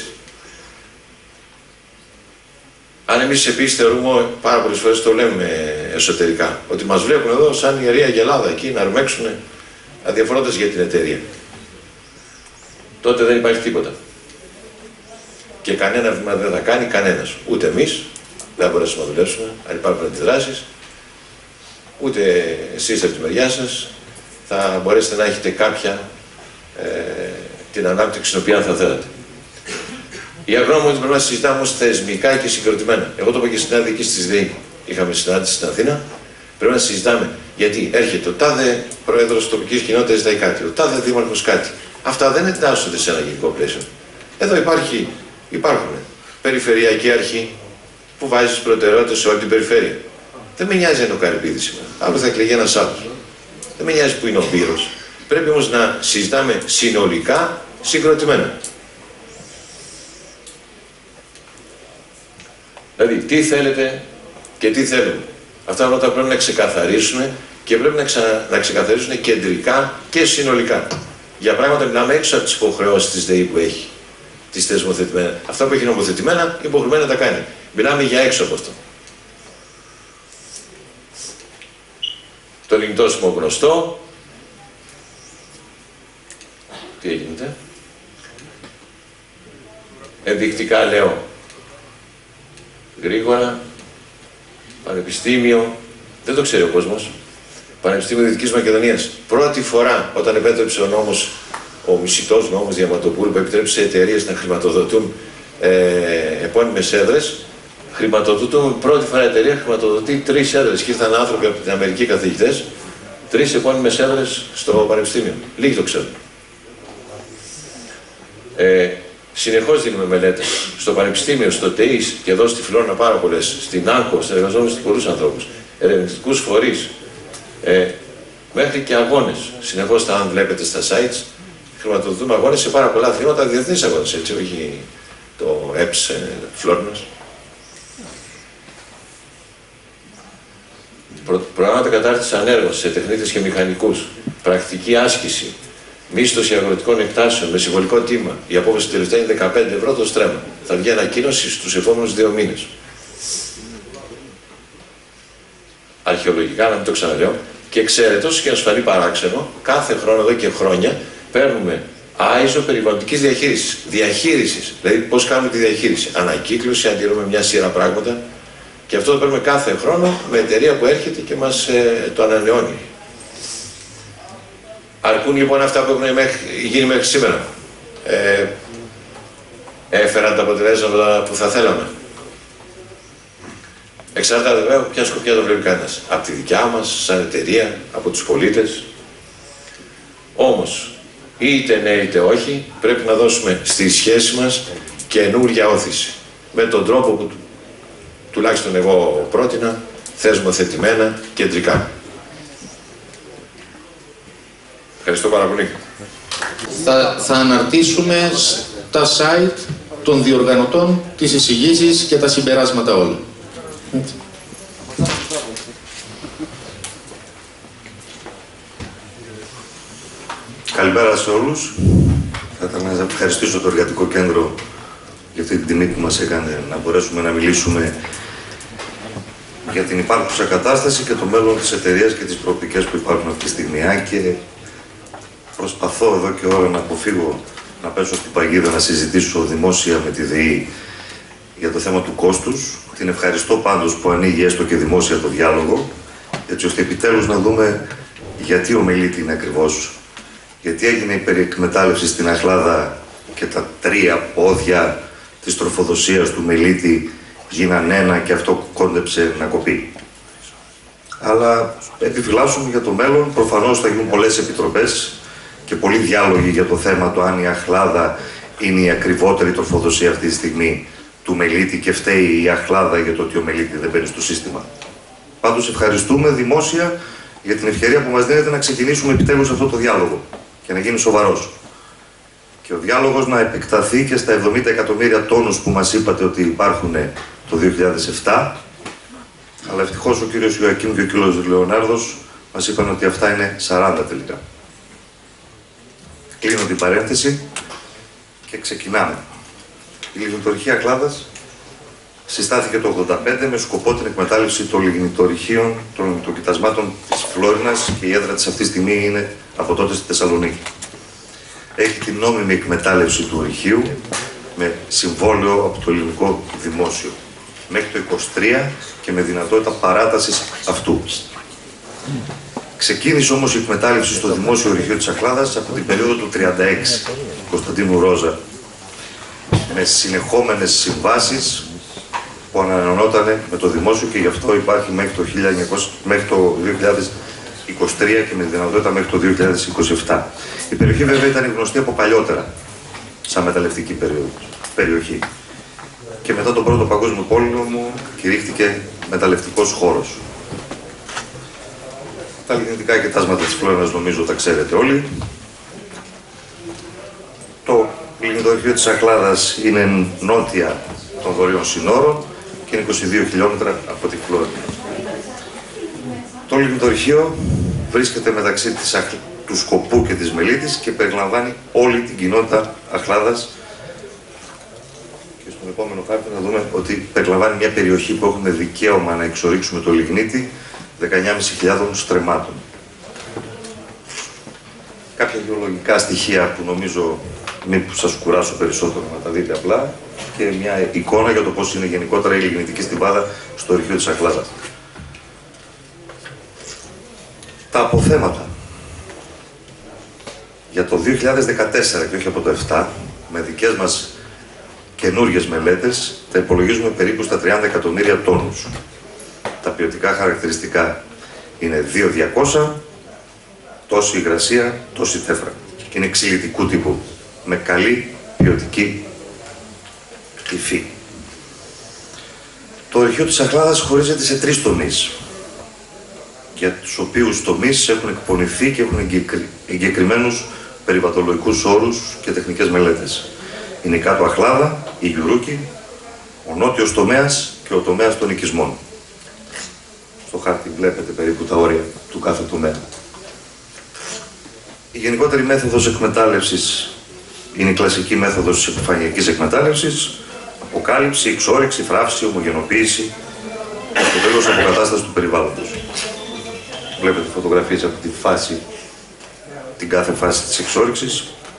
Αν εμείς επίσης θεωρούμε, πάρα πολλές φορές το λέμε εσωτερικά, ότι μας βλέπουν εδώ σαν ιερή αγελάδα εκεί να αρμέξουν αδιαφορώντας για την εταιρεία, τότε δεν υπάρχει τίποτα. Και κανένα βήμα δεν θα κάνει κανένας. Ούτε εμείς δεν μπορέσουμε να δουλέψουμε, αν υπάρχουν αντιδράσεις, ούτε εσείς από τη μεριά σας θα μπορέσετε να έχετε κάποια ε, την ανάπτυξη την οποία θα θέλατε. Η αγρόμη ότι πρέπει να συζητάμε όμως θεσμικά και συγκροτημένα. Εγώ το είπα και στην άδικη της ΔΕΗ. Είχαμε συνάντηση στην Αθήνα. Πρέπει να συζητάμε γιατί έρχεται ο τάδε πρόεδρος τοπικής κοινότητας, ζητάει κάτι, ο τάδε δήμαρχος κάτι. Αυτά δεν εντάσσονται σε ένα γενικό πλαίσιο. Εδώ υπάρχει, υπάρχουν περιφερειακή αρχή που βάζει προτεραιότητες σε όλη την περιφέρεια. Δεν με νοιάζει αν είναι ο Καρυπίδης σήμερα. Αύριο θα εκλεγεί ένας άλλος. Δεν με νοιάζει που είναι ο Πύρος. Πρέπει όμως να συζητάμε συνολικά συγκροτημένα. Δηλαδή, τι θέλετε και τι θέλουμε. Αυτά όλα πρέπει να ξεκαθαρίσουμε και πρέπει να, ξα... να ξεκαθαρίσουν κεντρικά και συνολικά. Για πράγματα μιλάμε έξω από τις υποχρεώσεις της ΔΕΗ που έχει, τις θεσμοθετημένα. Αυτά που έχει νομοθετημένα, υποχρεωμένα να τα κάνει. Μιλάμε για έξω από αυτό. Το λιγνητόσιμο γνωστό. Τι έγινε. Ενδεικτικά λέω. Γρήγορα. Πανεπιστήμιο. Δεν το ξέρει ο κόσμος. Πανεπιστήμιο Δυτικής Μακεδονίας. Πρώτη φορά όταν επέτρεψε ο νόμος, ο μισητός νόμος Διαμαντοπούλου που επιτρέψε εταιρείες να χρηματοδοτούν ε, επώνυμες έδρες, χρηματοδοτούν, πρώτη φορά η εταιρεία χρηματοδοτεί τρεις έδρες και ήρθαν άνθρωποι από την Αμερική καθηγητές, τρεις επώνυμες έδρες στο Πανεπιστήμιο. Λίγοι το ξέρουν. Ε, συνεχώς δίνουμε μελέτες στο Πανεπιστήμιο, στο ΤΕΙΣ και εδώ στη Φλόρνα πάρα πολλές, στην ΆΚΟ, συνεργαζόμαστε με πολλούς ανθρώπους, ερευνητικούς φορείς, ε, μέχρι και αγώνες. Συνεχώς, αν βλέπετε στα sites, χρηματοδοτούμε αγώνες σε πάρα πολλά αθλήματα, διεθνείς αγώνες, έτσι, όχι το ΕΠΣ ε, Φλόρνας. Προ, προγράμματα κατάρτισης ανέργων σε τεχνίτες και μηχανικούς, πρακτική άσκηση, μίσθωση αγροτικών εκτάσεων με συμβολικό τίμα. Η απόφαση τελευταία είναι δεκαπέντε ευρώ το στρέμμα. Θα βγει ανακοίνωση στους επόμενους δύο μήνες. Αρχαιολογικά, να μην το ξαναλέω. Και ξέρετε, όσο και να σου φανεί παράξενο, κάθε χρόνο εδώ και χρόνια παίρνουμε άιζο περιβαλλοντικής διαχείρισης. Διαχείρισης. Δηλαδή, πώς κάνουμε τη διαχείριση. Ανακύκλωση, αντιρρούμε μια σειρά πράγματα. Και αυτό το παίρνουμε κάθε χρόνο με εταιρεία που έρχεται και μας ε, το ανανεώνει. Αρκούν λοιπόν αυτά που έχουν γίνει μέχρι σήμερα. Ε, έφεραν τα αποτελέσματα που θα θέλαμε. Εξαρτάται βέβαια από ποια σκοπιά το βλέπει κανένας. Από τη δικιά μας, σαν εταιρεία, από τους πολίτες. Όμως, είτε ναι είτε όχι, πρέπει να δώσουμε στη σχέση μας καινούργια όθηση. Με τον τρόπο που τουλάχιστον εγώ πρότεινα, θεσμοθετημένα, κεντρικά. Ευχαριστώ πάρα πολύ. Θα, θα αναρτήσουμε στα site των διοργανωτών τις εισηγήσεις και τα συμπεράσματα όλα. Καλημέρα σε όλους. Θα ήθελα να ευχαριστήσω το Εργατικό Κέντρο για αυτή την τιμή που μας έκανε να μπορέσουμε να μιλήσουμε για την υπάρχουσα κατάσταση και το μέλλον της εταιρείας και τις προοπτικές που υπάρχουν αυτή τη στιγμή. Και προσπαθώ εδώ και ώρα να αποφύγω να πέσω στην παγίδα να συζητήσω δημόσια με τη ΔΕΗ για το θέμα του κόστους. Την ευχαριστώ πάντως που ανοίγει έστω και δημόσια το διάλογο, έτσι ώστε επιτέλους να δούμε γιατί ο μελίτη είναι ακριβώς, γιατί έγινε η περιεκμετάλλευση στην Αχλάδα και τα τρία πόδια της τροφοδοσίας του μελίτη γίναν ένα και αυτό κόντεψε να κοπεί. Αλλά επιφυλάσσουμε για το μέλλον, προφανώς θα γίνουν πολλές επιτροπές και πολλοί διάλογοι για το θέμα το αν η Αχλάδα είναι η ακριβότερη τροφοδοσία αυτή τη στιγμή του μελίτη και φταίει η Αχλάδα για το ότι ο μελίτη δεν μπαίνει στο σύστημα. Πάντως ευχαριστούμε δημόσια για την ευκαιρία που μας δίνεται να ξεκινήσουμε επιτέλους αυτό το διάλογο και να γίνει σοβαρός. Και ο διάλογος να επεκταθεί και στα εβδομήντα εκατομμύρια τόνους που μας είπατε ότι υπάρχουν το δύο χιλιάδες επτά. Αλλά ευτυχώς ο κύριος Ιωακήμ και ο κύριος Λεωνάρδος μας είπαν ότι αυτά είναι σαράντα τελικά. Κλείνω την παρένθεση και ξεκινάμε. Η λιγνητορυχία Αχλάδας συστάθηκε το ογδόντα πέντε με σκοπό την εκμετάλλευση των λιγνητορυχείων των λιγνητοκοιτασμάτων της Φλόρινας και η έδρα της αυτή τη στιγμή είναι από τότε στη Θεσσαλονίκη. Έχει την νόμιμη εκμετάλλευση του ορυχείου με συμβόλαιο από το ελληνικό δημόσιο μέχρι το είκοσι τρία και με δυνατότητα παράτασης αυτού. Ξεκίνησε όμως η εκμετάλλευση στο δημόσιο ορυχείο της Αχλάδας από την περίοδο του τριάντα έξι, Κωνσταντίνου Ρόζα, με συνεχόμενες συμβάσεις που ανανεωνόταν με το δημόσιο και γι' αυτό υπάρχει μέχρι το, χίλια εννιακόσια, μέχρι το δύο χιλιάδες είκοσι τρία και με δυνατότητα μέχρι το δύο χιλιάδες είκοσι επτά. Η περιοχή βέβαια ήταν γνωστή από παλιότερα σαν μεταλλευτική περιοχή και μετά τον Πρώτο Παγκόσμιο Πόλεμο κηρύχθηκε μεταλλευτικός χώρος. Τα λιγνητικά κοιτάσματα της Φλόρινας νομίζω τα ξέρετε όλοι. Το λιγνητορυχείο της Αχλάδας είναι νότια των βορείων συνόρων και είναι είκοσι δύο χιλιόμετρα από τη Φλόρινα. Το λιγνητορυχείο βρίσκεται μεταξύ της, του Σκοπού και της Μελίτης και περιλαμβάνει όλη την κοινότητα Αχλάδας. Και στον επόμενο χάρτη να δούμε ότι περιλαμβάνει μια περιοχή που έχουμε δικαίωμα να εξορίξουμε το λιγνίτη δεκαεννιά χιλιάδες πεντακόσια στρεμμάτων. Κάποια γεωλογικά στοιχεία που νομίζω μην σας κουράσω περισσότερο να τα δείτε απλά και μια εικόνα για το πώς είναι γενικότερα η λιγνητική στιβάδα στο ορυχείο της Αχλάδας. Τα αποθέματα για το δύο χιλιάδες δεκατέσσερα και όχι από το δύο χιλιάδες επτά, με δικές μας καινούργιες μελέτες, τα υπολογίζουμε περίπου στα τριάντα εκατομμύρια τόνους. Τα ποιοτικά χαρακτηριστικά είναι δύο χιλιάδες διακόσια, τόση υγρασία, τόση τέφρα. Και είναι ξυλιτικού τύπου, με καλή ποιοτική υφή. Το ορυχείο της Αχλάδας χωρίζεται σε τρεις τομείς, για τους οποίους τομείς έχουν εκπονηθεί και έχουν εγκεκριμένους περιβαλλοντολογικούς όρους και τεχνικές μελέτες. Είναι η Κάτω Αχλάδα, η Γιουρούκη, ο νότιος τομέας και ο τομέας των οικισμών. Στο χάρτη βλέπετε περίπου τα όρια του κάθε τομέα. Η γενικότερη μέθοδος εκμετάλλευσης είναι η κλασική μέθοδος της επιφανειακής εκμετάλλευσης, αποκάλυψη, εξόρυξη, θράψη, ομογενοποίηση και στο τέλος αποκατάσταση του περιβάλλοντος. Βλέπετε φωτογραφίες από τη φάση, την κάθε φάση της εξόρυξης.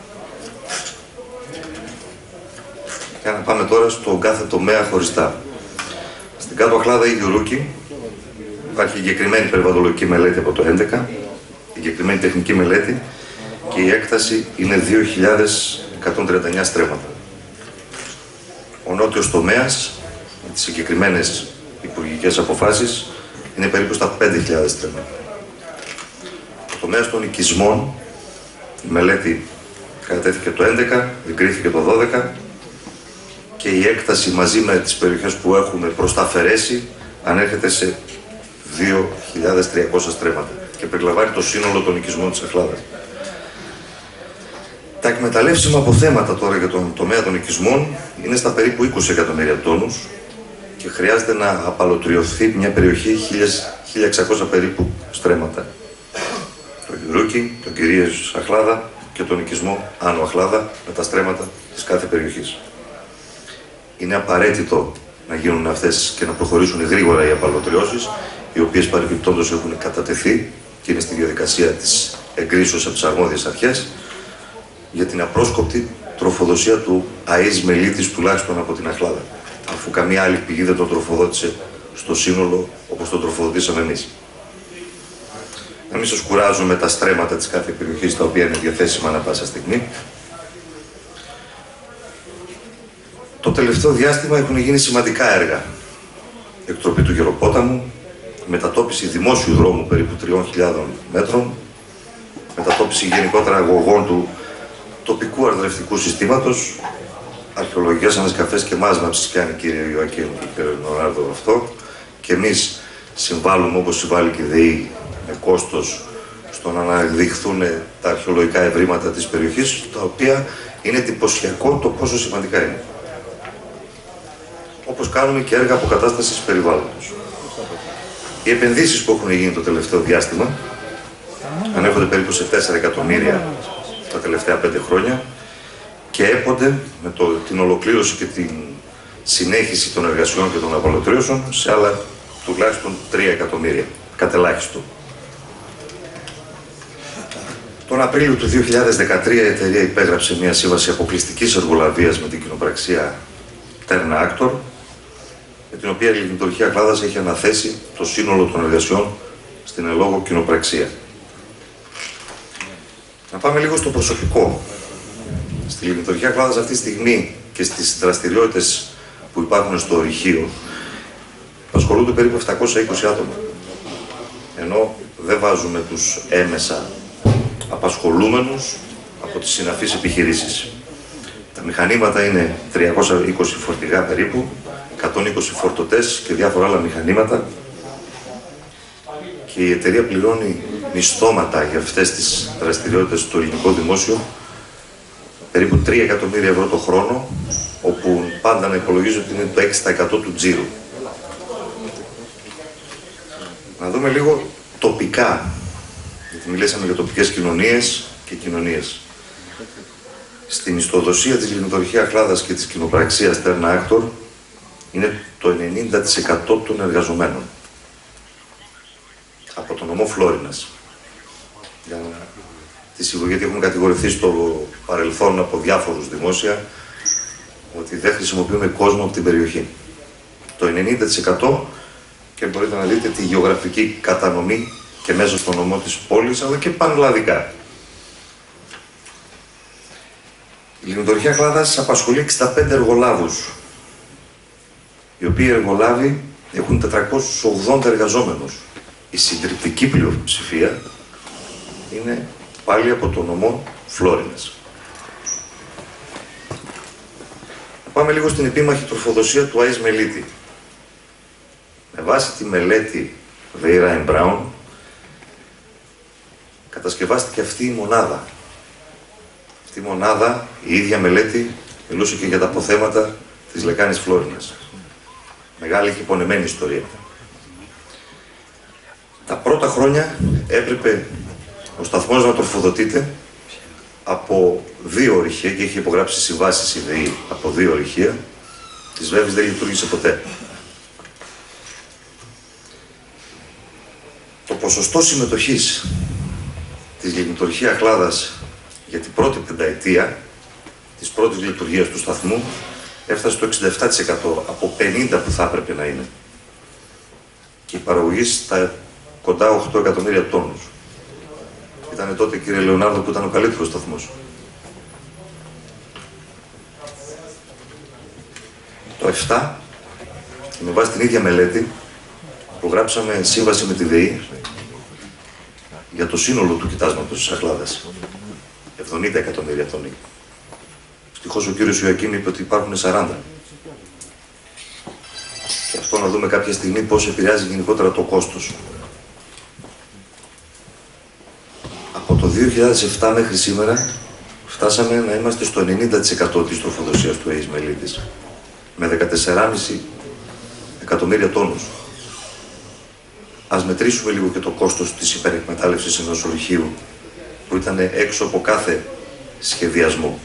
Και να πάμε τώρα στον κάθε τομέα χωριστά. Στην Κάτω Αχλάδα ή Γιουρούκη υπάρχει εγκεκριμένη περιβαλλοντολογική μελέτη από το δύο χιλιάδες έντεκα, εγκεκριμένη τεχνική μελέτη και η έκταση είναι δύο χιλιάδες εκατόν τριάντα εννέα στρέμματα. Ο νότιος τομέας, με τις συγκεκριμένες δικαιολογικές αποφάσεις είναι περίπου στα πέντε χιλιάδες στρέμματα. Το τομέα των οικισμών, η μελέτη κατατέθηκε το έντεκα, εγκρίθηκε το δώδεκα και η έκταση μαζί με τις περιοχές που έχουμε προς τα αφαιρέσει ανέρχεται σε δύο χιλιάδες τριακόσια στρέμματα και περιλαμβάνει το σύνολο των οικισμών της Αχλάδας. Τα εκμεταλλεύσιμα αποθέματα τώρα για τον τομέα των οικισμών είναι στα περίπου είκοσι εκατομμύρια τόνους και χρειάζεται να απαλωτριωθεί μια περιοχή χίλια εξακόσια περίπου στρέμματα. Το Γιουρούκι, τον κυρίως Αχλάδα και τον οικισμό Άνω Αχλάδα με τα στρέμματα της κάθε περιοχής. Είναι απαραίτητο να γίνουν αυτές και να προχωρήσουν γρήγορα οι απαλωτριώσεις, οι οποίες παρεμπιπτόντως έχουν κατατεθεί και είναι στη διαδικασία της εγκρίσεως από τις αρμόδιες αρχές για την απρόσκοπτη τροφοδοσία του αΐς μελίτης τουλάχιστον από την Αχλάδα, αφού καμία άλλη πηγή δεν τον τροφοδότησε στο σύνολο όπως τον τροφοδοτήσαμε εμείς. Να μην σας κουράζω με τα στρέμματα της κάθε περιοχής, τα οποία είναι διαθέσιμα ανά πάσα στιγμή. Το τελευταίο διάστημα έχουν γίνει σημαντικά έργα. Εκτροπή του Γεροπόταμου, μετατόπιση δημόσιου δρόμου περίπου τριών χιλιάδων μέτρων, μετατόπιση γενικότερα αγωγών του τοπικού αρδρευτικού συστήματος, αρχαιολογικές ανασκαφές και μάσμαψης κάνει κύριε Ιωακήμ και κύριε Νοράρδο αυτό, και εμείς συμβάλλουμε όπως συμβάλλει και η ΔΕΗ με κόστος στο να αναδειχθούν τα αρχαιολογικά ευρήματα της περιοχής, τα οποία είναι εντυπωσιακό το πόσο σημαντικά είναι. Όπως κάνουμε και έργα αποκατάστασης περιβάλλοντος. Οι επενδύσεις που έχουν γίνει το τελευταίο διάστημα ανέρχονται περίπου σε τέσσερα εκατομμύρια τα τελευταία πέντε χρόνια και έπονται με το, την ολοκλήρωση και την συνέχιση των εργασιών και των απαλωτρίωσεων σε άλλα τουλάχιστον τρία εκατομμύρια, κατελάχιστο. Τον Απρίλιο του δύο χιλιάδες δεκατρία η εταιρεία υπέγραψε μια σύμβαση αποκλειστικής εργολαβίας με την κοινοπραξία Terna Actor, με την οποία η Λιμνητορυχή Αχλάδας έχει αναθέσει το σύνολο των εργασιών στην ελόγω κοινοπραξία. Να πάμε λίγο στο προσωπικό. Στη Λιμνητορυχή Αχλάδας αυτή τη στιγμή και στις δραστηριότητες που υπάρχουν στο ορυχείο ασχολούνται περίπου επτακόσια είκοσι άτομα. Ενώ δεν βάζουμε τους έμεσα απασχολούμενους από τις συναφείς επιχειρήσεις. Τα μηχανήματα είναι τριακόσια είκοσι φορτηγά περίπου, εκατόν είκοσι φορτωτές και διάφορα άλλα μηχανήματα, και η εταιρεία πληρώνει μισθώματα για αυτές τις δραστηριότητες στο ελληνικό δημόσιο περίπου τρία εκατομμύρια ευρώ το χρόνο, όπου πάντα να υπολογίζω ότι είναι το έξι τοις εκατό του τζίρου. Να δούμε λίγο τοπικά, γιατί μιλήσαμε για τοπικές κοινωνίες και κοινωνίες. Στην μισθοδοσία της Λιμνητορυχή Αχλάδας και της κοινοπραξίας Terna Actor είναι το ενενήντα τοις εκατό των εργαζομένων από τον νομό Φλόρινας. Για να... γιατί έχουμε κατηγορηθεί στο παρελθόν από διάφορους δημόσια ότι δεν χρησιμοποιούμε κόσμο από την περιοχή. Το ενενήντα τοις εκατό, και μπορείτε να δείτε τη γεωγραφική κατανομή και μέσα στο νομό της πόλης, αλλά και πανελλαδικά. Η Λιμνητορυχή Αχλάδας απασχολεί εξήντα πέντε εργολάβους, οι οποίοι εργολάβοι έχουν τετρακόσιους ογδόντα εργαζόμενους. Η συντριπτική πλειοψηφία είναι πάλι από το νομό Φλόρινας. Πάμε λίγο στην επίμαχη τροφοδοσία του αΐς μελίτη. Με βάση τη μελέτη Veira and Brown κατασκευάστηκε αυτή η μονάδα. Αυτή η μονάδα, η ίδια μελέτη, μιλούσε και για τα αποθέματα της λεκάνης Φλόρινας. Μεγάλη και πονεμένη ιστορία. Τα πρώτα χρόνια έπρεπε ο σταθμός να τροφοδοτείται από δύο ορυχεία, και είχε υπογράψει συμβάσεις η ΔΕΗ από δύο ορυχεία. Της ΒΕΒης δεν λειτουργήσε ποτέ. Το ποσοστό συμμετοχής της Λιμνητορυχή Αχλάδας για την πρώτη πενταετία της πρώτης λειτουργίας του σταθμού έφτασε στο εξήντα επτά τοις εκατό από πενήντα που θα έπρεπε να είναι. Και η παραγωγή στα κοντά οκτώ εκατομμύρια τόνους. Ήταν τότε, κύριε Λεωνάρδο, που ήταν ο καλύτερος σταθμός. Το επτά, με βάση την ίδια μελέτη, υπογράψαμε σύμβαση με τη ΔΕΗ για το σύνολο του κοιτάσματος της Αχλάδας. εβδομήντα εκατομμύρια τόνοι. Ευτυχώς ο κύριος Ιωακήμ είπε ότι υπάρχουν σαράντα. Και αυτό να δούμε κάποια στιγμή πώς επηρεάζει γενικότερα το κόστος. Από το δύο χιλιάδες επτά μέχρι σήμερα φτάσαμε να είμαστε στο ενενήντα τοις εκατό της τροφοδοσίας του ΑΕΣ Μελίτης, με δεκατέσσερα κόμμα πέντε εκατομμύρια τόνους. Ας μετρήσουμε λίγο και το κόστος της υπερεκμετάλλευσης ενός ορυχείου που ήταν έξω από κάθε σχεδιασμό.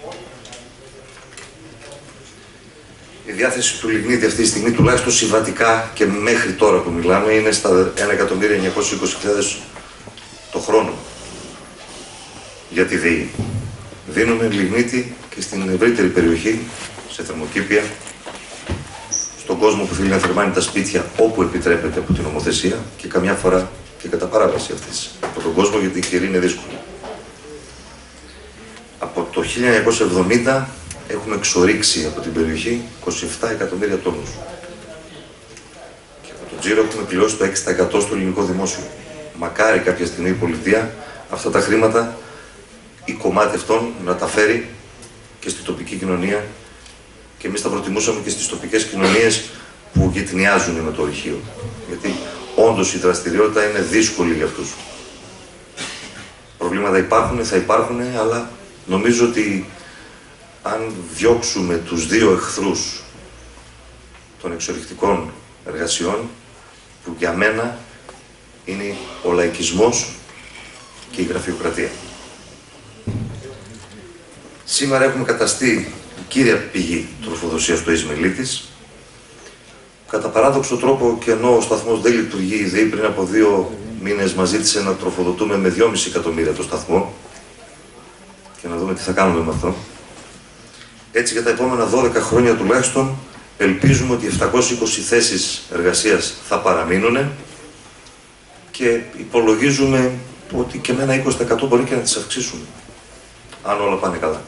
Η διάθεση του λιγνίτη αυτή τη στιγμή, τουλάχιστον συμβατικά και μέχρι τώρα που μιλάμε, είναι στα ένα εκατομμύριο εννιακόσιες είκοσι χιλιάδες το χρόνο για τη ΔΕΗ. Δίνουμε λιγνίτη και στην ευρύτερη περιοχή, σε θερμοκήπια, στον κόσμο που θέλει να θερμάνει τα σπίτια όπου επιτρέπεται από την νομοθεσία και καμιά φορά και κατά παράβαση αυτής από τον κόσμο, γιατί η καιρή είναι δύσκολη. Από το χίλια εννιακόσια εβδομήντα έχουμε εξορίξει από την περιοχή είκοσι επτά εκατομμύρια τόνους. Και από τον τζίρο έχουμε πληρώσει το έξι τοις εκατό στο ελληνικό δημόσιο. Μακάρι κάποια στιγμή η πολιτεία αυτά τα χρήματα ή κομμάτι αυτών να τα φέρει και στην τοπική κοινωνία, και εμείς θα προτιμούσαμε και στις τοπικές κοινωνίες που γειτονιάζουν με το ορυχείο. Γιατί όντως η δραστηριότητα είναι δύσκολη για αυτούς. Προβλήματα υπάρχουν, θα υπάρχουν, αλλά νομίζω ότι αν διώξουμε τους δύο εχθρούς των εξορυχτικών εργασιών, που για μένα είναι ο λαϊκισμός και η γραφειοκρατία. Σήμερα έχουμε καταστεί η κύρια πηγή τροφοδοσίας του ΑΕΣ Μελίτης. Κατά παράδοξο τρόπο, και ενώ ο σταθμός δεν λειτουργεί, η ΔΕΗ πριν από δύο μήνες μας ζήτησε να τροφοδοτούμε με δυόμισι εκατομμύρια το σταθμό, και να δούμε τι θα κάνουμε με αυτό. Έτσι, για τα επόμενα δώδεκα χρόνια τουλάχιστον, ελπίζουμε ότι επτακόσιες είκοσι θέσεις εργασίας θα παραμείνουν και υπολογίζουμε ότι και με ένα είκοσι τοις εκατό μπορεί και να τις αυξήσουμε, αν όλα πάνε καλά.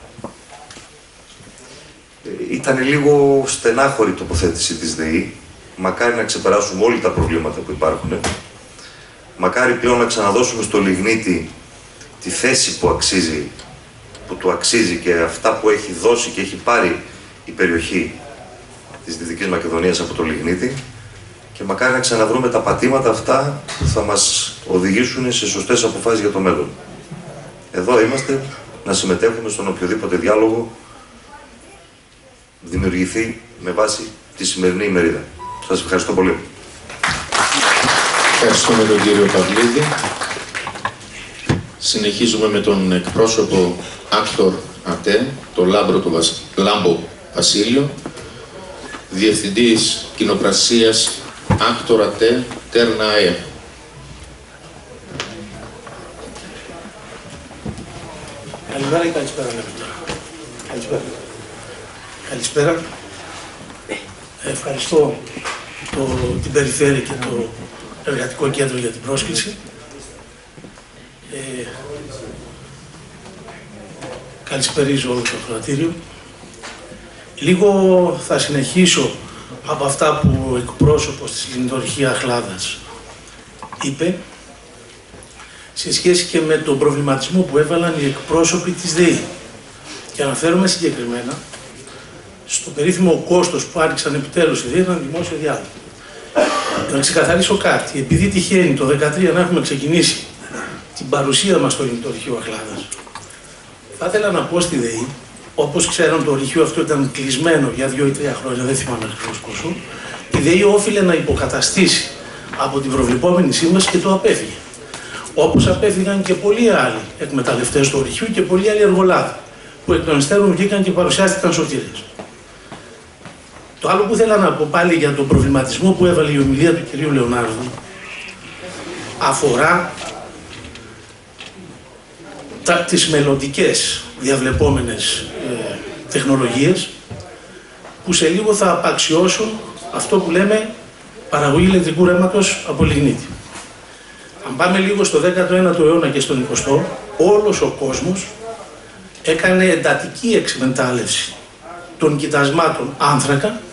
Ήταν λίγο στενάχωρη η τοποθέτηση της ΔΕΗ. Μακάρι να ξεπεράσουμε όλοι τα προβλήματα που υπάρχουν. Μακάρι πλέον να ξαναδώσουμε στο λιγνίτη τη θέση που αξίζει, που του αξίζει, και αυτά που έχει δώσει και έχει πάρει η περιοχή της Δυτικής Μακεδονίας από το λιγνίτη, και μακάρι να ξαναβρούμε τα πατήματα αυτά που θα μας οδηγήσουν σε σωστές αποφάσεις για το μέλλον. Εδώ είμαστε να συμμετέχουμε στον οποιοδήποτε διάλογο δημιουργηθεί με βάση τη σημερινή ημερίδα. Σας ευχαριστώ πολύ. Ευχαριστούμε τον κύριο Παυλίδη. Συνεχίζουμε με τον εκπρόσωπο Άκτορ ΑΤΕ, το Λάμπρο του Βασ... Λάμπο Βασίλειο, Διευθυντής Κοινοπρασίας Άκτορ ΑΤΕ Τέρνα ΑΕ. Καλημέρα ή καλησπέρα, λέγαμε. Καλησπέρα. Καλησπέρα. Ευχαριστώ το, την Περιφέρεια και το Εργατικό Κέντρο για την πρόσκληση. Ε, καλησπερίζω όλο το ακροατήριο. Λίγο θα συνεχίσω από αυτά που ο εκπρόσωπος της Λιγνητορυχείας Αχλάδας είπε, σε σχέση και με τον προβληματισμό που έβαλαν οι εκπρόσωποι της ΔΕΗ. Και αναφέρομαι συγκεκριμένα στο περίφημο κόστος που άνοιξαν επιτέλους οι ΔΕΗ έναν δημόσιο διάλογο. Για να ξεκαθαρίσω κάτι, επειδή τυχαίνει το δύο χιλιάδες δεκατρία να έχουμε ξεκινήσει την παρουσία μας στο Λιγνητορυχείο Αχλάδας, θα ήθελα να πω στη ΔΕΗ, όπως ξέρουν το ορυχείο αυτό ήταν κλεισμένο για δύο ή τρία χρόνια, δεν θυμάμαι ακριβώς πόσο, η ΔΕΗ όφιλε να υποκαταστήσει από την προβλεπόμενη σύμβαση και το απέφυγε. Όπως απέφυγαν και πολλοί άλλοι εκμεταλλευτές του ορυχείου και πολλοί άλλοι εργολάβοι, που εκ των υστέρων βγήκαν και παρουσιάστηκαν σωτήρες. Το άλλο που ήθελα να πω πάλι για τον προβληματισμό που έβαλε η ομιλία του κυρίου Λεωνάρδου αφορά τα, τις μελλοντικές διαβλεπόμενες ε, τεχνολογίες που σε λίγο θα απαξιώσουν αυτό που λέμε παραγωγή ηλεκτρικού ρεύματος από λιγνίτη. Αν πάμε λίγο στο δέκατο ένατο αιώνα και στον εικοστό, όλος ο κόσμος έκανε εντατική εκμετάλλευση των κοιτασμάτων άνθρακα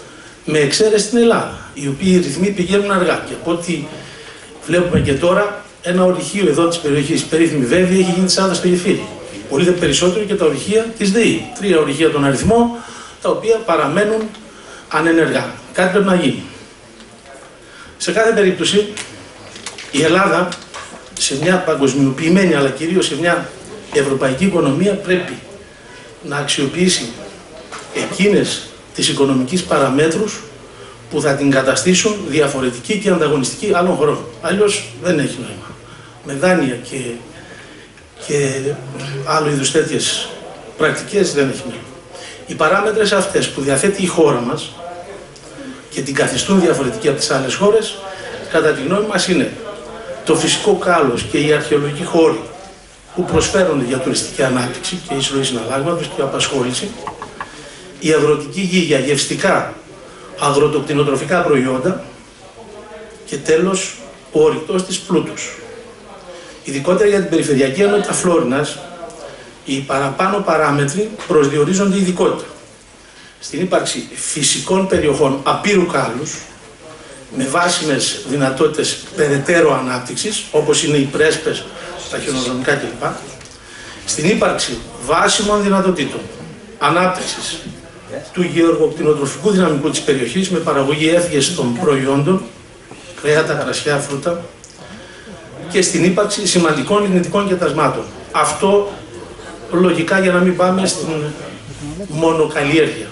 με εξαίρεση την Ελλάδα, οι οποίοι οι ρυθμοί πηγαίνουν αργά. Και από ό,τι βλέπουμε και τώρα, ένα ορυχείο εδώ της περιοχής, περίφημη Βέβη, έχει γίνει της Άδας στο Γεφύρι. Πολύ δε περισσότερο και τα ορυχεία της ΔΕΗ. Τρία ορυχεία τον αριθμό, τα οποία παραμένουν ανενεργά. Κάτι πρέπει να γίνει. Σε κάθε περίπτωση, η Ελλάδα, σε μια παγκοσμιοποιημένη αλλά κυρίως σε μια ευρωπαϊκή οικονομία, πρέπει να αξιοποιήσει εκείνες τις οικονομικές παραμέτρους που θα την καταστήσουν διαφορετική και ανταγωνιστική άλλων χωρών. Αλλιώς δεν έχει νόημα. Με δάνεια και, και άλλου είδους τέτοιες πρακτικές δεν έχει νόημα. Οι παράμετρες αυτές που διαθέτει η χώρα μας και την καθιστούν διαφορετική από τις άλλες χώρες, κατά τη γνώμη μας, είναι το φυσικό κάλος και οι αρχαιολογικοί χώροι που προσφέρονται για τουριστική ανάπτυξη και εισρωή συναλλάγματος και απασχόληση, η αγροτική γη για γευστικά αγροτοκτηνοτροφικά προϊόντα και τέλος ο ορυκτός της πλούτους. Ειδικότερα για την περιφερειακή ενότητα Φλόρινας, οι παραπάνω παράμετροι προσδιορίζονται ειδικότητα στην ύπαρξη φυσικών περιοχών απείρου κάλους με βάσιμες δυνατότητες περαιτέρω ανάπτυξης, όπως είναι οι πρέσπες, τα χιονοδρομικά κλπ. Στην ύπαρξη βάσιμων δυνατοτήτων ανάπτυξης του γεωργοκτηνοτροφικού δυναμικού της περιοχής με παραγωγή έφυγες των προϊόντων, κρέατα, κρασιά, φρούτα, και στην ύπαρξη σημαντικών λιγνητικών κοιτασμάτων. Αυτό λογικά για να μην πάμε στην μονοκαλλιέργεια.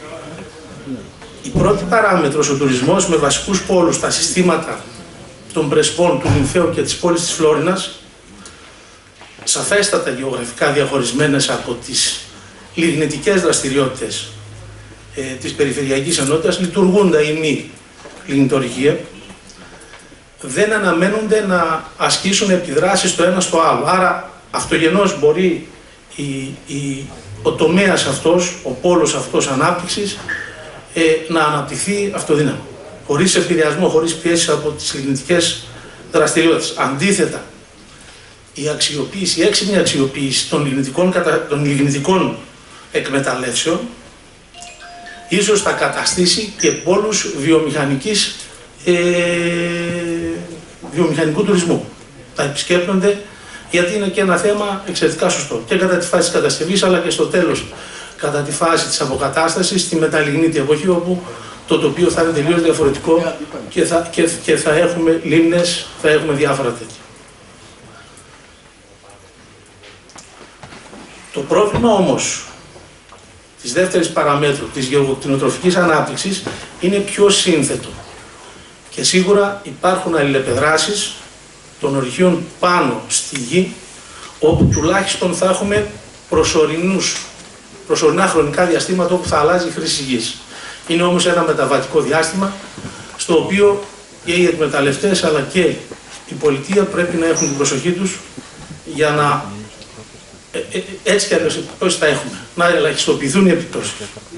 Η πρώτη παράμετρος, ο τουρισμός με βασικούς πόλους τα συστήματα των Πρεσπών, του Νυμφαίου και της πόλης της Φλόρινας, σαφέστατα γεωγραφικά διαχωρισμένες από τις λιγνητικές δραστηριότητες ε, της περιφερειακής ενότητας, λειτουργούν τα ημί λιγνητορυχεία, δεν αναμένονται να ασκήσουν επιδράσεις το ένα στο άλλο. Άρα αυτογενώς μπορεί η, η, ο τομέας αυτός, ο πόλος αυτός ανάπτυξης ε, να αναπτυχθεί αυτοδύναμα, χωρίς επηρεασμό, χωρίς πιέσεις από τις λιγνητικές δραστηριότητες. Αντίθετα, η αξιοποίηση, η έξυπνη αξιοποίηση των λιγνητικών, των λιγνητικών εκμεταλλεύσεων ίσως θα καταστήσει και πόλους βιομηχανικής, ε, βιομηχανικού τουρισμού. Θα επισκέπτονται, γιατί είναι και ένα θέμα εξαιρετικά σωστό και κατά τη φάση της κατασκευής, αλλά και στο τέλος, κατά τη φάση της αποκατάστασης, στη μεταλιγνήτη εποχή, όπου το τοπίο θα είναι τελείως διαφορετικό και θα, και, και θα έχουμε λίμνες, θα έχουμε διάφορα τέτοια. Το πρόβλημα όμως της δεύτερης παραμέτρου, της γεωργοκτηνοτροφικής ανάπτυξης, είναι πιο σύνθετο. Και σίγουρα υπάρχουν αλληλεπεδράσεις των ορυχείων πάνω στη γη, όπου τουλάχιστον θα έχουμε προσωρινούς, προσωρινά χρονικά διαστήματα όπου θα αλλάζει η χρήση γης. Είναι όμως ένα μεταβατικό διάστημα, στο οποίο και οι εκμεταλλευτές αλλά και η πολιτεία πρέπει να έχουν την προσοχή τους για να ε, ε, έτσι κι αλλιώς επιπτώσεις θα έχουμε, να ελαχιστοποιηθούν οι επιπτώσεις.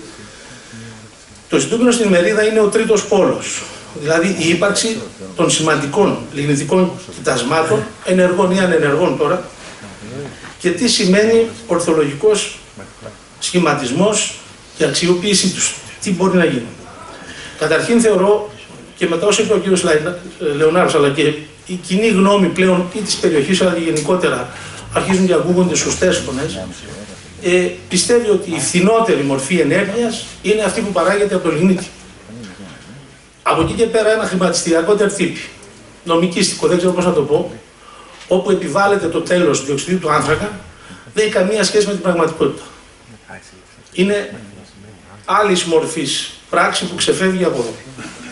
Το ζητούμενο στην ημερίδα είναι ο τρίτος πόλος, δηλαδή η ύπαρξη των σημαντικών λιγνητικών κοιτασμάτων, ενεργών ή ανενεργών τώρα, και τι σημαίνει ορθολογικός σχηματισμός και αξιοποίησή τους. Τι μπορεί να γίνει. Καταρχήν θεωρώ, και μετά όσο είπε ο κ. Λεωνάρος, αλλά και η κοινή γνώμη πλέον ή της περιοχής, αλλά και γενικότερα αρχίζουν και ακούγονται σωστές φωνές, ε, πιστεύει ότι η φθηνότερη μορφή ενέργειας είναι αυτή που παράγεται από το λιγνίτη. Από εκεί και πέρα ένα χρηματιστηριακό τερτύπι, νομικίστικο, δεν ξέρω πώς να το πω, όπου επιβάλλεται το τέλος του διοξειδίου του άνθρακα, δεν έχει καμία σχέση με την πραγματικότητα. Είναι άλλης μορφής πράξη που ξεφεύγει από εδώ.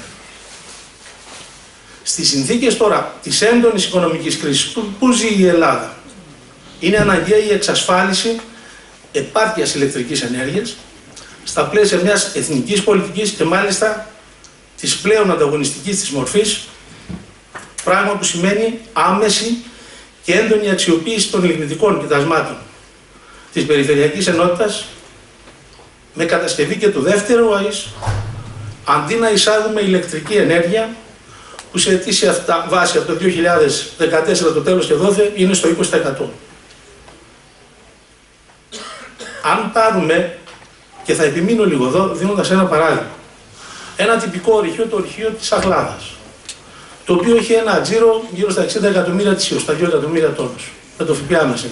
Στις συνθήκες τώρα της έντονης οικονομικής κρίσης που, που ζει η Ελλάδα, είναι αναγκαία η εξασφάλιση επάρκειας ηλεκτρικής ενέργειας στα πλαίσια μιας εθνικής πολιτικής και μάλιστα της πλέον ανταγωνιστικής της μορφής, πράγμα που σημαίνει άμεση και έντονη αξιοποίηση των λιγνητικών κοιτασμάτων της περιφερειακής ενότητας, με κατασκευή και του δεύτερου ΑΕΣ, αντί να εισάγουμε ηλεκτρική ενέργεια που σε αιτήσια βάση από το δύο χιλιάδες δεκατέσσερα το τέλος και δόθε είναι στο είκοσι τοις εκατό. Αν πάρουμε, και θα επιμείνω λίγο εδώ δίνοντας ένα παράδειγμα, ένα τυπικό ορυχείο, το ορυχείο της Αχλάδας, το οποίο έχει ένα τζίρο γύρω στα εξήντα εκατομμύρια ετησίως, στα δύο εκατομμύρια τόνους, με το ΦΠΑ μέσα.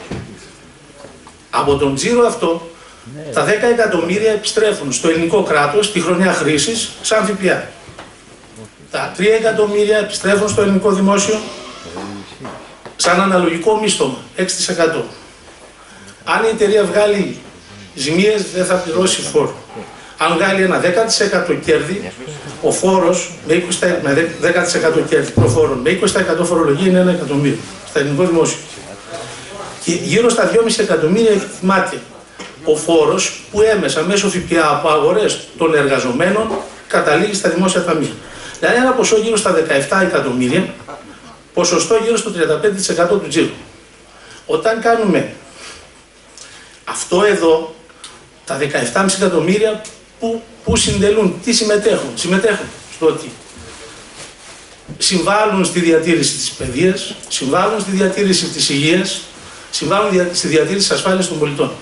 Από τον τζίρο αυτό, τα δέκα εκατομμύρια επιστρέφουν στο ελληνικό κράτος τη χρονιά χρήσης σαν ΦΠΑ. Τα τρία εκατομμύρια επιστρέφουν στο ελληνικό δημόσιο σαν αναλογικό μίστομα, έξι τοις εκατό. Αν η εταιρεία βγάλει ζημίες, δεν θα πληρώσει φόρο. Αν βγάλει ένα δέκα τοις εκατό κέρδη, ο φόρος με, με δέκα τοις εκατό κέρδη προφόρων, με είκοσι τοις εκατό φορολογία είναι ένα εκατομμύριο στα ελληνικό δημόσιο. Και γύρω στα δυόμισι εκατομμύρια εκτιμάται ο φόρος που έμεσα μέσω ΦΠΑ από αγορές των εργαζομένων καταλήγει στα δημόσια ταμεία. Δηλαδή ένα ποσό γύρω στα δεκαεπτά εκατομμύρια, ποσοστό γύρω στο τριάντα πέντε τοις εκατό του τζίρου. Όταν κάνουμε αυτό εδώ, τα δεκαεπτά κόμμα πέντε εκατομμύρια που, που συντελούν, τι συμμετέχουν, συμμετέχουν στο ότι συμβάλλουν στη διατήρηση της παιδείας, συμβάλλουν στη διατήρηση της υγείας, συμβάλλουν στη διατήρηση της ασφάλειας των πολιτών.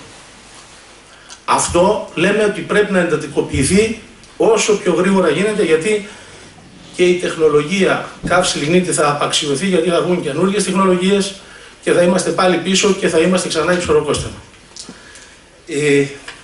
Αυτό λέμε ότι πρέπει να εντατικοποιηθεί όσο πιο γρήγορα γίνεται, γιατί και η τεχνολογία καύση λιγνίτη θα απαξιωθεί, γιατί θα βγουν καινούργιες τεχνολογίες και θα είμαστε πάλι πίσω και θα είμαστε ξανά υψηλοκόσταμα. Ε,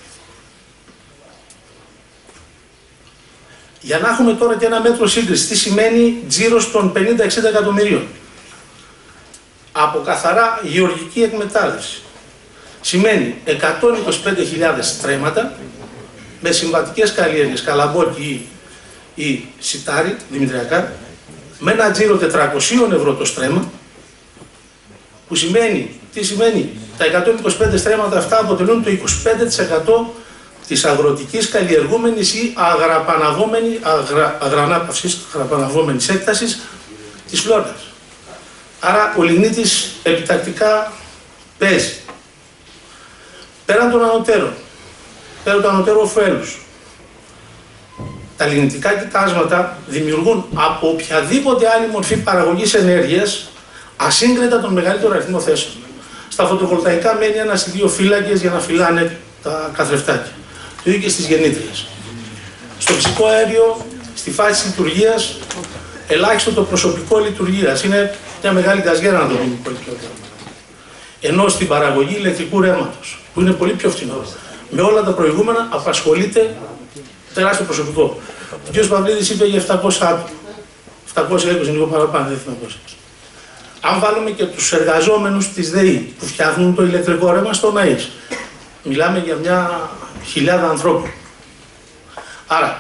για να έχουμε τώρα και ένα μέτρο σύγκριση, τι σημαίνει τζίρος των πενήντα με εξήντα εκατομμυρίων από καθαρά γεωργική εκμετάλλευση. Σημαίνει εκατόν είκοσι πέντε χιλιάδες στρέμματα με συμβατικές καλλιέργειες, καλαμπόκι ή, ή σιτάρι, δημητριακά, με ένα τζίρο τετρακόσια ευρώ το στρέμμα, που σημαίνει, τι σημαίνει, τα εκατόν είκοσι πέντε στρέμματα αυτά αποτελούν το είκοσι πέντε τοις εκατό της αγροτικής καλλιεργούμενης ή αγραπαναγόμενης, αγρα, αγρανάπαυσης, αγραπαναγόμενης έκτασης της Φλόρας. Άρα ο λιγνίτης επιτακτικά παίζει. Πέραν των ανωτέρων, πέραν του ανωτέρου ωφέλους, τα λιγνητικά κοιτάσματα δημιουργούν από οποιαδήποτε άλλη μορφή παραγωγής ενέργειας ασύγκριτα τον μεγαλύτερο αριθμό θέσεων. Στα φωτοβολταϊκά μένει ένας ή δύο φύλακες για να φυλάνε τα καθρεφτάκια. Το ίδιο και στις γεννήτριες. Στο φυσικό αέριο, στη φάση της λειτουργίας, ελάχιστο το προσωπικό λειτουργίας. Είναι μια μεγάλη γκαζιέρα, να το πούμε πολύ πιο καλά. Ενώ στην παραγωγή ηλεκτρικού ρεύματος, που είναι πολύ πιο φθηνό, με όλα τα προηγούμενα απασχολείται τεράστιο προσωπικό. Ο κ. Παυλίδης είπε για επτακόσια άτομα. επτακόσια είκοσι, λίγο παραπάνω, δεν θυμάμαι πώς. Αν βάλουμε και τους εργαζόμενους της ΔΕΗ που φτιάχνουν το ηλεκτρικό ρεύμα στο ΝΑΙΣ, μιλάμε για μια χιλιάδα ανθρώπων. Άρα,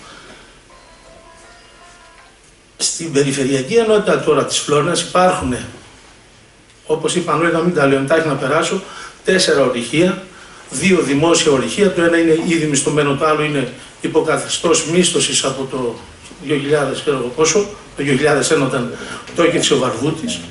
στην περιφερειακή ενότητα τώρα της Φλόρινας υπάρχουν, όπως είπα, νωρίτερα, να μην τα λέω, εντάχει να περάσω, τέσσερα ορυχεία, δύο δημόσια ορυχεία, το ένα είναι ήδη μισθωμένο, το άλλο είναι υποκαθεστώς μίσθωσης από το δύο χιλιάδες, ξέρω πόσο, το δύο χιλιάδες ένα όταν το έκυψε ο Βαρβούτης.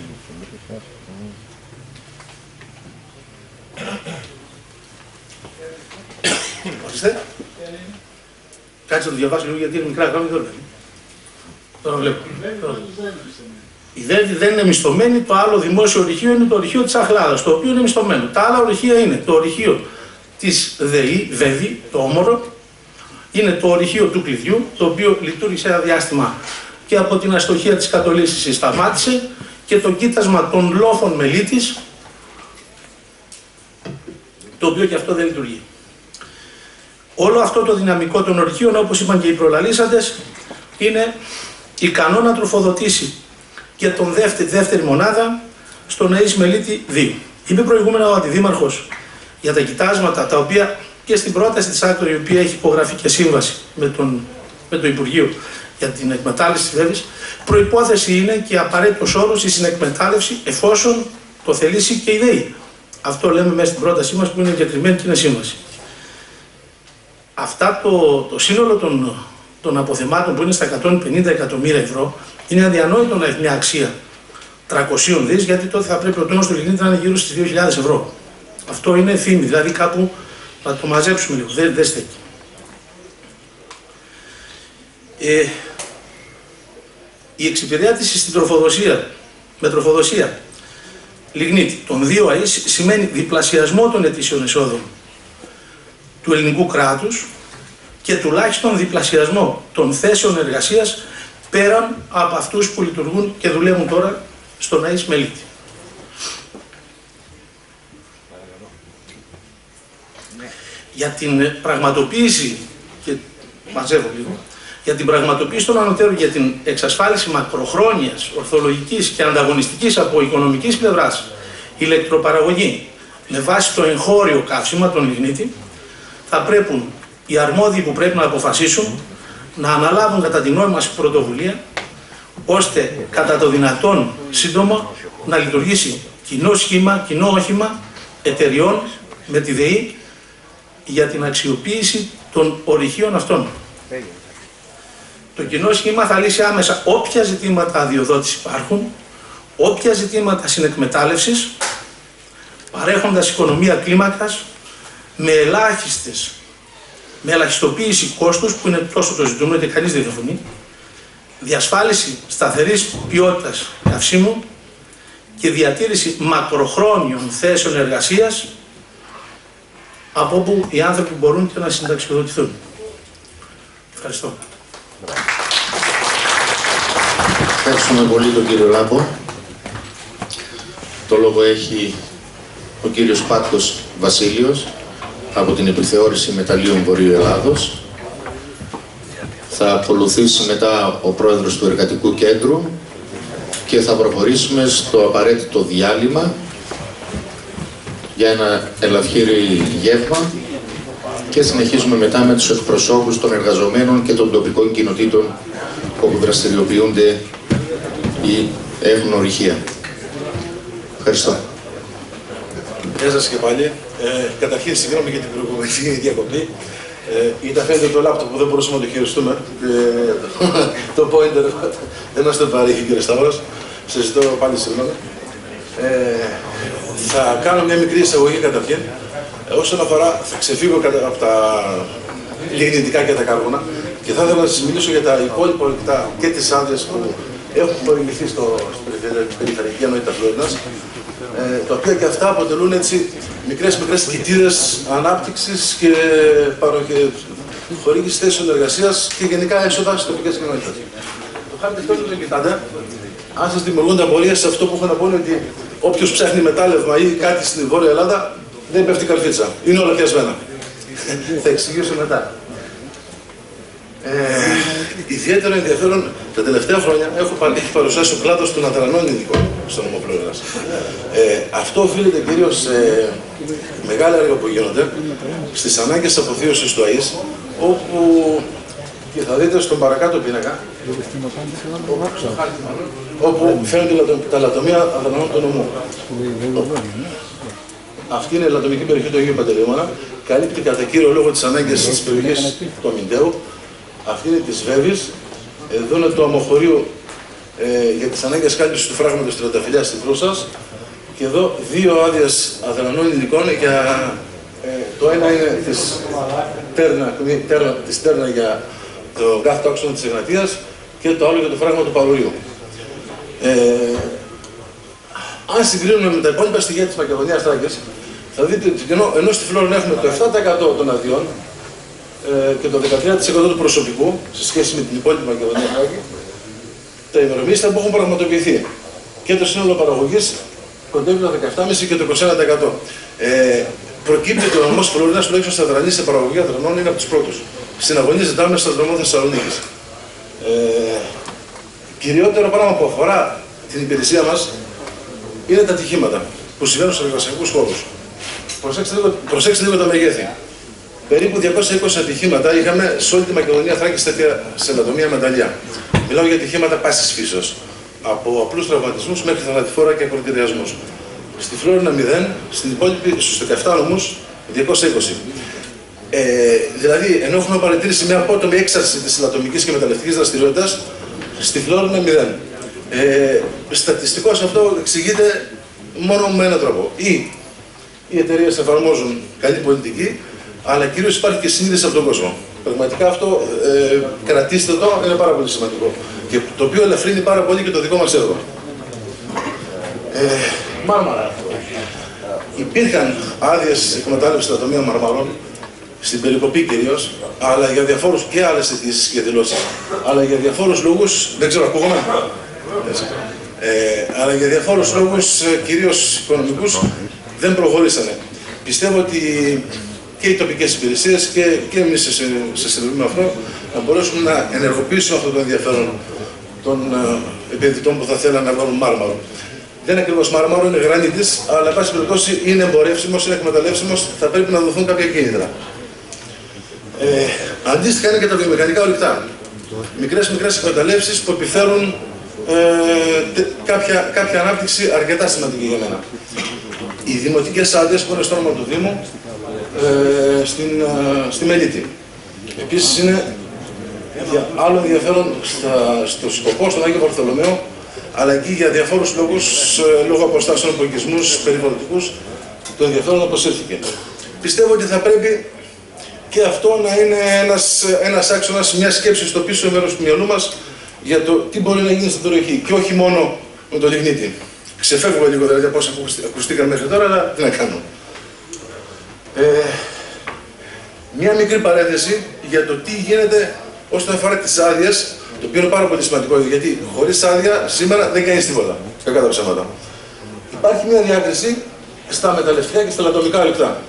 Ορίστε. Κάτσε να το διαβάσω λίγο γιατί είναι μικρά γράμματα, δεν είναι. Τώρα βλέπω. Η ΔΕΔ δεν είναι μισθωμένη, το άλλο δημόσιο ορυχείο είναι το ορυχείο της Αχλάδας, το οποίο είναι μισθωμένο. Τα άλλα ορυχεία είναι το ορυχείο της ΔΕΗ, ΔΕΔΗ, το Όμορο, είναι το ορυχείο του κλειδιού, το οποίο λειτουργήσε ένα διάστημα και από την αστοχία της κατολίσσης σταμάτησε, και το κοίτασμα των λόφων μελίτης, το οποίο και αυτό δεν λειτουργεί. Όλο αυτό το δυναμικό των ορυχείων, όπως είπαν και οι προλαλήσαντες, είναι ικανό να τροφοδοτήσει και τον δεύτερη, δεύτερη μονάδα στον ΑΕΣ Μελίτη δύο. Είπε προηγούμενα ο Αντιδήμαρχος για τα κοιτάσματα, τα οποία και στην πρόταση της ΑΚΤΟ, η οποία έχει υπογραφεί και σύμβαση με, τον, με το Υπουργείο για την εκμετάλλευση της ΔΕΔΗς, προϋπόθεση είναι και απαραίτητος όρος η συνεκμετάλλευση εφόσον το θελήσει και η ΔΕΗ. Αυτό λέμε μέσα στην πρότασή μας, που είναι εγκεκριμένη και είναι σύμβαση. Αυτά το, το σύνολο των, των αποθεμάτων, που είναι στα εκατόν πενήντα εκατομμύρια ευρώ, είναι αδιανόητο να έχει μια αξία τριακόσια δις, γιατί τότε θα πρέπει ο τόνος του λιγνίτη να είναι γύρω στις δύο χιλιάδες ευρώ. Αυτό είναι θύμη, δηλαδή κάπου να το μαζέψουμε λίγο, δεν, δεν στέκει. Ε, η εξυπηρέτηση στην τροφοδοσία, με τροφοδοσία λιγνίτη των δύο ΑΕΣ σημαίνει διπλασιασμό των ετήσιων εσόδων του ελληνικού κράτους και τουλάχιστον διπλασιασμό των θέσεων εργασίας πέραν από αυτούς που λειτουργούν και δουλεύουν τώρα στον ΑΕΣ Μελίτη. Για την πραγματοποίηση, και μαζεύω λίγο, για την πραγματοποίηση των ανωτέρων, για την εξασφάλιση μακροχρόνιας, ορθολογικής και ανταγωνιστικής από οικονομικής πλευράς ηλεκτροπαραγωγή με βάση το εγχώριο καύσιμα, τον λιγνίτη, θα πρέπει οι αρμόδιοι που πρέπει να αποφασίσουν να αναλάβουν κατά την νόμιμη μας πρωτοβουλία, ώστε κατά το δυνατόν σύντομα να λειτουργήσει κοινό σχήμα, κοινό όχημα εταιριών με τη ΔΕΗ για την αξιοποίηση των ορυχείων αυτών. Το κοινό σχήμα θα λύσει άμεσα όποια ζητήματα αδειοδότηση υπάρχουν, όποια ζητήματα συνεκμετάλλευσης, παρέχοντας οικονομία κλίμακας με ελάχιστες, με ελαχιστοποίηση κόστους, που είναι τόσο το ζητούμενο και κανείς δεν διαφωνεί, διασφάλιση σταθερής ποιότητας καυσίμου και διατήρηση μακροχρόνιων θέσεων εργασίας από όπου οι άνθρωποι μπορούν και να συνταξιοδοτηθούν. Ευχαριστώ. Ευχαριστούμε πολύ τον κύριο Λάμπο. Το λόγο έχει ο κύριος Πάτκος Βασίλειος από την Επιθεώρηση Μεταλλίων Βορείου Ελλάδος. Θα ακολουθήσει μετά ο πρόεδρος του Εργατικού Κέντρου και θα προχωρήσουμε στο απαραίτητο διάλειμμα για ένα ελαφχύρι γεύμα και συνεχίζουμε μετά με τους εκπροσώπους των εργαζομένων και των τοπικών κοινοτήτων όπου δραστηριοποιούνται ή έχουν ορυχεία. Ευχαριστώ. Γεια σας και πάλι. Ε, καταρχήν, συγγνώμη για την προηγούμενη διακοπή. Ε, ήταν φαίνεται το λάπτοπ που δεν μπορούσαμε να το χειριστούμε. Ε, το pointer δεν μας το παρέχει, κύριε Σταύρος. Σας ζητώ πάλι συγγνώμη. Ε, θα κάνω μια μικρή εισαγωγή καταρχήν. Ε, όσον αφορά, θα ξεφύγω από τα λιγνητικά και τα κάρβουνα και θα ήθελα να σας μιλήσω για τα υπόλοιπα ορυκτά και τις άδειες που έχουν προηγηθεί στο, στην περιφερειακή ενότητα Φλόρινας, ε, τα οποία και αυτά αποτελούν έτσι μικρές μικρές κοιτίδες ανάπτυξης και παροχή, χορήγηση θέσεων εργασίας και γενικά έσοδα στις τοπικές κοινότητες. Το χάρτη αυτό δεν το κοιτάτε. Αν σας δημιουργούνται απορίες, αυτό που έχω να πω είναι ότι όποιος ψάχνει μετάλλευμα ή κάτι στην Βόρεια Ελλάδα δεν πέφτει καρφίτσα. Είναι όλα πιασμένα. Θα εξηγήσω μετά. Ε, ιδιαίτερο ενδιαφέρον τα τελευταία χρόνια έχω, έχει παρουσιάσει ο κλάδος των αδρανών ειδικών στον νομό Φλόρινας. Ε, αυτό οφείλεται κυρίως σε μεγάλα έργα που γίνονται στις ανάγκες αποθείωσης του ΑΕΣ, όπου και θα δείτε στον παρακάτω πίνακα όπου φαίνονται τα λατομεία αδρανών του νομού. Αυτή είναι η λατομική περιοχή του Αγίου Παντελεήμωνα, καλύπτει κατά κύριο λόγο τις ανάγκες της περιοχής του Αμυντέου. Αυτή είναι της Βέβης, εδώ είναι το αμοχωρείο ε, για τις ανάγκες κάλυψης του φράγματος Τριανταφυλλιάς στη Φρούσας και εδώ δύο άδειες αδρανών υλικών για ε, το ένα είναι της Τέρνα, τέρνα, της τέρνα για το κάθετο άξονα της Εγνατίας και το άλλο για το φράγμα του Παρορίου. Ε, αν συγκρίνουμε με τα υπόλοιπα στοιχεία της Μακεδονίας Θράκης, θα δείτε ότι ενώ, ενώ στη Φλόρινα έχουμε το επτά τοις εκατό των αδειών ε, και το δεκατρία τοις εκατό του προσωπικού σε σχέση με την υπόλοιπη Μακεδονία Θράκη, τα ημερομίσθια που έχουν πραγματοποιηθεί και το σύνολο παραγωγής κοντεύει το δεκαεπτά κόμμα πέντε τοις εκατό και το είκοσι ένα τοις εκατό. Ε, προκύπτει ότι ο νομός Φλόρινας, τουλάχιστον στα αδρανή σε παραγωγή αδρανών, είναι από τους πρώτους. Στην αγωνία ζητάμε στο δρόμο Θεσσαλονίκης. Ε, κυριότερο πράγμα που αφορά την υπηρεσία μας είναι τα ατυχήματα που συμβαίνουν στους εργασιακούς χώρους. Προσέξτε λίγο, προσέξτε λίγο τα μεγέθη. Περίπου διακόσια είκοσι ατυχήματα είχαμε σε όλη τη Μακεδονία Θράκη τέτοια σε λατομεία μεταλλιά. Μιλάω για ατυχήματα πάσης φύσεως. Από απλούς τραυματισμούς μέχρι θανατηφόρα και ακροτηριασμούς. Στη Φλόρινα μηδέν, στην υπόλοιπη, στους δεκαεπτά νομούς διακόσια είκοσι. Ε, δηλαδή, ενώ έχουμε παρατηρήσει μια απότομη έξαρση της λατομικής και μεταλλευτικής δραστηριότητας, στη Φλόρινα μηδέν. Ε, στατιστικώς αυτό εξηγείται μόνο με έναν τρόπο. Ή οι εταιρείες εφαρμόζουν καλή πολιτική, αλλά κυρίως υπάρχει και συνείδηση από τον κόσμο. Πραγματικά αυτό ε, κρατήστε το, είναι πάρα πολύ σημαντικό. Και το οποίο ελαφρύνει πάρα πολύ και το δικό μας έργο. Ε, Μάρμαρα. Υπήρχαν άδειες εκμετάλλευσης στα τομεία Μαρμαρών στην περικοπή κυρίως, αλλά για διαφόρους και άλλες αιτήσεις και δηλώσεις, αλλά για διαφόρους λόγους, δεν ξέρω, ακούγομαι, ε, αλλά για διαφόρους λόγους, κυρίως οικονομικούς, δεν προχωρήσανε. Πιστεύω ότι και οι τοπικές υπηρεσίες και, και εμείς σε, σε συνδρομή με αυτό, να μπορέσουμε να ενεργοποιήσουμε αυτό το ενδιαφέρον των ε, επενδυτών που θα θέλουν να βάλουν μάρμαρο. Δεν είναι ακριβώς μάρμαρο, είναι γρανίτης, αλλά εν πάση περιπτώσει είναι εμπορεύσιμος, είναι εκμεταλλεύσιμος, θα πρέπει να δοθούν κάποια κίνητρα. Ε, αντίστοιχα είναι και τα βιομηχανικά ορυκτά. Μικρές μικρές εκμεταλλεύσεις που επιφέρουν ε, τε, κάποια, κάποια ανάπτυξη αρκετά σημαντική για μένα. Οι δημοτικές άδειες που είναι στο όνομα του Δήμου, ε, στην, ε, στη Μελίτη. Επίσης είναι για άλλο ενδιαφέρον στα, στο σκοπό, στον Άγιο Βαρθολομαίο, αλλά και για διαφόρους λόγους, ε, λόγω αποστάσεων, απογισμούς, περιβαλλοντικούς, το ενδιαφέρον αποσύρθηκε. Πιστεύω ότι θα πρέπει και αυτό να είναι ένας, ένας άξονας, μια σκέψη στο πίσω μέρος του μυαλού μας για το τι μπορεί να γίνει στην περιοχή και όχι μόνο με το λιγνίτη. Ξεφεύγω λίγο δηλαδή από όσα ακουστήκαν μέχρι τώρα, αλλά τι να κάνω. Ε, μια μικρή παρένθεση για το τι γίνεται όσον αφορά τις άδειες, το οποίο είναι πάρα πολύ σημαντικό, γιατί χωρίς άδεια σήμερα δεν κάνεις τίποτα. Κακά τα ψέματα. Υπάρχει μια διάκριση στα μεταλλευτικά και στα λατομικά ορυκτά.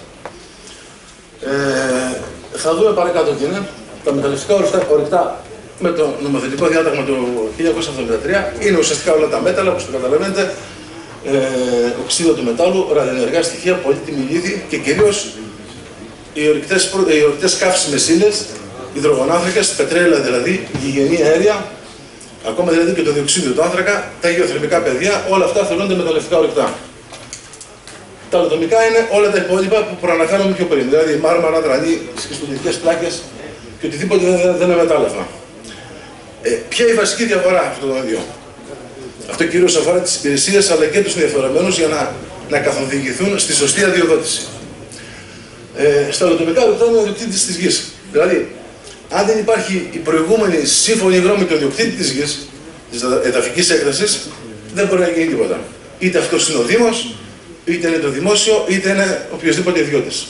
Ε, θα δούμε παρακάτω τι είναι. Τα μεταλλευτικά ορυκτά με το νομοθετικό διάταγμα του χίλια εννιακόσια εβδομήντα τρία είναι ουσιαστικά όλα τα μέταλλα, όπως το καταλαβαίνετε, ε, οξύδιο του μετάλλου, ραδιενεργά στοιχεία, πολύτιμη λίθη και κυρίως οι ορυκτές καύσιμες ύλες, υδρογονάνθρακες, πετρέλαια δηλαδή, γηγενή αέρια, ακόμα δηλαδή και το διοξείδιο του άνθρακα, τα γεωθερμικά πεδία, όλα αυτά θεωρούνται μεταλλευτικά ορυκτά. Τα λατομικά είναι όλα τα υπόλοιπα που προαναφέραμε πιο πριν, δηλαδή μάρμαρα, δρανή, σχιστολιθικές πλάκες και οτιδήποτε δεν, δεν είναι μετάλλευμα. Ε, ποια είναι η βασική διαφορά αυτών των δύο? Αυτό κυρίως αφορά τις υπηρεσίες αλλά και τους ενδιαφερομένους για να, να καθοδηγηθούν στη σωστή αδειοδότηση. Ε, στα λατομικά ορυκτά είναι ο ιδιοκτήτης της γης. Δηλαδή, αν δεν υπάρχει η προηγούμενη σύμφωνη γνώμη του ιδιοκτήτη της γης, της εδαφικής έκτασης, δεν μπορεί να γίνει τίποτα. Είτε αυτός είναι ο Δήμος, είτε είναι το δημόσιο, είτε είναι οποιοδήποτε ιδιώτης.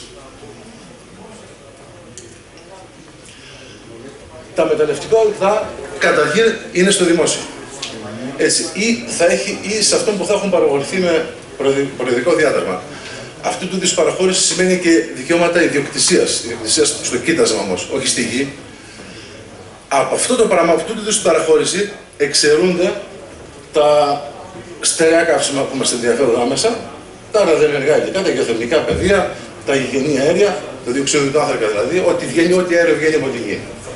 Τα μεταλλευτικά ορυκτά καταρχήν είναι στο δημόσιο. Έτσι, ή, θα έχει, ή σε αυτόν που θα έχουν παραχωρηθεί με προεδρικό διάταγμα. Αυτού του είδους παραχώρηση σημαίνει και δικαιώματα ιδιοκτησίας. Ιδιοκτησίας στο κοίτασμα όμως, όχι στη γη. Από αυτό το πράγμα, αυτού του είδους παραχώρηση εξαιρούνται τα στερεά καύσιμα που μας ενδιαφέρουν άμεσα, τα ραδιενεργά υλικά, τα γεωθερμικά πεδία, τα γηγενή αέρια, το διοξείδιο του άνθρακα δηλαδή, ό,τι βγαίνει, ό,τι αέριο βγαίνει από τη γη.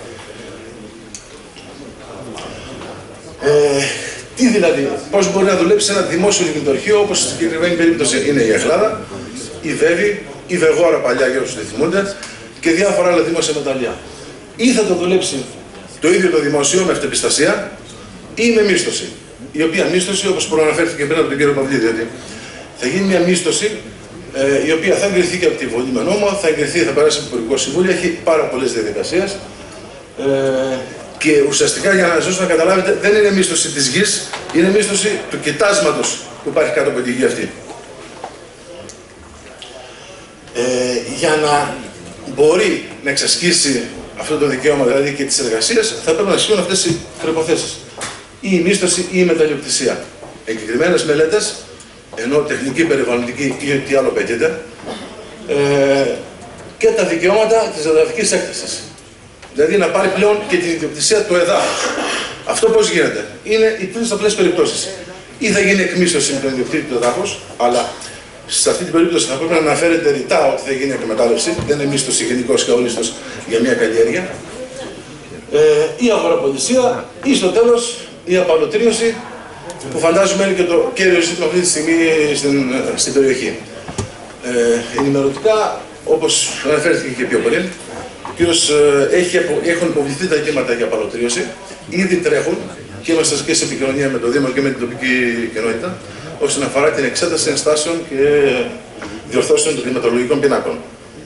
Ε, τι δηλαδή, πώς μπορεί να δουλέψει ένα δημόσιο λιγνητορχείο, όπως στην συγκεκριμένη περίπτωση είναι η Αχλάδα, η Βέβη, η Βεγόρα παλιά για όσους θυμούνται και διάφορα άλλα δημόσια μεταλλεία. Ή θα το δουλέψει το ίδιο το δημόσιο με αυτεπιστασία ή με μίσθωση. Η οποία μίσθωση, όπως προαναφέρθηκε πριν από τον κύριο Παυλίδη, διότι θα γίνει μια μίσθωση ε, η οποία θα εγκριθεί και από τη Βουλή με νόμο, θα εγκριθεί, θα περάσει από το Υπουργικό Συμβούλιο, έχει πάρα πολλές διαδικασίες. Ε, και ουσιαστικά για να σας να καταλάβετε, δεν είναι μίσθωση της γης, είναι μίσθωση του κοιτάσματος που υπάρχει κάτω από τη γη αυτή. Ε, για να μπορεί να εξασκήσει αυτό το δικαίωμα, δηλαδή και τις εργασίες, θα πρέπει να ισχύουν αυτές οι προϋποθέσεις. Ή η μίσθωση ή η μεταλλιοκτησία. Εγκεκριμένες μελέτες, ενώ τεχνική, περιβαλλοντική ή ό,τι άλλο πετύχεται, ε, και τα δικαιώματα της εδαφικής έκτασης. Δηλαδή να πάρει πλέον και την ιδιοκτησία του εδάφους. Αυτό πώς γίνεται? Είναι οι τρεις απλές περιπτώσεις. Ή θα γίνει εκμίσθωση με τον ιδιοκτήτη του εδάφους, αλλά σε αυτή την περίπτωση θα πρέπει να αναφέρεται ρητά ότι θα γίνει εκμετάλλευση, δεν είναι μίσθωση γενικός και αόριστος για μια καλλιέργεια. Ε, η αγοραπολισία ή στο τέλος η απαλωτρίωση, που φαντάζομαι είναι και το κέριο ζήτημα αυτή τη στιγμή στην, στην περιοχή. Ε, ενημερωτικά, όπως αναφέρθηκε και πιο πριν, κύριος, έχει, έχουν υποβληθεί τα αιτήματα για απαλωτρίωση, ήδη τρέχουν και είμαστε και σε επικοινωνία με το Δήμο και με την τοπική κοινότητα, όσον αφορά την εξέταση ενστάσεων και διορθώσεων των κλιματολογικών πινάκων.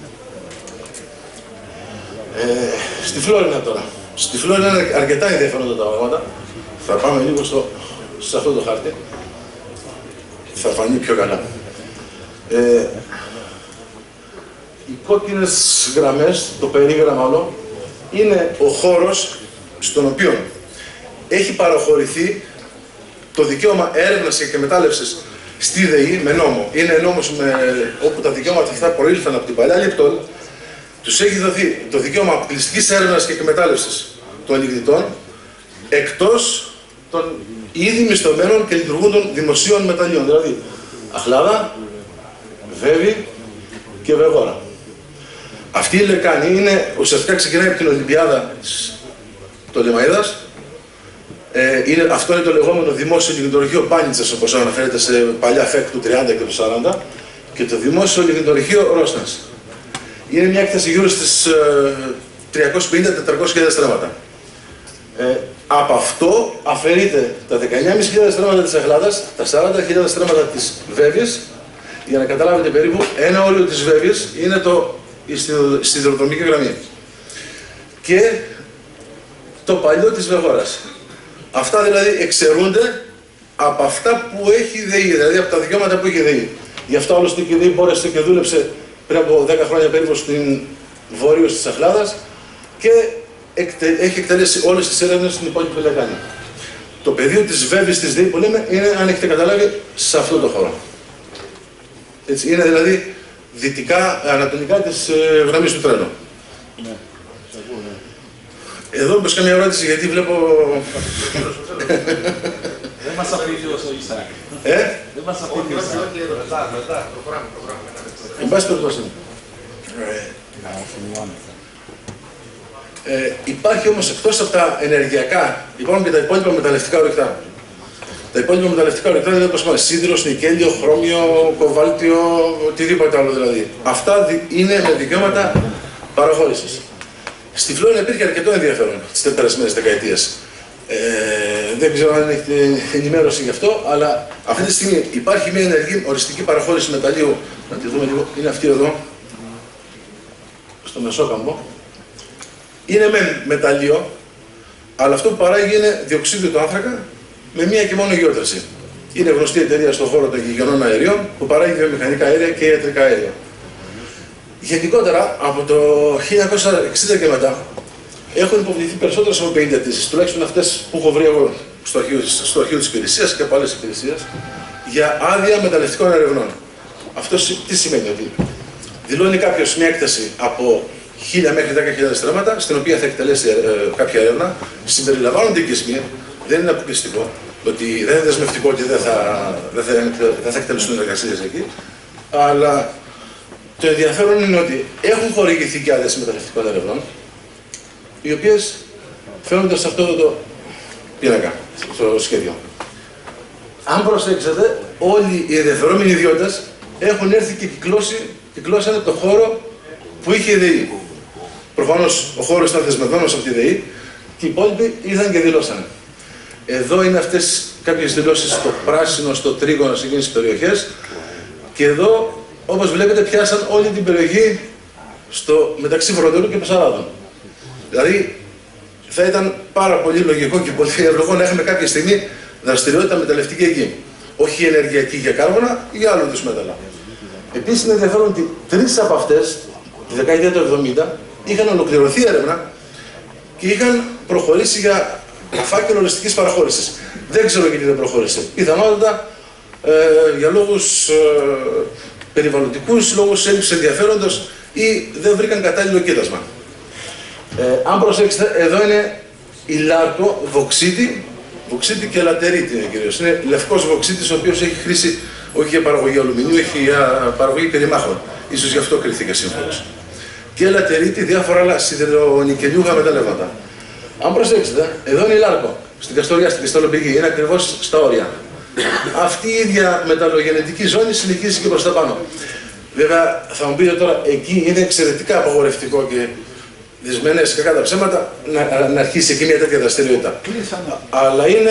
Ε, στη Φλόρινα τώρα. Στη Φλόρινα είναι αρκετά ενδιαφέροντα τα πράγματα. Θα πάμε λίγο στο, σε αυτό το χάρτη. Θα φανεί πιο καλά. Ε, οι κόκκινες γραμμές, το περίγραμμα όλο, είναι ο χώρος στον οποίο έχει παραχωρηθεί το δικαίωμα έρευνας και εκμετάλλευσης στη ΔΕΗ με νόμο. Είναι νόμος με, όπου τα δικαιώματα αυτά προήλθαν από την παλιά Λεπτόλ. Τους έχει δοθεί το δικαίωμα αποκλειστικής έρευνας και εκμετάλλευσης των λιγνητών εκτός των ήδη μισθωμένων και λειτουργούντων δημοσίων μεταλλίων. Δηλαδή, Αχλάδα, Βέβη και Βεγόρα. Αυτή η λεκάνη είναι, ουσιαστικά ξεκινάει από την Ολυμπιάδα του Λεμαΐδας. Ε, είναι, αυτό είναι το λεγόμενο δημόσιο λιγνητορυχείο Πάνιτσας, όπως αναφέρεται σε παλιά ΦΕΚ του τριάντα και του σαράντα, και το δημόσιο λιγνητορυχείο Ρόσνας. Είναι μια έκθεση γύρω στις ε, τριακόσιες πενήντα με τετρακόσιες χιλιάδες στρέμματα. Ε, από αυτό αφαιρείται τα δεκαεννιά χιλιάδες πεντακόσια στρέμματα της Αχλάδας, τα σαράντα χιλιάδες στρέμματα της Βέβης, για να καταλάβετε περίπου, ένα όριο της Βέβης είναι το, η σιδηροδρομική γραμμή. Και το παλιό της Βεγόρας. Αυτά δηλαδή εξαιρούνται από αυτά που έχει η ΔΕΗ, δηλαδή από τα δικαιώματα που έχει η ΔΕΗ. Γι' αυτό άλλωστε και η ΔΕΗ μπόρεσε και δούλεψε πριν από δέκα χρόνια περίπου στην βόρειος της Αχλάδας και εκτε... έχει εκτελέσει όλες τις έρευνες στην υπόλοιπη λεκάνη. Το πεδίο της Βέβης της ΔΕΗ που λέμε είναι, αν έχετε καταλάβει, σε αυτό το χώρο. Έτσι, είναι δηλαδή δυτικά, ανατολικά της ε, γραμμής του τρένου. Ναι. Εδώ μπες καμία ερώτηση, γιατί βλέπω... Δεν μας αφήνει ο Ισάκ. Ε? Δεν μας αφήνει ο Ισάκ. Μετά, μετά, προχωράμε, προχωράμε. Εν πάση περιπτώσει. Ε, υπάρχει όμως εκτός από τα ενεργειακά, υπάρχουν και τα υπόλοιπα μεταλλευτικά ορυκτά. Τα υπόλοιπα μεταλλευτικά ορυκτά είναι όπως είπαμε, σίδηρος, νικέλιο, χρώμιο, κοβάλτιο, οτιδήποτε άλλο δηλαδή. Αυτά είναι με δικαιώματα παραχώρησης. Στη Φλόρινα υπήρχε αρκετό ενδιαφέρον τις περασμένες δεκαετίες. Ε, δεν ξέρω αν έχετε ενημέρωση γι' αυτό, αλλά αυτή τη στιγμή υπάρχει μια ενεργή οριστική παραχώρηση μεταλλίου. Να τη δούμε λίγο. Είναι αυτή εδώ, στο Μεσόκαμπο. Είναι με μεταλλείο, αλλά αυτό που παράγει είναι διοξείδιο του άνθρακα με μία και μόνο γεώτρηση. Είναι γνωστή εταιρεία στον χώρο των γηγενών αερίων που παράγει βιομηχανικά αέρια και ιατρικά αέρια. Γενικότερα, από το χίλια εννιακόσια εξήντα και μετά, έχουν υποβληθεί περισσότερες από πενήντα αιτήσεις, τουλάχιστον αυτές που έχω βρει εγώ στο αρχείο, στο αρχείο της υπηρεσίας και από άλλες υπηρεσίες, για άδεια μεταλλευτικών ερευνών. Αυτό τι σημαίνει? Ότι δηλώνει κάποιος μια έκταση από χίλια μέχρι δέκα χιλιάδες στρέμματα, στην οποία θα εκτελέσει ε, κάποια έρευνα, συμπεριλαμβάνονται οικισμοί, δεν είναι αποκλειστικό, ότι δεν είναι δεσμευτικό και δεν θα, δεν θα, δεν θα εκτελεστούν εργασίες εκεί, αλλά το ενδιαφέρον είναι ότι έχουν χορηγηθεί και άδειες μεταλλευτικών ερευνών, οι οποίες φαίνονται σε αυτό το πίνακα, στο σχέδιο. Αν προσέξετε, όλοι οι ενδιαφερόμενοι ιδιώτες έχουν έρθει και κυκλώσει, κυκλώσανε το χώρο που είχε η ΔΕΗ. Προφανώς ο χώρος ήταν δεσμευμένος από τη ΔΕΗ και οι υπόλοιποι ήρθαν και δηλώσανε. Εδώ είναι αυτές κάποιες δηλώσεις στο πράσινο, στο τρίγωνο, σε εκείνες τις περιοχές, και εδώ, όπως βλέπετε, πιάσαν όλη την περιοχή στο, μεταξύ Φροντέρου και Πεσαράδων. Δηλαδή, θα ήταν πάρα πολύ λογικό και πολύ ευλογό να έχουμε κάποια στιγμή δραστηριότητα μεταλλευτική εκεί. Όχι ενεργειακή για κάρβωνα ή άλλου είδους μέταλλα. Επίσης, είναι ενδιαφέρον ότι τρεις από αυτές, τη δεκαετία του εβδομήντα, είχαν ολοκληρωθεί έρευνα και είχαν προχωρήσει για φάκελο οριστικής παραχώρησης. Δεν ξέρω γιατί δεν προχώρησε. Πιθανότατα ε, για λόγους ε, περιβαλλοντικούς, λόγους έλλειψης ενδιαφέροντος ή δεν βρήκαν κατάλληλο κοίτασμα. Ε, αν προσέξετε, εδώ είναι ηλάρκο, βοξίτη, βοξίτη και λατερίτη είναι κυρίως. Είναι λευκός βοξίτης, ο οποίος έχει χρήση όχι για παραγωγή αλουμινίου, έχει για παραγωγή περιμάχων. Ίσως γι' αυτό κριθήκα σύμφωνος. Και λατερίτη, διάφορα άλλα σιδερονικελιούχα μεταλλεύματα. Αν προσέξετε, εδώ είναι ηλάρκο, στην Καστοριά, στην Κρυσταλλοπηγή, είναι ακριβώς στα όρια. Αυτή η ίδια μεταλλογενετική ζώνη συνεχίζει και προς τα πάνω. Βέβαια, θα μου πείτε τώρα, εκεί είναι εξαιρετικά απαγορευτικό και δυσμενές κακά τα ψέματα να, να αρχίσει εκεί μια τέτοια δραστηριότητα. Αλλά είναι,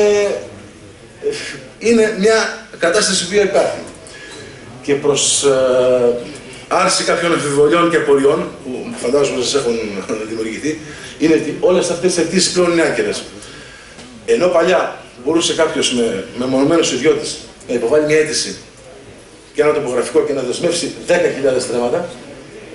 είναι μια κατάσταση που υπάρχει. Και προς ε, άρση κάποιων αμφιβολιών και απορριών, που φαντάζομαι σας έχουν δημιουργηθεί, είναι ότι όλες αυτές οι αιτήσεις πλέον είναι άκυρες. Ενώ παλιά μπορούσε κάποιος με μεμονωμένους ιδιώτες να υποβάλει μια αίτηση και ένα τοπογραφικό και να δεσμεύσει δέκα χιλιάδες στρέμματα,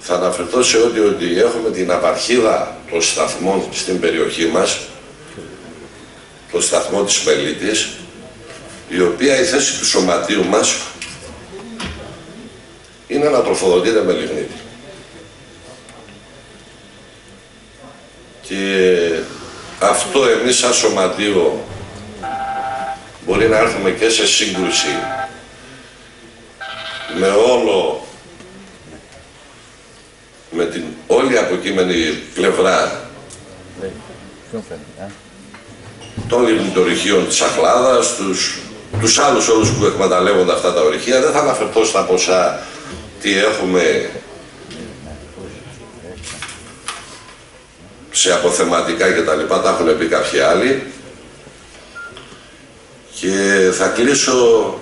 θα αναφερθώ σε ότι, ότι έχουμε την απαρχίδα των σταθμών στην περιοχή μας, το σταθμό της Μελίτης, η οποία η θέση του σωματείου μας είναι να τροφοδοτείται με λιγνίτη. Και αυτό εμείς σαν σωματείο μπορεί να έρθουμε και σε σύγκρουση με όλο, με την όλη αποκείμενη πλευρά των λιγνητορυχείων της Αχλάδας, τους, τους άλλους όλους που εκμεταλλεύονται αυτά τα ορυχεία. Δεν θα αναφερθώ στα ποσά τι έχουμε σε αποθεματικά και τα λοιπά, τα έχουν πει κάποιοι άλλοι. Και θα κλείσω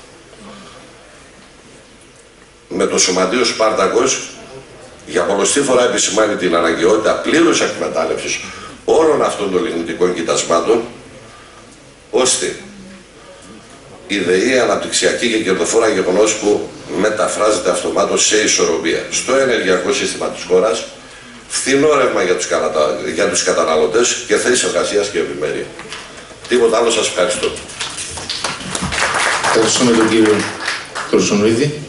με το Σωματείο Σπάρτακος, για πολλωστή φορά επισημάνει την αναγκαιότητα πλήρους εκμετάλλευσης όλων αυτών των λιγνητικών κοιτασμάτων, ώστε η ΔΕΗ αναπτυξιακή και κερδοφόρα γεγονός που μεταφράζεται αυτομάτως σε ισορροπία στο ενεργειακό σύστημα της χώρας, φθηνό ρεύμα για τους, κατα... για τους καταναλωτές και θέσεις εργασίας και ευημερία. Τίποτα άλλο, σας ευχαριστώ. Ευχαριστούμε τον κύριο Χρυσονοίδη.